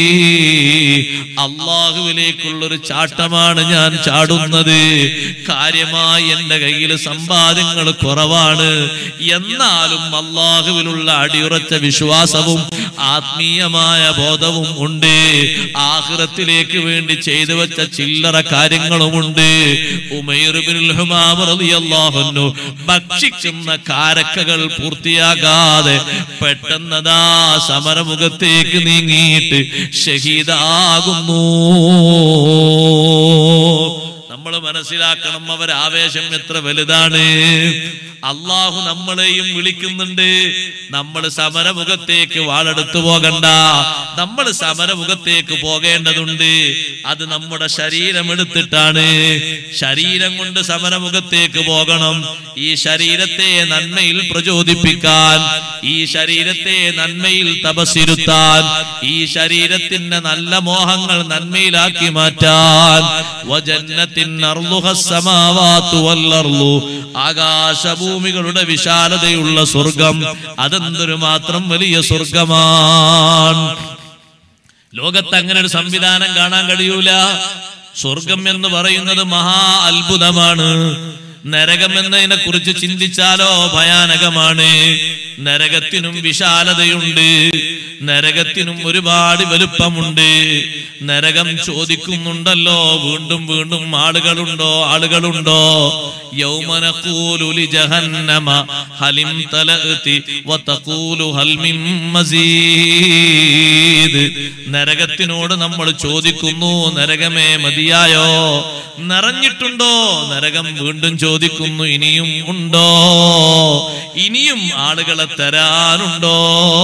അല്ലാഹുവിലേക്കുള്ളൊരു ചാട്ടമാണ് ഞാൻ ചാടുന്നത്. കാര്യമായി എന്റെ കയ്യിൽ സമ്പാദ്യങ്ങൾ കുറവാണ്, എന്നാലും അല്ലാഹുവിലുള്ള അടിയുറച്ച വിശ്വാസവും ആത്മീയമായ ബോധവും ഉണ്ട്. ആഖിറത്തിലേക്ക് വേണ്ടി ചെയ്തു വെച്ച ചില്ലറ കാര്യങ്ങളുമുണ്ട്. ഉമൈർ ഇബ്നുൽ ഹുമാം റളിയല്ലാഹു അൻഹു ഭക്ഷിക്കുന്ന കാരക്കകൾ പൂർത്തിയാകാതെ പെട്ടെന്നതാ സമരമുഖത്തേക്ക് നീങ്ങിയിട്ട് ഷഹീദാകുന്നു. നമ്മൾ മനസ്സിലാക്കണം, അവരാവേശം എത്ര വലുതാണ്. അള്ളാഹു നമ്മളെയും വിളിക്കുന്നുണ്ട്. നമ്മൾ സമരമുഖത്തേക്ക് വാളെടുത്തു പോകണ്ട, നമ്മൾ സമരമുഖത്തേക്ക് പോകേണ്ടതുണ്ട്. അത് നമ്മുടെ ശരീരം എടുത്തിട്ടാണ്. ശരീരം കൊണ്ട് സമരമുഖത്തേക്ക് പോകണം. ഈ ശരീരത്തെ നന്മയിൽ പ്രചോദിപ്പിക്കാൻ, ഈ ശരീരത്തെ നന്മയിൽ തപസ്സിരുത്താൻ, ഈ ശരീരത്തിന്റെ നല്ല മോഹങ്ങൾ നന്മയിലാക്കി മാറ്റാൻ. വജന്നത്തിൻ അർളുഹസ് സമാവാതു വൽ അർളു, ആകാശഭൂമികളുടെ വിശാലതയുള്ള സ്വർഗം, അതെന്തൊരു മാത്രം വലിയ സ്വർഗമാണ്. ലോകത്ത് അങ്ങനെ ഒരു സംവിധാനം കാണാൻ കഴിയൂല. സ്വർഗം എന്ന് പറയുന്നത് മഹാ അത്ഭുതമാണ്. നരകം എന്നതിനെ കുറിച്ച് ചിന്തിച്ചാലോ ഭയാനകമാണ്. നരകത്തിനും വിശാലതയുണ്ട്, നരകത്തിനും ഒരുപാട് വലുപ്പമുണ്ട്. നരകം ചോദിക്കുന്നുണ്ടല്ലോ, വീണ്ടും വീണ്ടും ആളുകളുണ്ടോ. യൗമ നഖൂലു ലി ജഹന്നമ ഹലിം തലഅതി വതഖൂലു ഹൽ മിൻ മസീദ്. നരകത്തിനോട് നമ്മൾ ചോദിക്കുന്നു, നരകമേ മതിയായോ, നിറഞ്ഞിട്ടുണ്ടോ? നരകം വീണ്ടും ചോദിക്കുന്നു, ഇനിയും ഉണ്ടോ, ഇനിയും ആളുകളെ തരാനുണ്ടോ?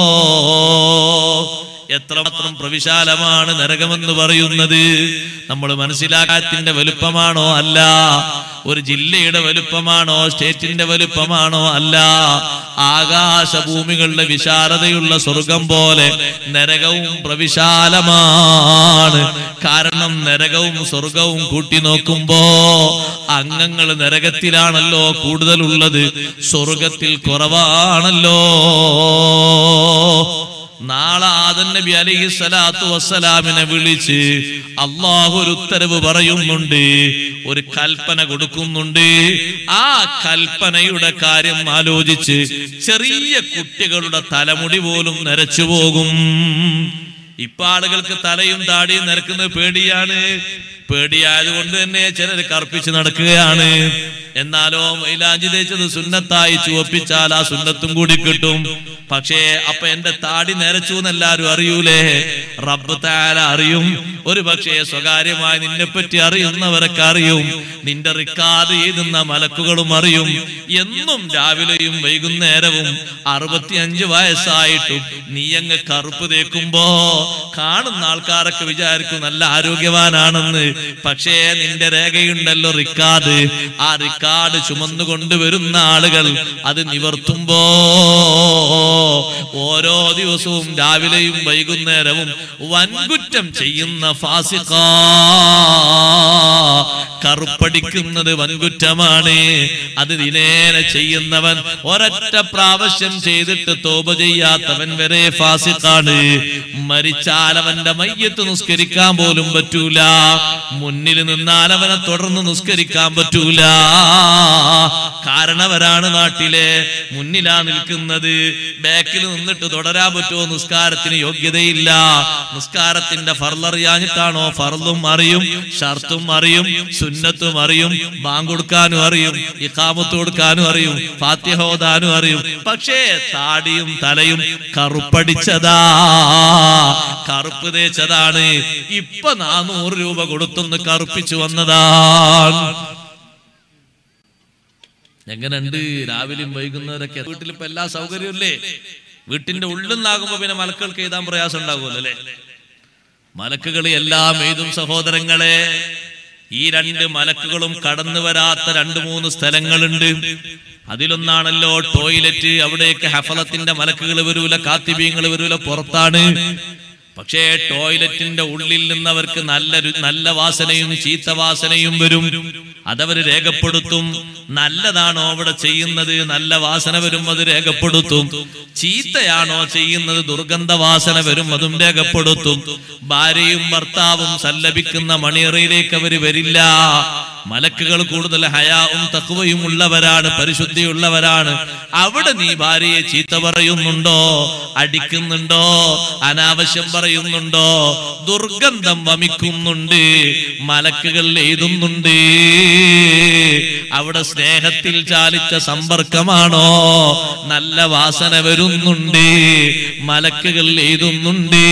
എത്രമാത്രം പ്രവിശാലമാണ് നരകമെന്ന് പറയുന്നത്. നമ്മൾ മനസ്സിലാക്കാത്തിന്റെ വലുപ്പമാണോ? അല്ല. ഒരു ജില്ലയുടെ വലുപ്പമാണോ? സ്റ്റേറ്റിന്റെ വലുപ്പമാണോ? അല്ല. ആകാശഭൂമികളുടെ വിശാലതയുള്ള സ്വർഗം പോലെ നരകവും പ്രവിശാലമാണ്. കാരണം നരകവും സ്വർഗവും കൂട്ടി നോക്കുമ്പോ അംഗങ്ങൾ നരകത്തിലാണല്ലോ കൂടുതലുള്ളത്, സ്വർഗത്തിൽ കുറവാണല്ലോ. നാളെ ആദം നബി അലൈഹി സ്വലാത്തു വസ്സലാമിനെ വിളിച്ച് അള്ളാഹു ഒരു ഉത്തരവ് പറയുന്നുണ്ട്, ഒരു കൽപ്പന കൊടുക്കുന്നുണ്ട്. ആ കൽപ്പനയുടെ കാര്യം ആലോചിച്ച് ചെറിയ കുട്ടികളുടെ തലമുടി പോലും നരച്ചു പോകും. ഇപ്പൊ ആളുകൾക്ക് തലയും താടിയും നരക്കുന്നത് പേടിയാണ്. പേടിയായതുകൊണ്ട് തന്നെ ചിലർ കറുപ്പിച്ച് നടക്കുകയാണ്. എന്നാലോ മൈലാഞ്ചി തേച്ചത് സുന്നത്തായി ചുവപ്പിച്ചാൽ ആ സുന്നത്തും കൂടി കിട്ടും. പക്ഷേ അപ്പൊ എന്റെ താടി നരച്ചു എന്നെല്ലാരും അറിയൂലേ? റബ്ബ് തആല അറിയും. ഒരു പക്ഷേ സ്വകാര്യമായി നിന്നെ പറ്റി അറിയുന്നവരൊക്കെ അറിയും. നിന്റെ റിക്കാർഡ് എഴുതുന്ന മലക്കുകളും അറിയും. എന്നും രാവിലെയും വൈകുന്നേരവും 65 വയസ്സായിട്ടും നീ അങ്ങ് കറുപ്പ് തേക്കുമ്പോ കാണുന്ന ആൾക്കാരൊക്കെ വിചാരിക്കും നല്ല ആരോഗ്യവാനാണെന്ന്. പക്ഷേ നിന്റെ രേഖയുണ്ടല്ലോ റിക്കാർഡ്, ആ റിക്കാർഡ് ചുമന്നുകൊണ്ടുവരുന്ന ആളുകൾ അത് നിവർത്തുമ്പോ ഓരോ ദിവസവും രാവിലെയും വൈകുന്നേരവും വൻകുറ്റം ചെയ്യുന്ന ഫാസിഖ, കറുപ്പടിക്കുന്നത് വൻകുറ്റമാണ്. അത് ദിനേന ചെയ്യുന്നവൻ, ഒരൊറ്റ പ്രാവശ്യം ചെയ്തിട്ട് തോബ ചെയ്യാത്തവൻ വരെ ഫാസിഖാണ്. മരിച്ചാൽ അവന്റെ മയ്യത്ത് നിസ്കരിക്കാൻ പോലും പറ്റൂല. മുന്നിൽ നിന്നാൽ അവനെ തുടർന്ന് നിസ്കരിക്കാൻ പറ്റൂല. കാരണവരാണ് നാട്ടിലെ മുന്നിലാ നിൽക്കുന്നത്. ബാക്കിൽ നിന്നിട്ട് തുടരാൻ പറ്റുമോ? നിസ്കാരത്തിന് യോഗ്യതയില്ല. നിസ്കാരത്തിന്റെ ഫർളറിയാഞ്ഞിട്ടാണോ? ഫർളും അറിയും, ഷർത്തും അറിയും, സുന്നത്തും അറിയും, ബാങ്ക് കൊടുക്കാനും അറിയും, ഇഖാമത്ത് കൊടുക്കാനും അറിയും, ഫാത്തിഹ ഓതാനും അറിയും. പക്ഷേ താടിയും തലയും കറുപ്പടിച്ചതാ, കറുപ്പ് തേച്ചതാണ്. ഇപ്പൊ 400 രൂപ കൊടുത്തൊന്ന് കറുപ്പിച്ചു വന്നതാണ്. എങ്ങനെയുണ്ട് രാവിലെയും വൈകുന്നവരൊക്കെ? വീട്ടിലിപ്പോ എല്ലാ സൗകര്യമില്ലേ? വീട്ടിന്റെ ഉള്ളിൽ നിന്നാകുമ്പോ പിന്നെ മലക്കുകൾക്ക് എഴുതാൻ പ്രയാസം ഉണ്ടാകുമല്ലോ അല്ലെ? മലക്കുകൾ എല്ലാം എഴുതും സഹോദരങ്ങളെ. ഈ രണ്ട് മലക്കുകളും കടന്നു വരാത്ത 2-3 സ്ഥലങ്ങളുണ്ട്. അതിലൊന്നാണല്ലോ ടോയ്ലറ്റ്. അവിടേക്ക് ഹഫലത്തിന്റെ മലക്കുകൾ വരൂല, കാത്തിബീങ്ങൾ വരൂല, പുറത്താണ്. പക്ഷേ ടോയ്ലറ്റിന്റെ ഉള്ളിൽ നിന്നവർക്ക് നല്ല വാസനയും ചീത്ത വാസനയും വരും. അതവര് രേഖപ്പെടുത്തും. നല്ലതാണോ അവിടെ ചെയ്യുന്നത്, നല്ല വാസന വരും, അത് രേഖപ്പെടുത്തും. ചീത്തയാണോ ചെയ്യുന്നത്, ദുർഗന്ധ വാസന വരും, അതും രേഖപ്പെടുത്തും. ഭാര്യയും ഭർത്താവും സല്ലപിക്കുന്ന മണിയറയിലേക്ക് അവര് വരില്ല. മലക്കുകൾ കൂടുതൽ ഹയാവും തഖ്വയും ഉള്ളവരാണ്, പരിശുദ്ധിയുള്ളവരാണ്. അവിടെ നീ ഭാര്യയെ ചീത്ത പറയുന്നുണ്ടോ, അടിക്കുന്നുണ്ടോ, അനാവശ്യം പറയുന്നുണ്ടോ, ദുർഗന്ധം വമിക്കുന്നുണ്ട്, മലക്കുകൾ എഴുതുന്നുണ്ട്. അവിടെ സ്നേഹത്തിൽ ചാലിച്ച സമ്പർക്കമാണോ, നല്ല വാസന വരുന്നുണ്ട്, മലക്കുകൾ എഴുതുന്നുണ്ട്.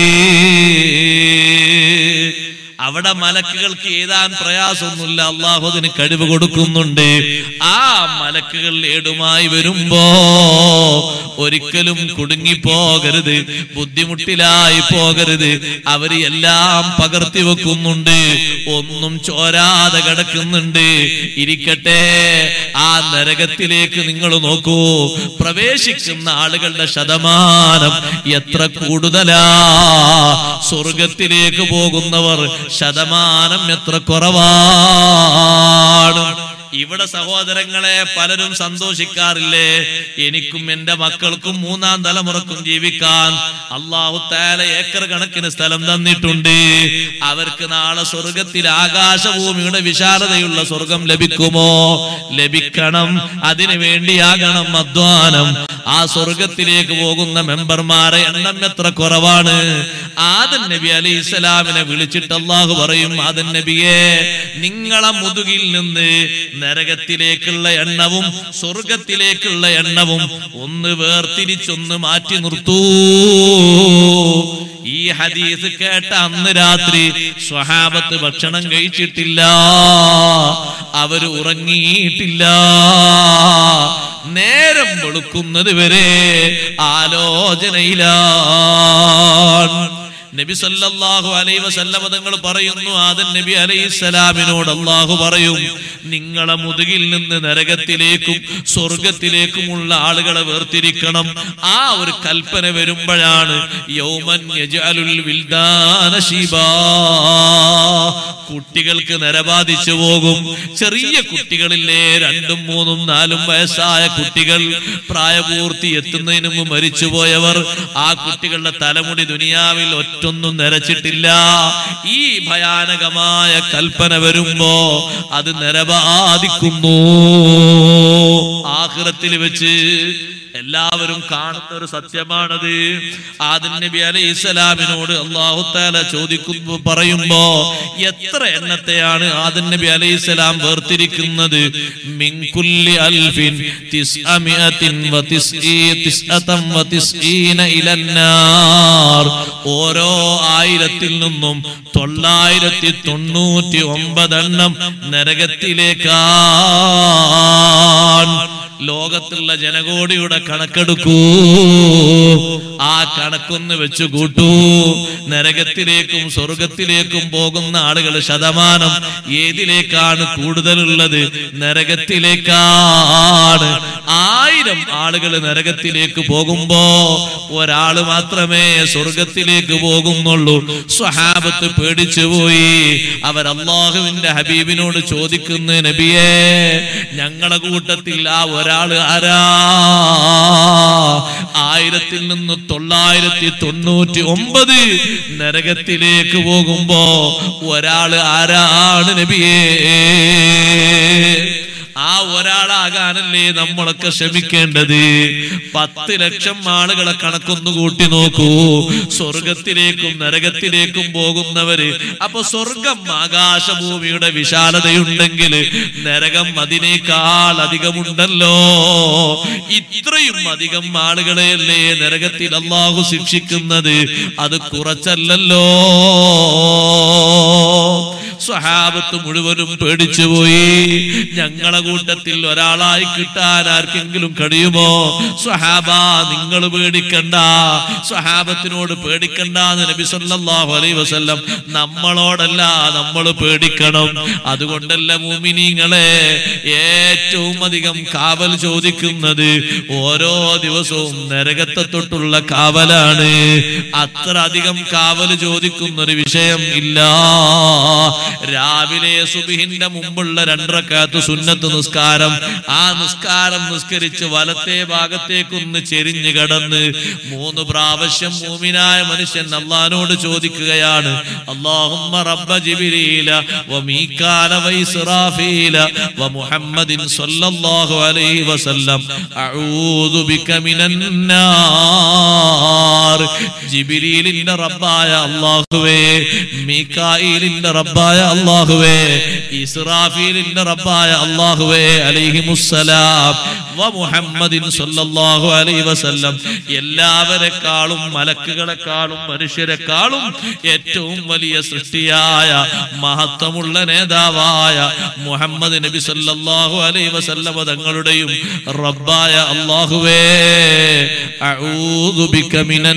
അവിടെ മലക്കുകൾക്ക് എഴുതാൻ പ്രയാസമൊന്നുമില്ല, അള്ളാഹു അതിന് കഴിവ് കൊടുക്കുന്നുണ്ട്. ആ മലക്കുകൾ ഏടുമായി വരുമ്പോ ഒരിക്കലും കുടുങ്ങിപ്പോകരുത്, ബുദ്ധിമുട്ടിലായി പോകരുത്. അവര് എല്ലാം പകർത്തി വെക്കുന്നുണ്ട്, ഒന്നും ചോരാതെ കിടക്കുന്നുണ്ട്. ഇരിക്കട്ടെ, ആ നരകത്തിലേക്ക് നിങ്ങൾ നോക്കൂ. പ്രവേശിക്കുന്ന ആളുകളുടെ ശതമാനം എത്ര കൂടുതലാ, സ്വർഗത്തിലേക്ക് പോകുന്നവർ ശതമാനം എത്ര കുറവാണ്. ഇവിടെ സഹോദരങ്ങളെ പലരും സന്തോഷിക്കാറില്ലേ? എനിക്കും എന്റെ മക്കൾക്കും 3ാം തലമുറക്കും ജീവിക്കാൻ അല്ലാഹു തആല ഏക്കർ കണക്കിന് സ്ഥലം തന്നിട്ടുണ്ട്. അവർക്ക് നാളെ സ്വർഗത്തിൽ ആകാശഭൂമിയുടെ വിശാലതയുള്ള സ്വർഗം ലഭിക്കുമോ? ലഭിക്കണം. അതിനു വേണ്ടിയാകണം അധ്വാനം. ആ സ്വർഗത്തിലേക്ക് പോകുന്ന മെമ്പർമാരെ എണ്ണം എത്ര കുറവാണ്. ആദം നബി അലൈഹിസ്സലാമിനെ വിളിച്ചിട്ട് അല്ലാഹു പറയും, ആദം നബിയെ, നിങ്ങളെ മുതുകിൽ നിന്ന് നരകത്തിലേക്കുള്ള എണ്ണവും സ്വർഗത്തിലേക്കുള്ള എണ്ണവും ഒന്ന് വേർതിരിച്ചൊന്ന് മാറ്റി നിർത്തൂ. ഈ ഹദീസ് കേട്ട അന്ന് രാത്രി സ്വഹാബത്ത് ഭക്ഷണം കഴിച്ചിട്ടില്ല, അവര് ഉറങ്ങിയിട്ടില്ല. നേരം വെളുക്കുന്നത് വരെ ആലോചനയിലാണ്. നബി സല്ലല്ലാഹു അലൈഹി വസല്ലം തങ്ങൾ പറയുന്നു, ആദം നബി അലൈഹിസ്സലാമിനോട് അല്ലാഹു പറയും, നിങ്ങളെ മുതുകിൽ നിന്ന് നരകത്തിലേക്കും സ്വർഗത്തിലേക്കുമുള്ള ആളുകളെ വേർതിരിക്കണം. ആ ഒരു കൽപ്പന വരുമ്പോഴാണ് യൗമൻ യജ്അലുൽ വിൽദാന ശീബാ, കുട്ടികൾക്ക് നരബാധിച്ചു പോകും. ചെറിയ കുട്ടികളില്ലേ, 2, 3, 4 വയസ്സായ കുട്ടികൾ, പ്രായപൂർത്തി എത്തുന്നതിന് മുമ്പ് മരിച്ചുപോയവർ. ആ കുട്ടികളുടെ തലമുടി ദുനിയാവിൽ ഒറ്റൊന്നും നരച്ചിട്ടില്ല. ഈ ഭയാനകമായ കൽപ്പന വരുമ്പോ അത് നരബാധിക്കുന്നു. ആഖിറത്തിൽ വെച്ച് എല്ലാവരും കാണുന്ന ഒരു സത്യമാണത്. ആദം നബി അലൈഹിസ്സലാമിനോട് അല്ലാഹു തആല ചോദിക്കുന്നു, പറയുമ്പോ എത്ര എണ്ണത്തെയാണ് ആദം നബി അലൈഹിസ്സലാം വേർതിരിക്കുന്നത്? മിൻ കുല്ലി അൽഫിൻ 999 ഇലന്നാർ. ഓരോ 1000-ൽ നിന്നും 999 എണ്ണം നരകത്തിലേക്കാണ്. ലോകത്തുള്ള ജനകോടിയുടെ കണക്കെടുക്കൂ, ആ കണക്കൊന്ന് വെച്ചു കൂട്ടൂ. നരകത്തിലേക്കും സ്വർഗത്തിലേക്കും പോകുന്ന ആളുകൾ ശതമാനം ഏതിലേക്കാണ് കൂടുതലുള്ളത്? നരകത്തിലേക്കാണ്. 1000 ആളുകൾ നരകത്തിലേക്ക് പോകുമ്പോ ഒരാള് മാത്രമേ സ്വർഗത്തിലേക്ക് പോകുന്നുള്ളൂ. സ്വഹാബത്ത് പേടിച്ചുപോയി. അവർ അല്ലാഹുവിന്റെ ഹബീബിനോട് ചോദിക്കുന്നു, നബിയേ, ഞങ്ങളെ കൂട്ടത്തിൽ ആ ഒരാള് ആരാ? 1000-ൽ നിന്ന് 999 നരകത്തിലേക്ക് പോകുമ്പോ ഒരാള് ആരാണ് നബിയേ? ആ ഒരാളാകാനല്ലേ നമ്മളൊക്കെ ശ്രമിക്കേണ്ടത്. 10 ലക്ഷം ആളുകളെ കണക്കൊന്നു കൂട്ടി നോക്കൂ. സ്വർഗത്തിലേക്കും നരകത്തിലേക്കും പോകുന്നവര്. അപ്പൊ സ്വർഗം ആകാശഭൂമിയുടെ വിശാലതയുണ്ടെങ്കിൽ നരകം അതിനേക്കാൾ അധികമുണ്ടല്ലോ. ഇത്രയും അധികം ആളുകളെയല്ലേ നരകത്തിൽ അല്ലാഹു ശിക്ഷിക്കുന്നത്. അത് കുറച്ചല്ലല്ലോ. സ്വഹാബത്ത് മുഴുവനും പേടിച്ചുപോയി. ഞങ്ങളെ കൂട്ടത്തിൽ ഒരാളായി കിട്ടാൻ ആർക്കെങ്കിലും കഴിയുമോ? സ്വഹാബ, നിങ്ങൾ പേടിക്കണ്ട, സ്വഹാബത്തിനോട് പേടിക്കണ്ട എന്ന് നബി സല്ലല്ലാഹു അലൈഹി വസല്ലം നമ്മളോടല്ല, നമ്മൾ പേടിക്കണം. അതുകൊണ്ടല്ല മുഅ്മിനീങ്ങളെ ഏറ്റവും അധികം കാവൽ ചോദിക്കുന്നത് ഓരോ ദിവസവും നരകത്തെ തൊട്ടുള്ള കാവലാണ്. അത്ര അധികം കാവൽ ചോദിക്കുന്ന ഒരു വിഷയം ഇല്ല. രാവിലെ സുബ്ഹിന്റെ മുമ്പുള്ള 2 റക്അത്ത് സുന്നത്ത് നിസ്കാരം, ആ നിസ്കാരം നിസ്കരിച്ച് വലത്തെ ഭാഗത്തേക്കൊന്ന് ചെരിഞ്ഞു കടന്ന് 3 പ്രാവശ്യം മുഅ്മിനായ മനുഷ്യൻ അല്ലാഹുവോട് ചോദിക്കുകയാണ്, അല്ലാഹുമ്മ റബ്ബ ജിബ്രീല വ മീകാല വ ഇസ്റാഫീല വ മുഹമ്മദിൻ സ്വല്ലല്ലാഹു അലൈഹി വസല്ലം അഊദു ബിക മിനൻ നാർ. ജിബ്രീലിന്റെ റബ്ബായ അല്ലാഹുവേ, മീകായിലിന്റെ റബ്ബായ അല്ലാഹുവേ, ഇസ്റാഫീലിന്റെ റബ്ബായ അല്ലാഹുവേ അലൈഹിമുസ്സലാം വ മുഹമ്മദിൻ സ്വല്ലല്ലാഹു അലൈഹി വസല്ലം, എല്ലാവരെക്കാളും മലക്കുകളെക്കാളും മനുഷ്യരെക്കാളും ഏറ്റവും വലിയ സൃഷ്ടിയായ മഹത്വമുള്ള നേതാവായ മുഹമ്മദ് നബി സല്ലല്ലാഹു അലൈഹി വസല്ലം തങ്ങളുടെയും റബ്ബായ അല്ലാഹുവേ അഊദു ബിക മിനൻ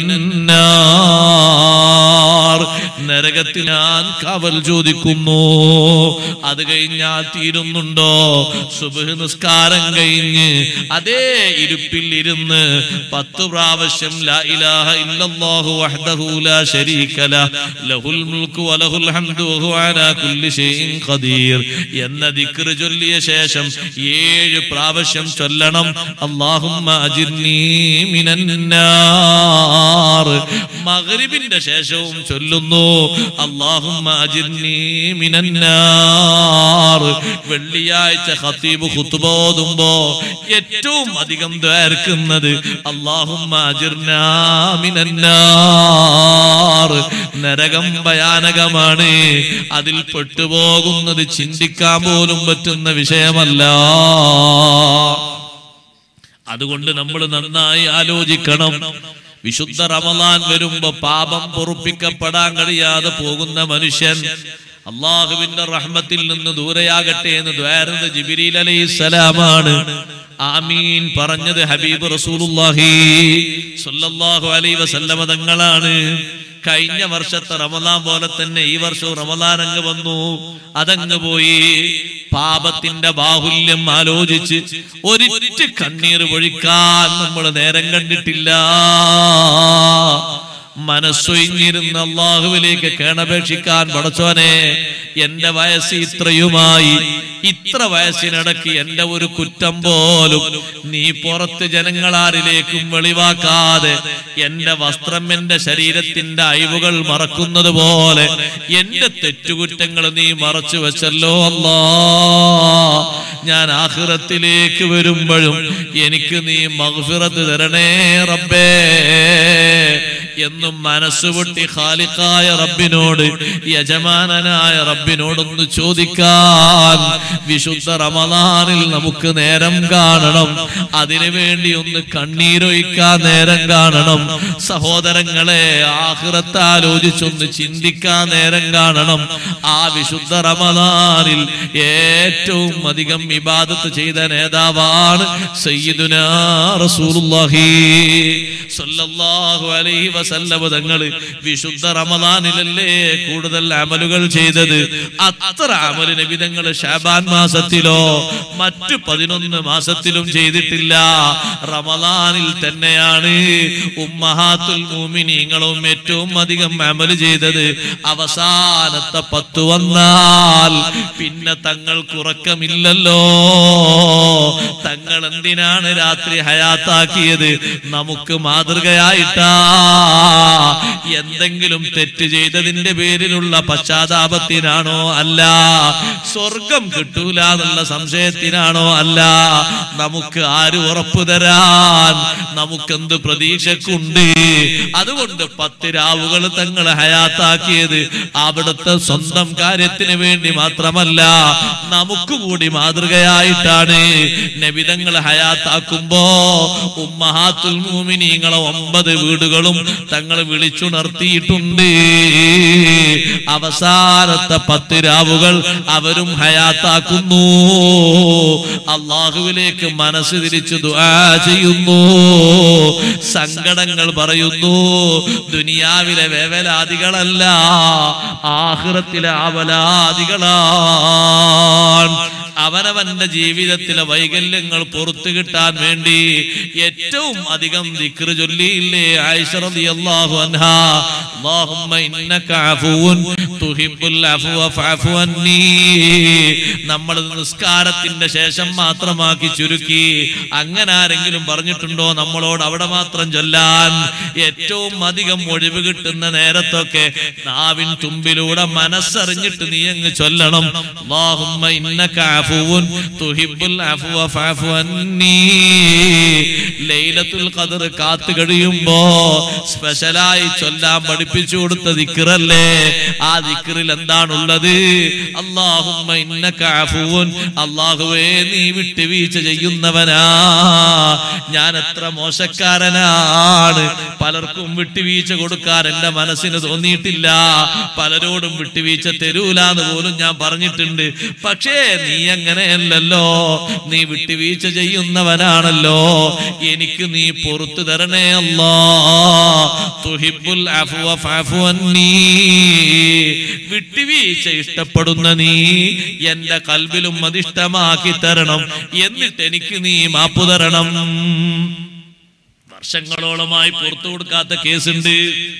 നാർ, നരകത്തിൽ ഞാൻ കാവൽ ചോദിക്കുന്നു. അത് കഴിഞ്ഞാൽ തീരുന്നുണ്ടോ? സുബ്ഹ് നിസ്കാരം കഴിഞ്ഞ് അതേ ഇരുപ്പിൽ ഇരുന്ന് 10 പ്രാവശ്യം ലാ ഇലാഹ ഇല്ലല്ലാഹു വഹ്ദഹു ലാ ശരീക ലഹു ലഹുൽ മുൽക്കു വലഹുൽ ഹംദു വഹുവ അലാ കുല്ലി ഷൈഇൻ ഖദീർ എന്ന ദിക്ർ ചൊല്ലിയ ശേഷം 7 പ്രാവശ്യം ചൊല്ലണം, അല്ലാഹുമ്മ അജിർനി മിനൻ നാർ. മഗ്രിബിന്റെ ശേഷവും ചൊല്ലുന്നു, അല്ലാഹുമ്മ അജിർനി മിനൻ നാർ. വെള്ളിയാഴ്ച ഖതീബ് ഖുത്ബ ഓതുമ്പോ ഏറ്റവും അധികം ദ്വാരക്കുന്നത് അല്ലാഹുമ്മ അജിർനാ മിനൻ നാർ. നരകം ഭയാനകമാണ്, അതിൽ പെട്ടുപോകുന്നത് ചിന്തിക്കാൻ പോലും പറ്റുന്ന വിഷയമല്ല. അതുകൊണ്ട് നമ്മൾ നന്നായി ആലോചിക്കണം. വിശുദ്ധ റമളാൻ വരുമ്പോ പാപം പൊറുപ്പിക്കപ്പെടാൻ കഴിയാതെ പോകുന്ന മനുഷ്യൻ അള്ളാഹുവിന്റെ റഹ്മത്തിൽ നിന്ന് ദൂരെയാകട്ടെ എന്ന് ദ്വാരുന്നത് ജിബ്രീൽ അലൈഹിസ്സലാമാണ്. ആമീൻ പറഞ്ഞത് ഹബീബ് റസൂലുള്ളാഹി സ്വല്ലല്ലാഹു അലൈഹി വസല്ലമ തങ്ങളാണ്. കഴിഞ്ഞ വർഷത്തെ റമളാൻ പോലെ തന്നെ ഈ വർഷവും റമളാൻ അങ്ങ് വന്നു, അതങ്ങ് പോയി. പാപത്തിന്റെ ബാഹുല്യം ആലോചിച്ച് ഒരിറ്റ കണ്ണീർ പൊഴിക്കാൻ നമ്മൾ നേരം കണ്ടിട്ടില്ല. മനസ്സൊഴിഞ്ഞിരുന്ന് അള്ളാഹുവിലേക്ക് കേണപേക്ഷിക്കാൻ, പടച്ചോനെ എന്റെ വയസ്സ് ഇത്രയുമായി, ഇത്ര വയസ്സിനിടയ്ക്ക് എന്റെ ഒരു കുറ്റം പോലും നീ പുറത്ത് ജനങ്ങളാരിലേക്കും വെളിവാക്കാതെ എന്റെ വസ്ത്രം എന്റെ ശരീരത്തിന്റെ അയവുകൾ മറക്കുന്നത് പോലെ എന്റെ തെറ്റുകുറ്റങ്ങൾ നീ മറച്ചു വെച്ചല്ലോ അല്ലാ. ഞാൻ ആഖിറത്തിലേക്ക് വരുമ്പോഴും എനിക്ക് നീ മഗ്ഫിറത്ത് തരണേ റബ്ബേ എന്നും മനസ്സുപൊട്ടി ഖാലിഖായ റബ്ബിനോട്, യജമാനനായ റബ്ബിനോടൊന്ന് ചോദിക്കാൻ വിശുദ്ധ റമളാനിൽ നമുക്ക് നേരം കാണണം. അതിനു വേണ്ടി ഒന്ന് കണ്ണീരൊഴിക്കാൻ നേരം കാണണം. സഹോദരങ്ങളെ, ആഖിറത്ത് ആലോചിച്ചൊന്ന് ചിന്തിക്കാൻ നേരം കാണണം. ആ വിശുദ്ധ റമളാനിൽ ഏറ്റവും അധികം ഇബാദത്ത് ചെയ്ത നേതാവാണ് സയ്യിദുനാ റസൂലുള്ളാഹി സ്വല്ലല്ലാഹു അലൈഹി വസല്ലം തങ്ങൾ. വിശുദ്ധ റമളാനിലല്ലേ കൂടുതൽ അമലുകൾ ചെയ്തത്. അത്ര അമൽ നബി തങ്ങൾ ശഅബാൻ മാസത്തിലോ മറ്റു 11 മാസത്തിലും ചെയ്തിട്ടില്ല. റമളാനിൽ തന്നെയാണ് ഉമ്മഹാത്തുൽ മുഅ്മിനീങ്ങളും ഏറ്റവും അധികം അമൽ ചെയ്തത്. അവസാനത്തെ 10 വന്നാൽ പിന്നെ തങ്ങൾക്ക് ഉറക്കമില്ലല്ലോ. തങ്ങൾ എന്തിനാണ് രാത്രി ഹയാത്താക്കിയത്? നമുക്ക് മാതൃകയായിട്ടാ. എന്തെങ്കിലും തെറ്റ് ചെയ്തതിന്റെ പേരിലുള്ള പശ്ചാത്താപത്തിനാണോ? അല്ല. സ്വർഗം കിട്ടൂല എന്നുള്ള സംശയത്തിനാണോ? അല്ല. നമുക്ക് ആര് ഉറപ്പു തരാൻ? നമുക്കെന്ത് പ്രതീക്ഷക്കുണ്ട്? അതുകൊണ്ട് 10 രാവുകൾ തങ്ങൾ ഹയാത്താക്കിയത് അവിടുത്തെ സ്വന്തം കാര്യത്തിന് വേണ്ടി മാത്രമല്ല, നമുക്ക് കൂടി മാതൃകയായിട്ടാണ്. നബി തങ്ങൾ ഹയാത്താക്കുമ്പോ ഉമ്മഹാത്തുൽ മുഅ്മിനീങ്ങളെ 9 വീടുകളും തങ്ങൾ വിളിച്ചുണർത്തിയിട്ടുണ്ട്. അവസാനത്തെ 10 രാവുകൾ അവരും ഹയാത്താക്കുന്നു. അള്ളാഹുവിലേക്ക് മനസ്സ് തിരിച്ചു ദുആ ചെയ്യുന്നു, സങ്കടങ്ങൾ പറയുന്നു. ദുനിയാവിലെ വേവലാദികളല്ല, ആഖിറത്തിലെ ആവലാദികളാണ്. അവനവന്റെ ജീവിതത്തിലെ വൈകല്യങ്ങൾ പുറത്തു കിട്ടാൻ വേണ്ടി ഏറ്റവും അധികം ദിക്ർ ചൊല്ലിയില്ലേ ആയിഷ റളിയല്ലാഹു അൻഹാ, അല്ലാഹുമ്മ ഇന്നക അഫൂൻ തുഹിബ്ബുൽ അഫ്വ ഫഅഫു അന്നീ. നമ്മൾ നിസ്കാരത്തിന്റെ ശേഷം മാത്രമാക്കി ചുരുക്കി. അങ്ങനെ ആരെങ്കിലും പറഞ്ഞിട്ടുണ്ടോ നമ്മളോട് അവിടെ മാത്രം ചൊല്ലാൻ? ഏറ്റവും അധികം ഒഴിവ് കിട്ടുന്ന നേരത്തൊക്കെ നാവിൻ തുമ്പിലൂടെ മനസ്സറിഞ്ഞിട്ട് നീ അങ്ങ് ചൊല്ലണം, അല്ലാഹുമ്മ ഇന്നക അഫൂൻ തുഹിബ്ബുൽ അഫ്വ ഫഅഫു അന്നീ. ലൈലത്തുൽ ഖദർ കാത്തു കഴിയുമ്പോ സ്പെഷ്യലായി ചൊല്ലാൻ പഠിപ്പിച്ചു കൊടുത്ത ദിക്റല്ലേ. ആ ദിക്റിൽ എന്താണുള്ളത്? അല്ലാഹുമ്മ ഇന്നക അഫൂൻ, അല്ലാഹുവേ നീ വിട്ടുവീഴ്ച ചെയ്യുന്നവനാ. ഞാൻ എത്ര മോശക്കാരനാണ്, പലർക്കും വിട്ടുവീഴ്ച കൊടുക്കാൻ എന്റെ മനസ്സിന് തോന്നിയിട്ടില്ല, പലരോടും വിട്ടുവീഴ്ച തരൂലാന്ന് പോലും ഞാൻ പറഞ്ഞിട്ടുണ്ട്. പക്ഷേ നീ അങ്ങനെയല്ലല്ലോ, നീ വിട്ടുവീഴ്ച ചെയ്യുന്നവനാണല്ലോ. എനിക്ക് നീ പുറത്തു തരണേ അല്ലാ. തുഹിബ്ബുൽ അഫ്വ ഫഅഫു അന്നീ. വിട്ടുവീഴ്ച ഇഷ്ടപ്പെടുന്ന നീ എന്റെ കൽബിലും അതിഷ്ടമാക്കി തരണം. എന്നിട്ട് എനിക്ക് നീ മാപ്പു തരണം. വർഷങ്ങളോളമായി പുറത്തു കൊടുക്കാത്ത കേസുണ്ട്.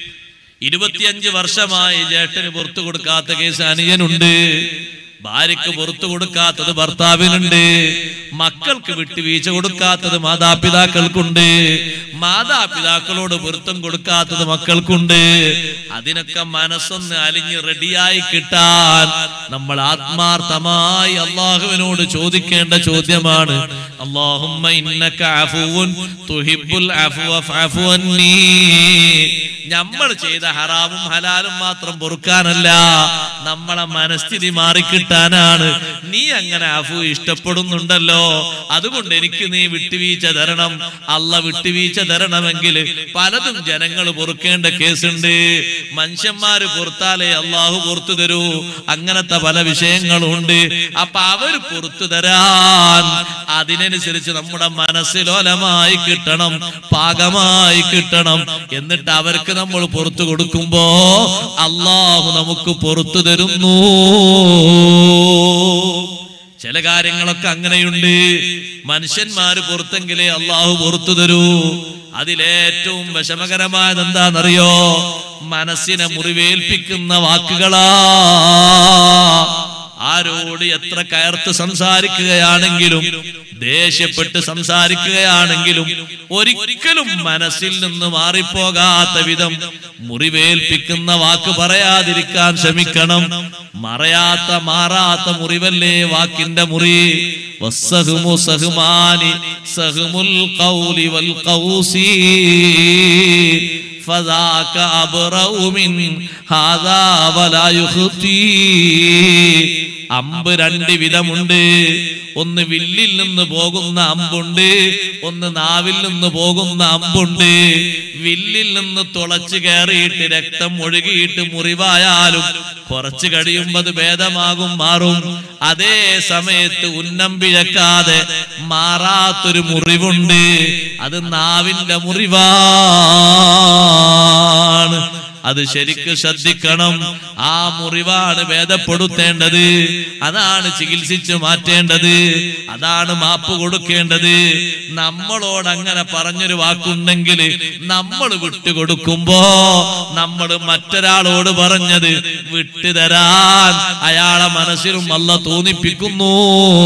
25 വർഷമായി ജ്യേഷ്ഠന് പുറത്തു കൊടുക്കാത്ത കേസ് അനുജനുണ്ട്. ഭാര്യക്ക് പുറത്തു കൊടുക്കാത്തത് ഭർത്താവിനുണ്ട്. മക്കൾക്ക് വിട്ടുവീഴ്ച കൊടുക്കാത്തത് മാതാപിതാക്കൾക്കുണ്ട്. മാതാപിതാക്കളോട് പൊരുത്തം കൊടുക്കാത്തത് മക്കൾക്കുണ്ട്. അതിനൊക്കെ മനസ്സൊന്ന് അലിഞ്ഞ് റെഡിയായി കിട്ടാൻ നമ്മൾ ആത്മാർത്ഥമായി അള്ളാഹുവിനോട് ചോദിക്കേണ്ട ചോദ്യമാണ്, അല്ലാഹുമ്മ ഇന്നക അഫൂൻ തുഹിബ്ബുൽ അഫ്വ ഫഅഫു അന്നീ. നമ്മൾ ചെയ്ത ഹറാമും ഹലാലും മാത്രം പൊറുക്കാനല്ല, നമ്മളെ മനസ്ഥിതി മാറിക്കിട്ടാനാണ്. നീ അങ്ങനെ അഫു ഇഷ്ടപ്പെടുന്നുണ്ടല്ലോ, അതുകൊണ്ട് എനിക്ക് നീ വിട്ടുവീഴ്ച തരണം. അല്ല വിട്ടുവീഴ്ച തരണമെങ്കിൽ പലതും ജനങ്ങൾ പൊറുക്കേണ്ട കേസുണ്ട്. മനുഷ്യന്മാര് പൊറുത്താലേ അള്ളാഹു പുറത്തു തരൂ. അങ്ങനത്തെ പല വിഷയങ്ങളുണ്ട്. അപ്പൊ അവര് പുറത്തു തരാൻ അതിനനുസരിച്ച് നമ്മുടെ മനസ്സിലോലമായി കിട്ടണം, പാകമായി കിട്ടണം. എന്നിട്ട് അവർക്ക് നമ്മൾ പുറത്തു കൊടുക്കുമ്പോ അള്ളാഹു നമുക്ക് പുറത്തു തരുന്നു. ചില കാര്യങ്ങളൊക്കെ അങ്ങനെയുണ്ട്. മനുഷ്യന്മാര് പുറത്തെങ്കിലേ അള്ളാഹു പുറത്തു തരൂ. അതിലേറ്റവും വിഷമകരമായത് എന്താണെന്നറിയോ? മനസ്സിനെ മുറിവേൽപ്പിക്കുന്ന വാക്കുകളാ. ആരോട് എത്ര കയർത്ത് സംസാരിക്കുകയാണെങ്കിലും ദേഷ്യപ്പെട്ട് സംസാരിക്കുകയാണെങ്കിലും ഒരിക്കലും മനസ്സിൽ നിന്ന് മാറിപ്പോകാത്ത വിധം മുറിവേൽപ്പിക്കുന്ന വാക്ക് പറയാതിരിക്കാൻ ശ്രമിക്കണം. മാറാത്ത മുറിവല്ലേ വാക്കിന്റെ മുറി. വസ്സഹ്മു സഹ്മാനി സഹ്മുൽ ഖൗലി വൽ ഖൗസി ഫദാക അബ്റഉ മിൻ ഹാദാ വലാ യുഖ്തി. അമ്പ് 2 വിധമുണ്ട്. ഒന്ന് വില്ലിൽ നിന്ന് പോകുന്ന അമ്പുണ്ട്, ഒന്ന് നാവിൽ നിന്ന് പോകുന്ന അമ്പുണ്ട്. വില്ലിൽ നിന്ന് തുളച്ചു കയറിയിട്ട് രക്തം ഒഴുകിയിട്ട് മുറിവായാലും കുറച്ച് കഴിയുമ്പോൾ അത് ഭേദമാകും, മാറും. അതേ സമയത്ത് ഉന്നം പിഴക്കാതെ മാറാത്തൊരു മുറിവുണ്ട്, അത് നാവിന്റെ മുറിവാണ്. അത് ശരിക്ക് ശ്രദ്ധിക്കണം. ആ മുറിവാണ് ഭേദപ്പെടുത്തേണ്ടത്, അതാണ് ചികിത്സിച്ച് മാറ്റേണ്ടത്, അതാണ് മാപ്പ് കൊടുക്കേണ്ടത്. നമ്മളോട് അങ്ങനെ പറഞ്ഞൊരു വാക്കുണ്ടെങ്കിൽ നമ്മൾ വിട്ടുകൊടുക്കുമ്പോ നമ്മൾ മറ്റൊരാളോട് പറഞ്ഞത് വിട്ടുതരാൻ അയാളെ മനസ്സിലും അല്ലാഹു തോന്നിപ്പിക്കുന്നു.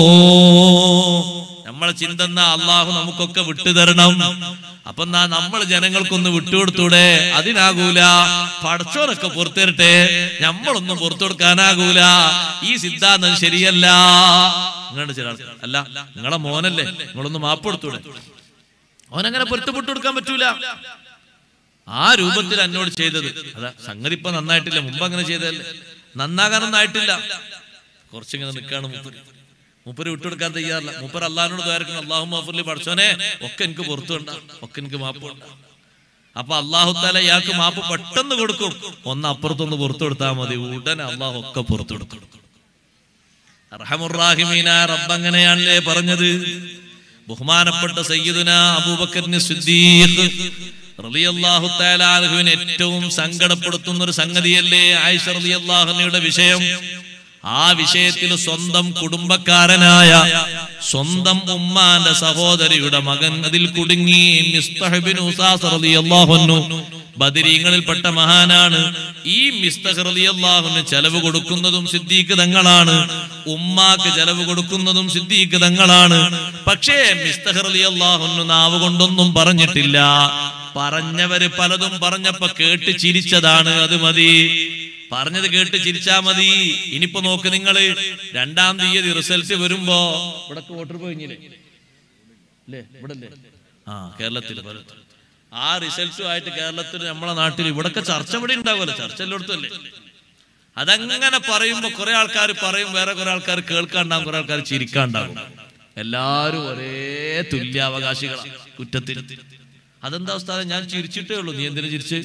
നമ്മളെ ചിന്ത അള്ളാഹു നമുക്കൊക്കെ വിട്ടുതരണം. അപ്പൊ നമ്മൾ ജനങ്ങൾക്കൊന്ന് വിട്ടുകൊടുത്തൂടെ? അതിനാകൂല. പടച്ചോനൊക്കെ പുറത്തിരട്ടെ, നമ്മളൊന്നും പുറത്തു കൊടുക്കാനാകൂല. ഈ സിദ്ധാന്തം ശരിയല്ല. നിങ്ങളുടെ ചില അല്ല, നിങ്ങളെ മോനല്ലേ, നിങ്ങളൊന്ന് മാപ്പ് കൊടുത്തൂടെ? അവനങ്ങനെ പൊരുത്തപ്പെട്ടു കൊടുക്കാൻ പറ്റൂല. ആ രൂപത്തിൽ എന്നോട് ചെയ്തത്. അതാ സംഗതി ഇപ്പൊ നന്നായിട്ടില്ല, മുമ്പ് അങ്ങനെ ചെയ്തതല്ലേ, നന്നാകാനൊന്നും ആയിട്ടില്ല. കുറച്ചിങ്ങനെ നിൽക്കാണ് മൂപ്പര് വിട്ടുകൊടുക്കാൻ തയ്യാറില്ല. മൂപ്പർ അള്ളാഹിനോട് ദ്വാരക്കണം, അല്ലാഹുമ്മ പഠിച്ചോനെ ഒക്കെ എനിക്ക് പുറത്തു വേണ്ട, ഒക്കെ എനിക്ക് മാപ്പ് വേണ്ട. അപ്പൊ അള്ളാഹു തആല ഇയാൾക്ക് മാപ്പ് പെട്ടെന്ന് കൊടുക്കും. ഒന്ന് അപ്പുറത്തൊന്ന് പുറത്തു കൊടുത്താൽ മതി, ഉടനെ അള്ളാഹു ഒക്കെ പുറത്തു കൊടുക്കും. അർഹമുർ റഹീമീനായ റബ്ബ് അങ്ങനെയാണല്ലേ പറഞ്ഞത്. ബഹുമാനപ്പെട്ട സയ്യിദുനാ അബൂബക്കർ സിദ്ദീഖ് റളിയല്ലാഹു തആല അൻഹുവിനെ ഏറ്റവും സങ്കടപ്പെടുത്തുന്ന ഒരു സംഗതിയല്ലേ ആയിഷ റളിയല്ലാഹു അൻഹയുടെ വിഷയം. ആ വിഷയത്തിൽ സ്വന്തം കുടുംബക്കാരനായ സ്വന്തം ഉമ്മാന്റെ സഹോദരിയുടെ മകൻ അതിൽ കുടുങ്ങി. മിസ്തഹ് ബിൻ ഉസാസ് റളിയല്ലാഹു അൻഹു ബദരീങ്ങളിൽപ്പെട്ട മഹാനാണ്. ഈ മിസ്തഹ് റളിയല്ലാഹു അൻഹു ചെലവ് കൊടുക്കുന്നതും സിദ്ദീഖ് തങ്ങളാണ്, ഉമ്മാക്ക് ചെലവ് കൊടുക്കുന്നതും സിദ്ദീഖ് തങ്ങളാണ്. പക്ഷേ മിസ്തഹ് റളിയല്ലാഹു അൻഹു നാവ് കൊണ്ടൊന്നും പറഞ്ഞിട്ടില്ല. പറഞ്ഞവര് പലതും പറഞ്ഞപ്പോ കേട്ട് ചിരിച്ചതാണ്, അത് മതി. പറഞ്ഞത് കേട്ട് ചിരിച്ചാ മതി. ഇനിയിപ്പോ നോക്ക് നിങ്ങള്, 2-ാം തീയതി റിസൾട്ട് വരുമ്പോ ഇവിടെ വോട്ടർ പോയില്ലേ, ഇവിടെ കേരളത്തിൽ ആ റിസൾട്ടുമായിട്ട് കേരളത്തിൽ നമ്മളെ നാട്ടിൽ ഇവിടൊക്കെ ചർച്ച ഇവിടെ ഉണ്ടാവുമല്ലോ, ചർച്ച എല്ലായിടത്തും അല്ലേ. അതങ്ങനെ പറയുമ്പോ കുറെ ആൾക്കാർ പറയും, വേറെ കുറെ ആൾക്കാർ കേൾക്കാണ്ടാവും, കുറെ ആൾക്കാർ ചിരിക്കാണ്ടാവും. എല്ലാരും ഒരേ തുല്യാവകാശികളാണ് കുറ്റത്തിൽ. അതെന്താ ഉസ്താദേ, ഞാൻ ചിരിച്ചിട്ടേ ഉള്ളൂ, നീ എന്തിനാ ചിരിച്ച്?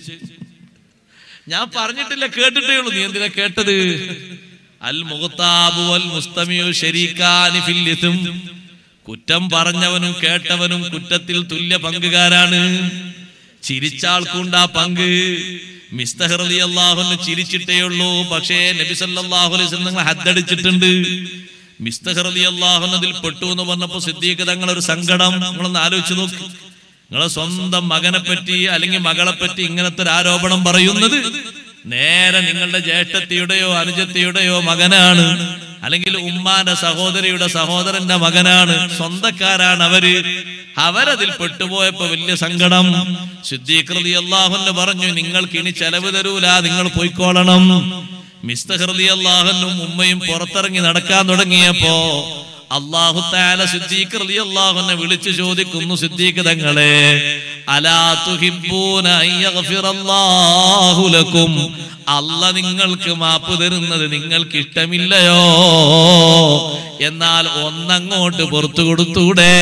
ഞാൻ പറഞ്ഞിട്ടില്ല, കേട്ടിട്ടേ ഉള്ളൂ, നീ എന്തിനാ കേട്ടത്? അൽ മുഖ്താബു വൽ മുസ്തമിഉ ശരീകാനി ഫിൽ ഇസ്ം. കുറ്റം പറഞ്ഞവനും കേട്ടവനും കുറ്റത്തിൽ തുല്യ പങ്കുകാരാണ്. ചിരിച്ച ആൾക്കുണ്ടാ പങ്ക്. മിസ്തഹ് റളിയല്ലാഹു അൻഹു ചിരിച്ചിട്ടേ ഉള്ളൂ, പക്ഷേ നബി സല്ലല്ലാഹു അലൈഹി വസല്ലം ഹദ്ദടിച്ചിട്ടുണ്ട്. മിസ്തഹ് റളിയല്ലാഹു അൻഹു അതിൽ പെട്ടു എന്ന് പറഞ്ഞപ്പോ സിദ്ദീഖ് തങ്ങൾ ഒരു സങ്കടം. നിങ്ങളൊന്ന് ആലോചിച്ച് നോക്ക്, നിങ്ങളെ സ്വന്തം മകനെ പറ്റി അല്ലെങ്കിൽ മകളെ പറ്റി ഇങ്ങനത്തെ ഒരു ആരോപണം പറയുന്നത് നേരെ നിങ്ങളുടെ ജ്യേഷ്ഠത്തിയുടെയോ അനുജത്തിയുടെയോ മകനാണ്, അല്ലെങ്കിൽ ഉമ്മാന്റെ സഹോദരിയുടെ സഹോദരന്റെ മകനാണ്, സ്വന്തക്കാരാണ് അവരതിൽ പെട്ടുപോയപ്പോ വലിയ സങ്കടം. സിദ്ദീഖ് റളിയല്ലാഹു അൻഹു പറഞ്ഞു, നിങ്ങൾക്ക് ഇനി ചെലവ് തരൂല, നിങ്ങൾ പോയിക്കോളണം. മിസ്തഹ് റളിയല്ലാഹു അൻഹും ഉമ്മയും പുറത്തിറങ്ങി നടക്കാൻ തുടങ്ങിയപ്പോ അല്ലാഹു തആല സിദ്ദീഖ് റളിയല്ലാഹു അൻഹു വിളിച്ചു ചോദിക്കുന്നു, സിദ്ദീഖ് തങ്ങളെ, അലാ തുഹിബ്ബൂന അയ്യഗ്ഫിറല്ലാഹു ലക്കും, അല്ലാഹ് നിങ്ങൾക്ക് മാപ്പ് തരുന്നത് നിങ്ങൾക്ക് ഇഷ്ടമില്ലയോ? എന്നാൽ ഒന്നങ്ങോട്ട് പുറത്തു കൊടുത്തൂടെ?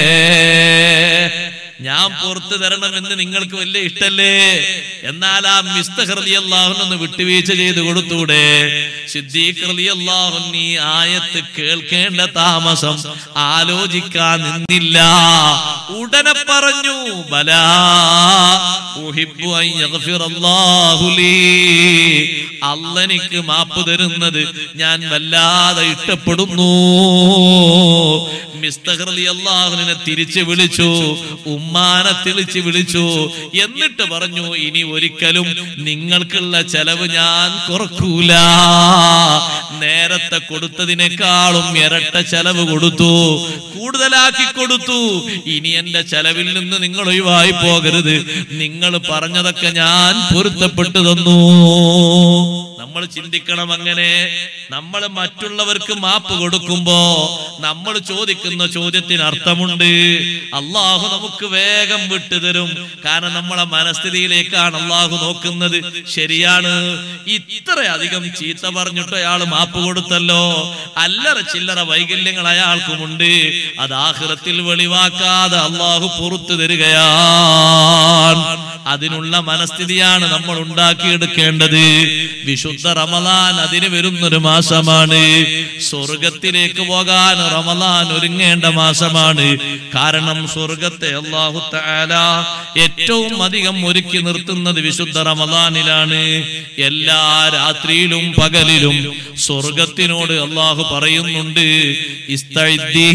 ഞാൻ പുറത്തു തരണമെന്ന് നിങ്ങൾക്ക് വലിയ ഇഷ്ടല്ലേ? എന്നാൽ ആ മിസ്തഹ് റളിയല്ലാഹു അൻഹു വിട്ടുവീഴ്ച ചെയ്ത് കൊടുത്തൂടെ? സിദ്ദീഖ് റളിയല്ലാഹു അൻഹു ഈ ആയത്ത് കേൾക്കേണ്ട താമസം ആലോചിക്കാൻ നിന്നില്ല. ഉടനെ പറഞ്ഞു, ബലാ ഉഹിബ്ബു അൻ യഗ്ഫിറല്ലാഹു ലീ, അല്ലാഹ് എനിക്ക് മാപ്പ് തരുന്നത് ഞാൻ വല്ലാതെ ഇഷ്ടപ്പെടുന്നു. മിസ്തഹ് റളിയല്ലാഹു അൻഹുവിനെ തിരിച്ചു വിളിച്ചു, ഉമ്മാനെ തിരിച്ചു വിളിച്ചു. എന്നിട്ട് പറഞ്ഞു, ഇനി ഒരിക്കലും നിങ്ങൾക്കുള്ള ചെലവ് ഞാൻ കുറക്കൂല. നേരത്തെ കൊടുത്തതിനേക്കാളും ഇരട്ട ചെലവ് കൊടുത്തു, കൂടുതലാക്കി കൊടുത്തു. ഇനി എന്റെ ചെലവിൽ നിന്ന് നിങ്ങൾ ഒഴിവായി പോകരുത്. നിങ്ങൾ പറഞ്ഞതൊക്കെ ഞാൻ പൊരുത്തപ്പെട്ടു തന്നു. നമ്മൾ ചിന്തിക്കണം അങ്ങനെ. നമ്മൾ മറ്റുള്ളവർക്ക് മാപ്പ് കൊടുക്കുമ്പോ നമ്മൾ ചോദിക്കുന്ന ചോദ്യത്തിന് അർത്ഥമുണ്ട്. അള്ളാഹു നമുക്ക് വേഗം വിട്ടുതരും. കാരണം നമ്മളെ മനസ്ഥിതിയിലേക്കാണ് അള്ളാഹു നോക്കുന്നത്. ശരിയാണ്, ഇത്രയധികം ചീത്ത പറഞ്ഞിട്ട് അയാൾ മാപ്പ് കൊടുത്തല്ലോ, അല്ലറ ചില്ലറ വൈകല്യങ്ങൾ അയാൾക്കുമുണ്ട്, അത് ആഖിറത്തിൽ വെളിവാക്കാതെ അള്ളാഹു പുറത്തു തരികയാണ്. അതിനുള്ള മനസ്ഥിതിയാണ് നമ്മൾ ഉണ്ടാക്കിയെടുക്കേണ്ടത്. വിശുദ്ധ റമളാൻ അതിന് വരുന്നൊരു മാസമാണ്. സ്വർഗത്തിലേക്ക് പോകാൻ റമളാൻ ഒരുങ്ങേണ്ട മാസമാണ്. കാരണം സ്വർഗത്തെ അല്ലാഹു തആല ഏറ്റവും അധികം ഒരുക്കി നിർത്തുന്നത് വിശുദ്ധ റമളാനിലാണ്. എല്ലാ രാത്രിയിലും പകലിലും സ്വർഗത്തിനോട് അല്ലാഹു പറയുന്നുണ്ട്, ഇസ്തഇദ്ദി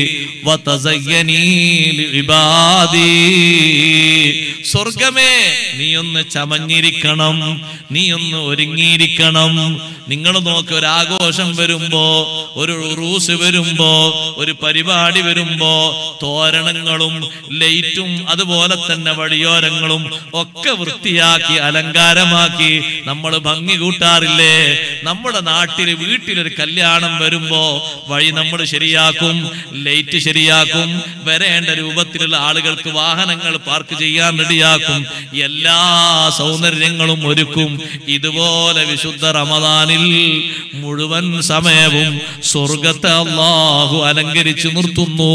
വതസയ്യനി ലിഇബാദി. സ്വർഗമേ, നീ ഒന്ന് ചമഞ്ഞിരിക്കണം, നീ ഒന്ന് ഒരുങ്ങിയിരിക്കണം. നിങ്ങൾ നോക്ക്, ഒരു ആഘോഷം വരുമ്പോ, ഒരു ഉറൂസ് വരുമ്പോ, ഒരു പരിപാടി വരുമ്പോ തോരണങ്ങളും ലൈറ്റും അതുപോലെ തന്നെ വഴിയോരങ്ങളും ഒക്കെ വൃത്തിയാക്കി അലങ്കാരമാക്കി നമ്മൾ ഭംഗി കൂട്ടാറില്ലേ? നമ്മുടെ നാട്ടിൽ വീട്ടിലൊരു കല്യാണം വരുമ്പോ വഴി നമ്മൾ ശരിയാക്കും, ലൈറ്റ് ശരിയാക്കും, വരേണ്ട രൂപത്തിലുള്ള ആളുകൾക്ക് വാഹനങ്ങൾ പാർക്ക് ചെയ്യാൻ റെഡിയാക്കും, എല്ലാ സൗന്ദര്യങ്ങളും ഒരുക്കും. ഇതുപോലെ വിശുദ്ധ റമദാനിൽ മുഴുവൻ സമയവും സ്വർഗത്തെ അല്ലാഹു അലങ്കരിച്ചു നിർത്തുന്നു.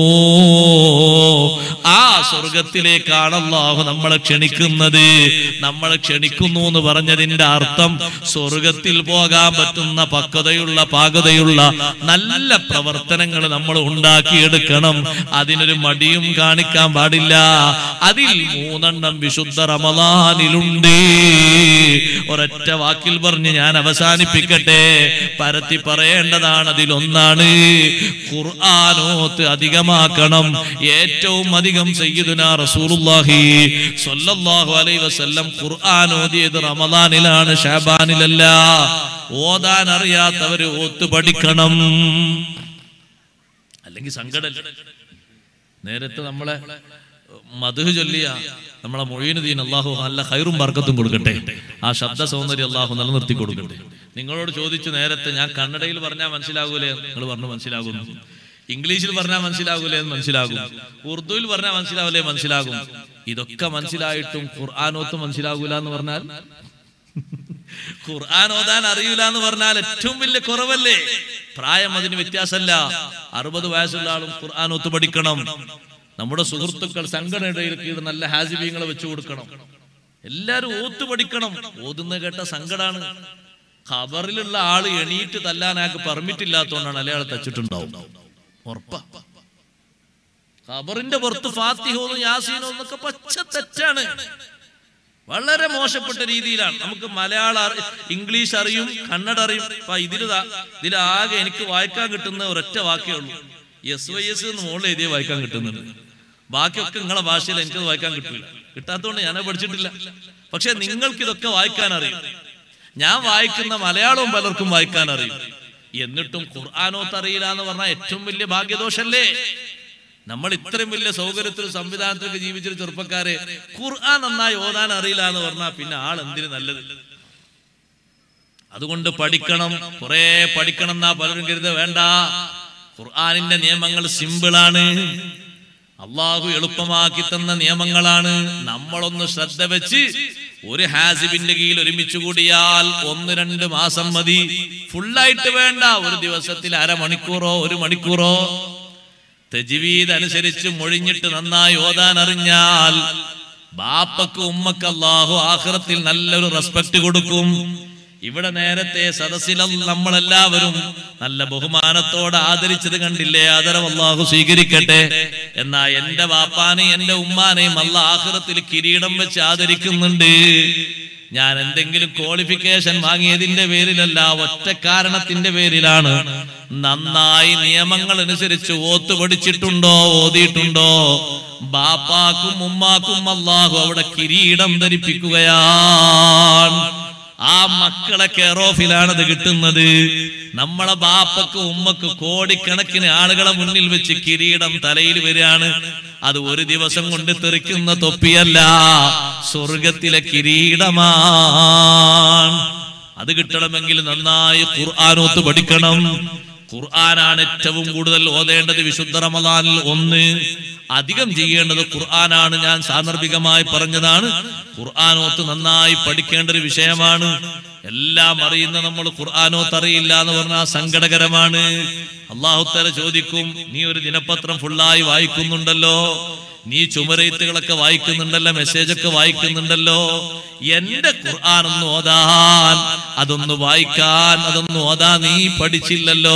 ആ സ്വർഗത്തിലേക്കാണ് അല്ലാഹു നമ്മളെ ക്ഷണിക്കുന്നത്. നമ്മളെ ക്ഷണിക്കുന്നു എന്ന് പറഞ്ഞതിന്റെ അർത്ഥം സ്വർഗത്തിൽ പോകാൻ പറ്റുന്ന പക്വതയുള്ള പാകതയുള്ള നല്ല പ്രവർത്തനങ്ങൾ നമ്മൾ ഉണ്ടാക്കിയെടുക്കണം. അതിനൊരു മടിയും കാണിക്കാൻ പാടില്ല. അതിൽ 3 വിശുദ്ധ റമദാനിലുണ്ട്. ഒരൊറ്റ വാക്കിൽ പറഞ്ഞ് ഞാൻ അവസാനിപ്പിക്കട്ടെ. പരത്തി പറയേണ്ടതാണ്. അതിലൊന്നാണ് ഖുർആനോത്ത് അധികമാക്കണം. ഏറ്റവും അധികം സയ്യിദുനാ റസൂലുള്ളാഹി സ്വല്ലല്ലാഹു അലൈഹി വസല്ലം ഖുർആൻ ഓതിയത് റമദാനിലാണ്, ശഅബാനിലല്ല. ഓതാൻ അറിയാത്തവര് ഓത്ത് പഠിക്കണം, അല്ലെങ്കിൽ സങ്കടം. നേരത്തെ നമ്മളെ മദ്ഹ് ചൊല്ലിയ നമ്മളെ മൊയ്നുദ്ദീൻ, അല്ലാഹു നല്ല ഖൈറും ബർക്കത്തും കൊടുക്കട്ടെ. ആ ശബ്ദ സൗന്ദര്യം അല്ലാഹു നിലനിർത്തി കൊടുക്കട്ടെ. നിങ്ങളോട് ചോദിച്ചു നേരത്തെ, ഞാൻ കന്നഡയിൽ പറഞ്ഞാൽ മനസ്സിലാകൂലേ? നിങ്ങൾ പറഞ്ഞു മനസ്സിലാകുന്നു. ഇംഗ്ലീഷിൽ പറഞ്ഞാൽ മനസ്സിലാകൂലേ? മനസ്സിലാകും. ഉറുദുവിൽ പറഞ്ഞാൽ മനസ്സിലാവൂലേ? മനസ്സിലാകും. ഇതൊക്കെ മനസ്സിലായിട്ടും ഖുർആനോത്ത് മനസ്സിലാകൂല എന്ന് പറഞ്ഞാൽ, ഖുർആൻ ഓതാൻ അറിയൂല എന്ന് പറഞ്ഞാൽ ഏറ്റവും വലിയ കുറവല്ലേ? പ്രായം അതിന് വ്യത്യാസമല്ല. 60 വയസ്സുള്ള ആളും ഖുർആനോത്ത് പഠിക്കണം. നമ്മുടെ സുഹൃത്തുക്കൾ സംഘടനയിൽ നല്ല ഹാസിബീങ്ങളെ വെച്ചു കൊടുക്കണം. എല്ലാരും ഓത്ത് പഠിക്കണം. ഓതുന്ന കേട്ട സങ്കടാണ്. ഖബറിലുള്ള ആള് എണീറ്റ് തല്ലാൻ ആൾക്ക് പെർമിറ്റ് ഇല്ലാത്തതുകൊണ്ടാണ് അയാൾ തച്ചിട്ടുണ്ടാവും. ഉറപ്പാ. ഖബറിന്റെ പുറത്ത് ഫാത്തിഹോന്നും യാസീനോ എന്നൊക്കെ പച്ച തെറ്റാണ്. വളരെ മോശപ്പെട്ട രീതിയിലാണ്. നമുക്ക് മലയാളം, ഇംഗ്ലീഷ് അറിയും, കന്നഡ അറിയും. ഇതിലാകെ എനിക്ക് വായിക്കാൻ കിട്ടുന്ന ഒരൊറ്റ വാക്കേ ഉള്ളൂ. SYS എന്ന് മോളിൽ എഴുതിയ വായിക്കാൻ കിട്ടുന്നുണ്ട്. ബാക്കിയൊക്കെ നിങ്ങളെ ഭാഷയിൽ എനിക്കത് വായിക്കാൻ കിട്ടില്ല. കിട്ടാത്തതുകൊണ്ട് ഞാനത് പഠിച്ചിട്ടില്ല. പക്ഷെ നിങ്ങൾക്ക് ഇതൊക്കെ വായിക്കാൻ അറിയും. ഞാൻ വായിക്കുന്ന മലയാളവും പലർക്കും വായിക്കാൻ അറിയും. എന്നിട്ടും ഖുർആനോത്ത് അറിയില്ല എന്ന് പറഞ്ഞാൽ ഏറ്റവും വലിയ ഭാഗ്യദോഷല്ലേ? നമ്മൾ ഇത്രയും വലിയ സൗകര്യത്തിലും സംവിധാനത്തിലൊക്കെ ജീവിച്ചൊരു ചെറുപ്പക്കാരെ ഖുർആൻ നന്നായി ഓതാൻ അറിയില്ല എന്ന് പറഞ്ഞാൽ പിന്നെ ആൾ എന്തിനു നല്ലത്? അതുകൊണ്ട് പഠിക്കണം, കുറെ പഠിക്കണം എന്നാ പലരും കരുത. വേണ്ട, ഖുർആനിന്റെ നിയമങ്ങൾ സിമ്പിളാണ്. അള്ളാഹു എളുപ്പമാക്കി തന്ന നിയമങ്ങളാണ്. നമ്മളൊന്ന് ശ്രദ്ധ വെച്ച് ഒരു ഹാസിബിന്റെ കീഴിൽ ഒരുമിച്ച് കൂടിയാൽ 1-2 മാസം മതി. ഫുള്ളായിട്ട് വേണ്ട. ഒരു ദിവസത്തിൽ അരമണിക്കൂറോ 1 മണിക്കൂറോ തജ്വീദ് അനുസരിച്ച് മൊഴിഞ്ഞിട്ട് നന്നായി ഓതാൻ അറിഞ്ഞാൽ ബാപ്പക്ക് ഉമ്മക്ക് അല്ലാഹു ആഖിറത്തിൽ നല്ലൊരു റെസ്പെക്ട് കൊടുക്കും. ഇവിടെ നേരത്തെ സദസ്സിൽ നമ്മളെല്ലാവരും നല്ല ബഹുമാനത്തോടെ ആദരിച്ചത് കണ്ടില്ലേ? ആദരവ് അല്ലാഹു സ്വീകരിക്കട്ടെ. എന്നാ എന്റെ ബാപ്പാനെയും എന്റെ ഉമ്മാനെയും അല്ലാഹു ആഖിറത്തിൽ കിരീടം വെച്ച് ആദരിക്കുന്നുണ്ട്. ഞാൻ എന്തെങ്കിലും ക്വാളിഫിക്കേഷൻ വാങ്ങിയതിന്റെ പേരിലല്ല, ഒറ്റ കാരണത്തിന്റെ പേരിലാണ്. നന്നായി നിയമങ്ങൾ അനുസരിച്ച് ഓത്ത് പഠിച്ചിട്ടുണ്ടോ, ഓതിയിട്ടുണ്ടോ? ബാപ്പാക്കും ഉമ്മാക്കും അല്ലാഹു അവിടെ കിരീടം ധരിപ്പിക്കുകയാണ്. ആ മക്കളെ കെയർ ഓഫിലാണത് കിട്ടുന്നത്. നമ്മളെ ബാപ്പക്ക് ഉമ്മക്ക് കോടിക്കണക്കിന് ആളുകളെ മുന്നിൽ വെച്ച് കിരീടം തലയിൽ വരികയാണ്. അത് ഒരു ദിവസം കൊണ്ട് തെറിക്കുന്ന തൊപ്പിയല്ല, സ്വർഗത്തിലെ കിരീടമാണ്. അത് കിട്ടണമെങ്കിൽ നന്നായി ഖുർആനോത്ത് പഠിക്കണം. ഖുർആനാണ് ഏറ്റവും കൂടുതൽ ഓതേണ്ടത് വിശുദ്ധ റമദാനിൽ. 1 അധികം ചെയ്യേണ്ടത് ഖുർആനാണ്. ഞാൻ സാന്ദർഭികമായി പറഞ്ഞതാണ്. ഖുർആനോത്ത് നന്നായി പഠിക്കേണ്ട ഒരു വിഷയമാണ്. എല്ലാം അറിയുന്ന നമ്മൾ ഖുർആനോത്ത് അറിയില്ല എന്ന് പറഞ്ഞാൽ സങ്കടകരമാണ്. അല്ലാഹു തആല ചോദിക്കും, നീ ഒരു ദിനപത്രം ഫുള്ളായി വായിക്കുന്നുണ്ടല്ലോ, നീ ചുമരെഴുത്തുകളൊക്കെ വായിക്കുന്നുണ്ടല്ലോ, മെസ്സേജൊക്കെ വായിക്കുന്നുണ്ടല്ലോ, എന്റെ ഖുർആൻ ഒന്ന് ഓതാൻ, അതൊന്ന് വായിക്കാൻ, അതൊന്ന് ഓതാൻ നീ പഠിച്ചില്ലല്ലോ.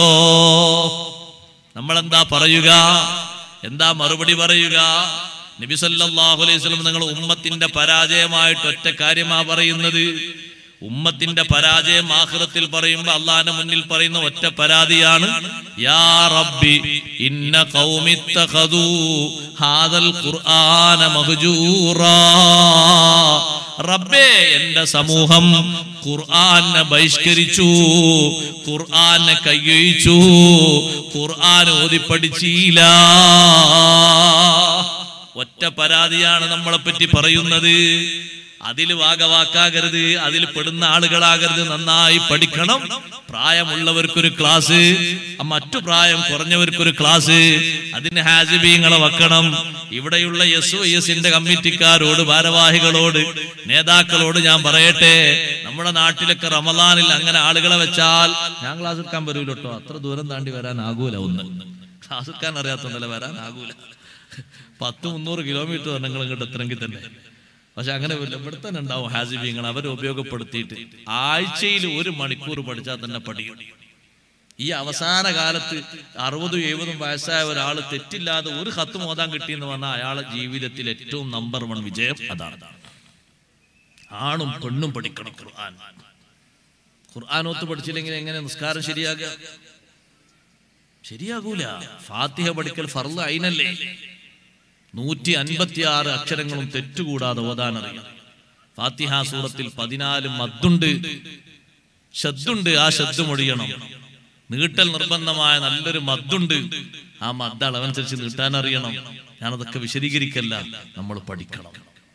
നമ്മളെന്താ പറയുക? എന്താ മറുപടി പറയുക? നബി സല്ലല്ലാഹു അലൈഹി വസല്ലം നിങ്ങൾ ഉമ്മത്തിന്റെ പരാജയമായിട്ട് ഒറ്റ കാര്യമാ പറയുന്നത്. ഉമ്മത്തിന്റെ പരാജയം ആഖിറത്തിൽ പറയുമ്പോൾ അള്ളാഹിന്റെ മുന്നിൽ പറയുന്ന ഒറ്റ പരാതിയാണ്, യാ റബ്ബി ഇന്ന ഖൗമി ഇത്തഖദൂ ഹാദൽ ഖുർആന മഹ്ജൂറാ. റബ്ബേ എന്റെ സമൂഹം ഖുർആനെ ബഹിഷ്കരിച്ചു, ഖുർആനെ കയ്യൊഴിച്ചു, ഖുർആൻ ഓതി പഠിച്ചില്ല. ഒറ്റ പരാതിയാണ് നമ്മളെ പറ്റി പറയുന്നത്. അതിൽ വാഗവാക്കാകരുത്, അതിൽ പെടുന്ന ആളുകളാകരുത്. നന്നായി പഠിക്കണം. പ്രായമുള്ളവർക്കൊരു ക്ലാസ്, മറ്റു പ്രായം കുറഞ്ഞവർക്കൊരു ക്ലാസ്, അതിന് ഹാജിബീങ്ങളെ വെക്കണം. ഇവിടെയുള്ള SOSന്റെ കമ്മിറ്റിക്കാരോട്, ഭാരവാഹികളോട്, നേതാക്കളോട് ഞാൻ പറയട്ടെ, നമ്മുടെ നാട്ടിലൊക്കെ റമദാനിൽ അങ്ങനെ ആളുകളെ വെച്ചാൽ ഞാൻ ക്ലാസ് എടുക്കാൻ വരൂല കേട്ടോ. അത്ര ദൂരം താണ്ടി വരാനാകൂല. ഒന്ന് ക്ലാസ് എടുക്കാൻ അറിയാത്തതല്ല, വരാനാകൂല. 100-300 കിലോമീറ്റർ നിങ്ങൾ ഇങ്ങോട്ട് എത്തണമെങ്കിൽ തന്നെ. പക്ഷെ അങ്ങനെ ഇവിടെ തന്നെ ഉണ്ടാവും ഹാജിബീങ്ങൾ. അവരെ ഉപയോഗപ്പെടുത്തിയിട്ട് ആഴ്ചയിൽ 1 മണിക്കൂർ പഠിച്ചാൽ തന്നെ പഠിക്കും. ഈ അവസാന കാലത്ത് 60-70 വയസ്സായ ഒരാൾ തെറ്റില്ലാതെ ഒരു ഖത്തും ഓതാൻ കിട്ടിയെന്ന് പറഞ്ഞാൽ അയാളെ ജീവിതത്തിൽ ഏറ്റവും നമ്പർ 1 വിജയം അതാണ്. ആണും പെണ്ണും പഠിക്കണം ഖുർആൻ. ഖുർആനോത്ത് പഠിച്ചില്ലെങ്കിൽ എങ്ങനെ നിസ്കാരം ശരിയാകുക? ശരിയാകൂല. ഫാത്തിഹ പഠിക്കൽ ഫർള് ഐനല്ലേ. 156 അക്ഷരങ്ങളും തെറ്റുകൂടാതെ ഓതാനറിയാം. ഫാത്തിഹ സൂറത്തിൽ 14 മദ്ദുണ്ട്, ശദ്ദുണ്ട്. ആ ശദ്ദ് മൊഴിയണം. നീട്ടൽ നിർബന്ധമായ നല്ലൊരു മദ്ദുണ്ട്. ആ മദ്ദ അളവനുസരിച്ച് നീട്ടാനറിയണം. ഞാനതൊക്കെ വിശദീകരിക്കല്ല. നമ്മൾ പഠിക്കണം.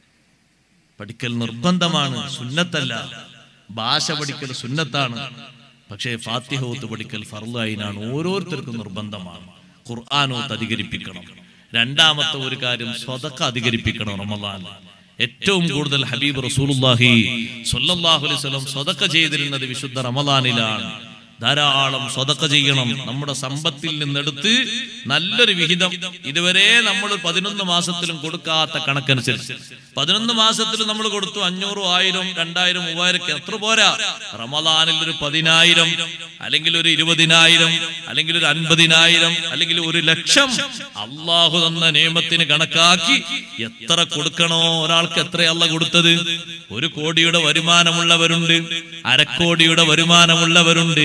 പഠിക്കൽ നിർബന്ധമാണ്, സുന്നത്തല്ല. ഭാഷ പഠിക്കൽ സുന്നത്താണ്. പക്ഷേ ഫാത്തിഹ ഓത്ത് പഠിക്കൽ ഫർള് ഐനാണ്. ഓരോരുത്തർക്കും നിർബന്ധമാണ്. ഖുർആനോത്ത് അധികരിപ്പിക്കണം. രണ്ടാമത്തെ ഒരു കാര്യം സ്വതക്ക അധികരിപ്പിക്കണം. റമദാൻ ഏറ്റവും കൂടുതൽ ഹബീബ് റസൂലുള്ളാഹി സ്വല്ലല്ലാഹു അലൈഹി വസല്ലം സ്വതക്ക ചെയ്തിരുന്നത് വിശുദ്ധ റമദാനിലാണ്. ധാരാളം സ്വതക്ക ചെയ്യണം. നമ്മുടെ സമ്പത്തിൽ നിന്നെടുത്ത് നല്ലൊരു വിഹിതം. ഇതുവരെ നമ്മൾ 11 മാസത്തിലും കൊടുക്കാത്ത കണക്കനുസരിച്ച് 11 മാസത്തിലും നമ്മൾ കൊടുത്തു 500, 1000, 2000, 3000 അത്ര പോരാ. റമദാനിൽ ഒരു 10,000, അല്ലെങ്കിൽ ഒരു 20,000, അല്ലെങ്കിൽ ഒരു 50,000, അല്ലെങ്കിൽ 1,00,000 അള്ളാഹു തന്ന നിയമത്തിന് കണക്കാക്കി എത്ര കൊടുക്കണോ? ഒരാൾക്ക് എത്ര അള്ളാഹു കൊടുത്തത്? 1 കോടിയുടെ വരുമാനമുള്ളവരുണ്ട്, 1/2 കോടിയുടെ വരുമാനമുള്ളവരുണ്ട്,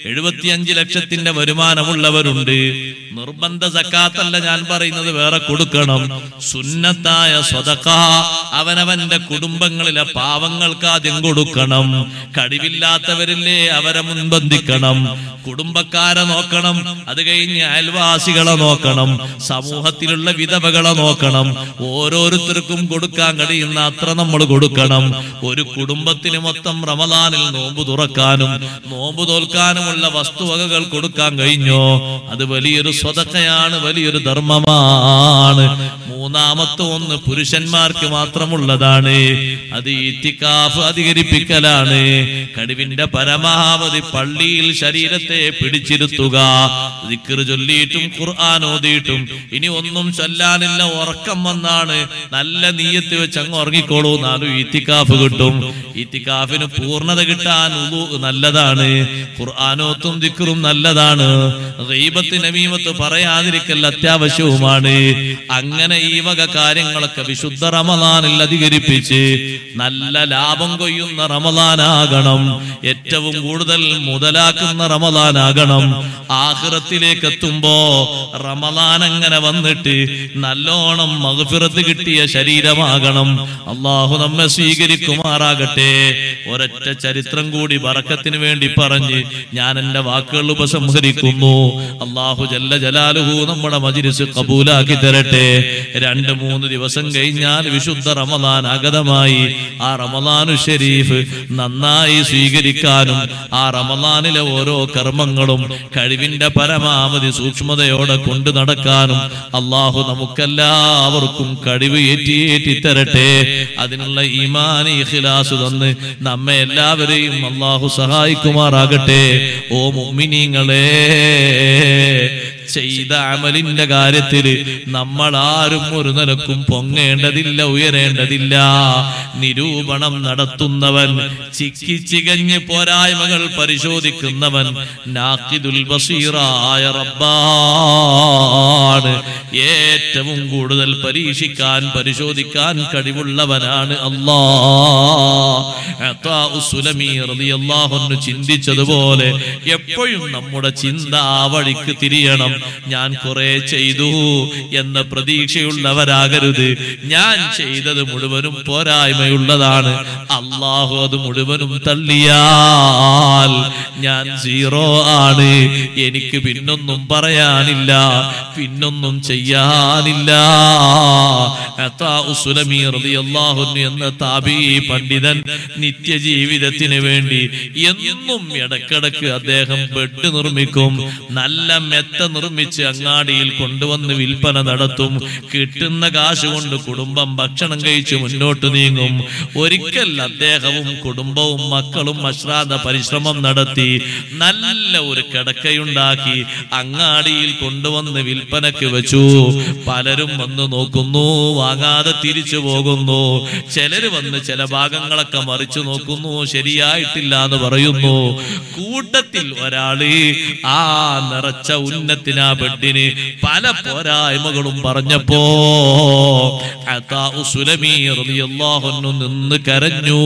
75 ലക്ഷത്തിന്റെ വരുമാനമുള്ളവരുണ്ട്. നിർബന്ധ സക്കാത്തല്ല ഞാൻ പറയുന്നത്, വേറെ കൊടുക്കണം. സുന്നത്തായ സ്വതക്ക അവനവന്റെ കുടുംബങ്ങളിലെ പാവങ്ങൾക്ക് ആദ്യം കൊടുക്കണം. കഴിവില്ലാത്തവരില്ലേ, അവരെ മുൻബന്ധിക്കണം. കുടുംബക്കാരെ നോക്കണം. അത് കഴിഞ്ഞ് അയൽവാസികളെ നോക്കണം. സമൂഹത്തിലുള്ള വിധവകളെ നോക്കണം. ഓരോരുത്തർക്കും കൊടുക്കാൻ കഴിയുന്ന അത്ര നമ്മൾ കൊടുക്കണം. ഒരു കുടുംബത്തിന് മൊത്തം റമദാനിൽ നോമ്പ് തുറക്കാനും നോമ്പ് തോൽക്കാനുമുള്ള വസ്തുവകകൾ കൊടുക്കാൻ കഴിഞ്ഞോ? അത് വലിയൊരു സ്വതക്കയാണ്, വലിയൊരു ധർമ്മമാണ്. മൂന്നാമത്തെ ഒന്ന് പുരുഷന്മാർക്ക് മാത്രമുള്ളതാണ്. അത് ഇത്തിക്കാഫ് അധികരിപ്പിക്കലാണ്. കഴിവിന്റെ പരമാവധി പള്ളിയിൽ ശരീരത്തെ പിടിച്ചിരുത്തുക. ദിക്ർ ചൊല്ലിയിട്ടും ഖുർആൻ ഓതിയിട്ടും ഇനി ഒന്നും ചൊല്ലാനില്ല, ഉറക്കം വന്നാണ്, നല്ല നീയത്ത് വെച്ച് അങ്ങ് ഉറങ്ങിക്കോളൂ. എന്നാലും ഇത്തിക്കാഫ് കിട്ടും. ഇത്തിക്കാഫിന് പൂർണ്ണത കിട്ടാൻ വുളു നല്ലതാണ്. ഖുർആനോത്തും ദിക്റും നല്ലതാണ്. ഗീബത്ത് നമീമത്ത് പറയാതിരിക്കൽ അത്യാവശ്യവുമാണ്. അങ്ങനെ ഈ വക കാര്യങ്ങളൊക്കെ വിശുദ്ധ റമദാനിൽ അധികരിപ്പിച്ച് നല്ല ലാഭം കൊയ്യുന്ന റമദാനാകണം. ഏറ്റവും കൂടുതൽ മുതലാക്കുന്ന റമദാനാകണം. ആഖിറത്തിലേക്ക് എത്തുമ്പോ റമദാൻ അങ്ങനെ വന്നിട്ട് നല്ലോണം മഗ്ഫിറത്ത് കിട്ടിയ ശരീരമാകണം. അള്ളാഹു നമ്മെ സ്വീകരിക്കുമാറാകട്ടെ. ഒരൊറ്റ ചരിത്രം കൂടി ബറക്കത്തിന് വേണ്ടി പറഞ്ഞ് ഞാൻ എന്റെ വാക്കുകൾ ഉപസംഹരിക്കുന്നു. അള്ളാഹു ജല്ല ജലാലുഹു നമ്മുടെ മജ്‌ലിസ് ഖബൂലാക്കി തരട്ടെ. 2-3 ദിവസം കഴിഞ്ഞാൽ വിശുദ്ധ റമദാൻ ആഗതമായി. ആ റമദാനു ഷരീഫ് നന്നായി സ്വീകരിക്കാനും ആ റമദാനിലെ ഓരോ കർമ്മങ്ങളും കഴിവിന്റെ പരമാവധി സൂക്ഷ്മതയോടെ കൊണ്ടു നടക്കാനും അള്ളാഹു നമുക്കെല്ലാവർക്കും കഴിവ് ഏറ്റി തരട്ടെ. അതിനുള്ള ഈമാൻ ഇഖ്ലാസ് തന്ന് നമ്മെ എല്ലാവരെയും അള്ളാഹു സഹായിക്കുമാറാകട്ടെ. ഓ മുഅ്മിനീങ്ങളെ, ചെയ്ത അമലിന്റെ കാര്യത്തിൽ നമ്മൾ ആരും ഒരു നിലക്കും പൊങ്ങേണ്ടതില്ല, ഉയരേണ്ടതില്ല. നിരൂപണം നടത്തുന്നവൻ, ചിക്കിച്ചികഞ്ഞ് പോരായ്മകൾ പരിശോധിക്കുന്നവൻ നാഖിദുൽ ബസീറായ റബ്ബാണ്. ഏറ്റവും കൂടുതൽ പരീക്ഷിക്കാൻ, പരിശോധിക്കാൻ കഴിവുള്ളവനാണ് അല്ലാഹ്. സുലമി റളിയല്ലാഹു അൻഹു ചിന്തിച്ചതുപോലെ എപ്പോഴും നമ്മുടെ ചിന്ത ആ വഴിക്ക് തിരിയണം. ഞാൻ കുറെ ചെയ്തു എന്ന പ്രതീക്ഷയുള്ളവരാകരുത്. ഞാൻ ചെയ്തത് മുഴുവനും പോരായ്മയുള്ളതാണ്. അള്ളാഹു അത് മുഴുവനും തള്ളിയാൽ ഞാൻ സീറോ ആണ്. എനിക്ക് പിന്നൊന്നും പറയാനില്ല, പിന്നൊന്നും ചെയ്യാനില്ല. സുലമി റളിയല്ലാഹു അൻഹു എന്ന താബിഈ പണ്ഡിതൻ നിത്യജീവിതത്തിന് വേണ്ടി എന്നും ഇടക്കിടക്ക് അദ്ദേഹം ബെഡ് നിർമ്മിക്കും. നല്ല മെത്ത നിർമ്മിച്ച് അങ്ങാടിയിൽ കൊണ്ടുവന്ന് വിൽപ്പന നടത്തും. കിട്ടുന്ന കാശ് കൊണ്ട് കുടുംബം ഭക്ഷണം കഴിച്ച് മുന്നോട്ട് നീങ്ങും. ഒരിക്കൽ അദ്ദേഹവും കുടുംബവും മക്കളും അശ്രാന്ത പരിശ്രമം നടത്തി നല്ല ഒരു കിടക്കയുണ്ടാക്കി അങ്ങാടിയിൽ കൊണ്ടുവന്ന് വിൽപ്പനക്ക് വെച്ചു. പലരും വന്ന് നോക്കുന്നു, വാങ്ങാതെ തിരിച്ചു പോകുന്നു. ചിലര് വന്ന് ചില ഭാഗങ്ങളൊക്കെ മറിച്ചു നോക്കുന്നു, ശരിയായിട്ടില്ല എന്ന് പറയുന്നു. കൂട്ടത്തിൽ ഒരാള് ആ നിറച്ച ഉന്നത്തിനാ ബെഡിന് പല പോരായ്മകളും പറഞ്ഞപ്പോ സുലമി റളിയല്ലാഹു അൻഹു നിന്ന് കരഞ്ഞു.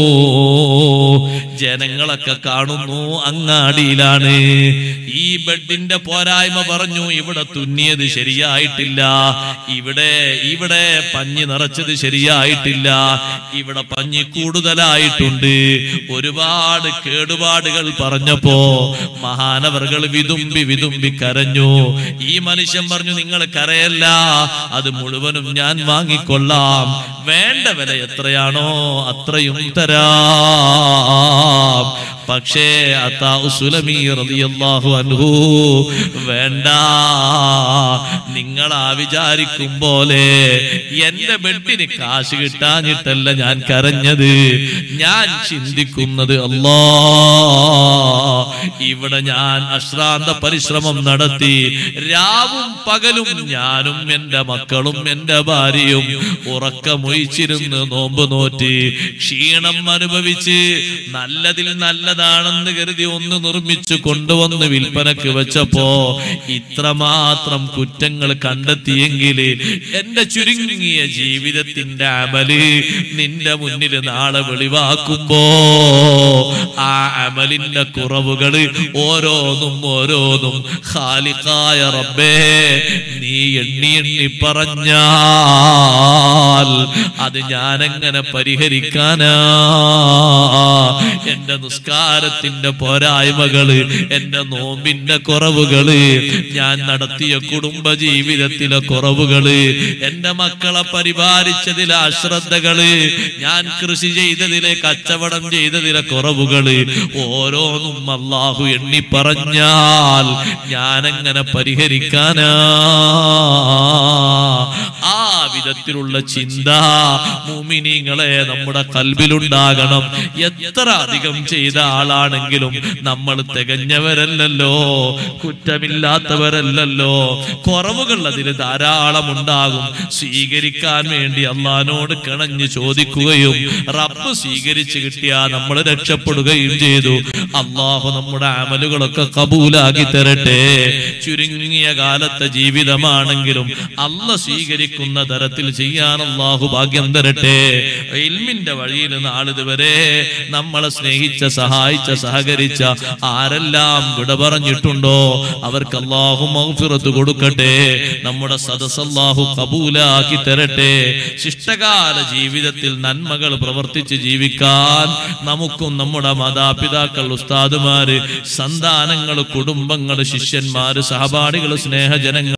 ജനങ്ങളൊക്കെ കാണുന്നു അങ്ങാടിയിലാണ്. ഈ ബെഡിന്റെ പോരായ്മ പറഞ്ഞു. ഇവിടെ തുന്നിയത് ശരിയായിട്ടില്ല, ഇവിടെ പഞ്ഞി നിറച്ചത് ശരിയായിട്ടില്ല, ഇവിടെ പഞ്ഞി കൂടുതലായിട്ടുണ്ട്. ഒരുപാട് കേടുപാടുകൾ പറഞ്ഞപ്പോ മഹാനവർകൾ വിതുമ്പി കരഞ്ഞു. ഈ മനുഷ്യൻ പറഞ്ഞു, നിങ്ങൾ കരയല്ല, അത് മുഴുവനും ഞാൻ വാങ്ങിക്കൊള്ളാം. വേണ്ട വില എത്രയാണോ അത്രയും തരാം. പക്ഷേ സുലമി റളിയല്ലാഹു അൻഹു വേണ്ട, നിങ്ങളാ വിചാരിക്കും പോലെ എന്റെ ബെഡിന് കാശ് കിട്ടാഞ്ഞിട്ടല്ല ഞാൻ കരഞ്ഞത്. ഞാൻ ചിന്തിക്കുന്നത് അല്ലാ, ഇവിടെ ഞാൻ അശ്രാന്ത പരിശ്രമം നടത്തി രാവും പകലും ഞാനും എന്റെ മക്കളും എന്റെ ഭാര്യയും ഉറക്കമൊഴിച്ചിരുന്ന് നോമ്പ് നോറ്റ് ക്ഷീണം അനുഭവിച്ച് നല്ലതിൽ നല്ലതാണെന്ന് കരുതി ഒന്ന് നിർമ്മിച്ചു കൊണ്ടുവന്ന് വിൽപ്പനക്ക് വെച്ചപ്പോ ഇത്രമാത്രം കുറ്റങ്ങൾ കണ്ടെത്തിയെങ്കിൽ എന്റെ ചുരുങ്ങിയ ജീവിതത്തിന്റെ അമല് നിന്റെ മുന്നിൽ നാളെ വെളിവാക്കുമ്പോ ആ അമലിന്റെ കുറവുകള് ഓരോന്നും ഖാലിഖായ റബ്ബേ നീ എണ്ണി പറഞ്ഞാൽ അത് ഞാനെങ്ങനെ പരിഹരിക്കാനാ? എന്റെ നിസ്കാരത്തിന്റെ പോരായ്മകള്, എന്റെ നോമ്പിന്റെ കുറവുകള്, ഞാൻ നടത്തിയ കുടുംബ ജീവിതത്തിലെ കുറവുകള്, എന്റെ മക്കളെ പരിപാലിച്ചതിലെ അശ്രദ്ധകള്, ഞാൻ കൃഷി ചെയ്തതിലെ കച്ചവടം ചെയ്തതിലെ കുറവുകള്, ഓരോന്നും അല്ലാഹു എണ്ണി പറഞ്ഞാൽ ഞാനെങ്ങനെ പരിഹരിക്കാനാ? ആ വിധത്തിലുള്ള ചിന്ത മുഅ്മിനീങ്ങളെ നമ്മുടെ ഖൽബിലുണ്ടാകണം. എത്ര അധികം ചെയ്ത ആളാണെങ്കിലും നമ്മൾ തികഞ്ഞവരല്ലല്ലോ, കുറ്റമില്ലാത്തവരല്ലല്ലോ. കുറവുകൾ അതിൽ ധാരാളം ഉണ്ടാകും. സ്വീകരിക്കാൻ വേണ്ടി അള്ളാഹിനോട് കിണഞ്ഞു ചോദിക്കുകയും റബ്ബ് സ്വീകരിച്ചു കിട്ടിയാൽ നമ്മൾ രക്ഷപ്പെടുകയും ചെയ്തു. അള്ളാഹു നമ്മുടെ അമലുകളൊക്കെ കബൂലാക്കി തരട്ടെ. ചുരുങ്ങിയ കാലത്തെ ജീവിതമാണെങ്കിലും അള്ളാഹ് സ്വീകരിക്കുന്ന തരത്തിൽ ചെയ്യാൻ അള്ളാഹു ഭാഗ്യം തരട്ടെ. ഇൽമിന്റെ വഴിയിൽ നാളിതുവരെ നമ്മളെ സ്നേഹിച്ച, സഹായിച്ച, സഹകരിച്ച ആരെല്ലാം വിട പറഞ്ഞിട്ടുണ്ടോ അവർക്ക് അള്ളാഹു മഗ്ഫിറത്ത് കൊടുക്കട്ടെ. നമ്മുടെ സദസ്സ് അള്ളാഹു കബൂലാക്കി തരട്ടെ. ശിഷ്ടകാല ജീവിതത്തിൽ നന്മകൾ പ്രവർത്തിച്ച് ജീവിക്കാൻ നമുക്കും നമ്മുടെ മാതാപിതാക്കൾ, ഉസ്താദുമാര്, സന്താനങ്ങൾ, കുടുംബങ്ങൾ, ശിഷ്യന്മാര്, സഹപാഠികൾ, സ്നേഹജനങ്ങൾ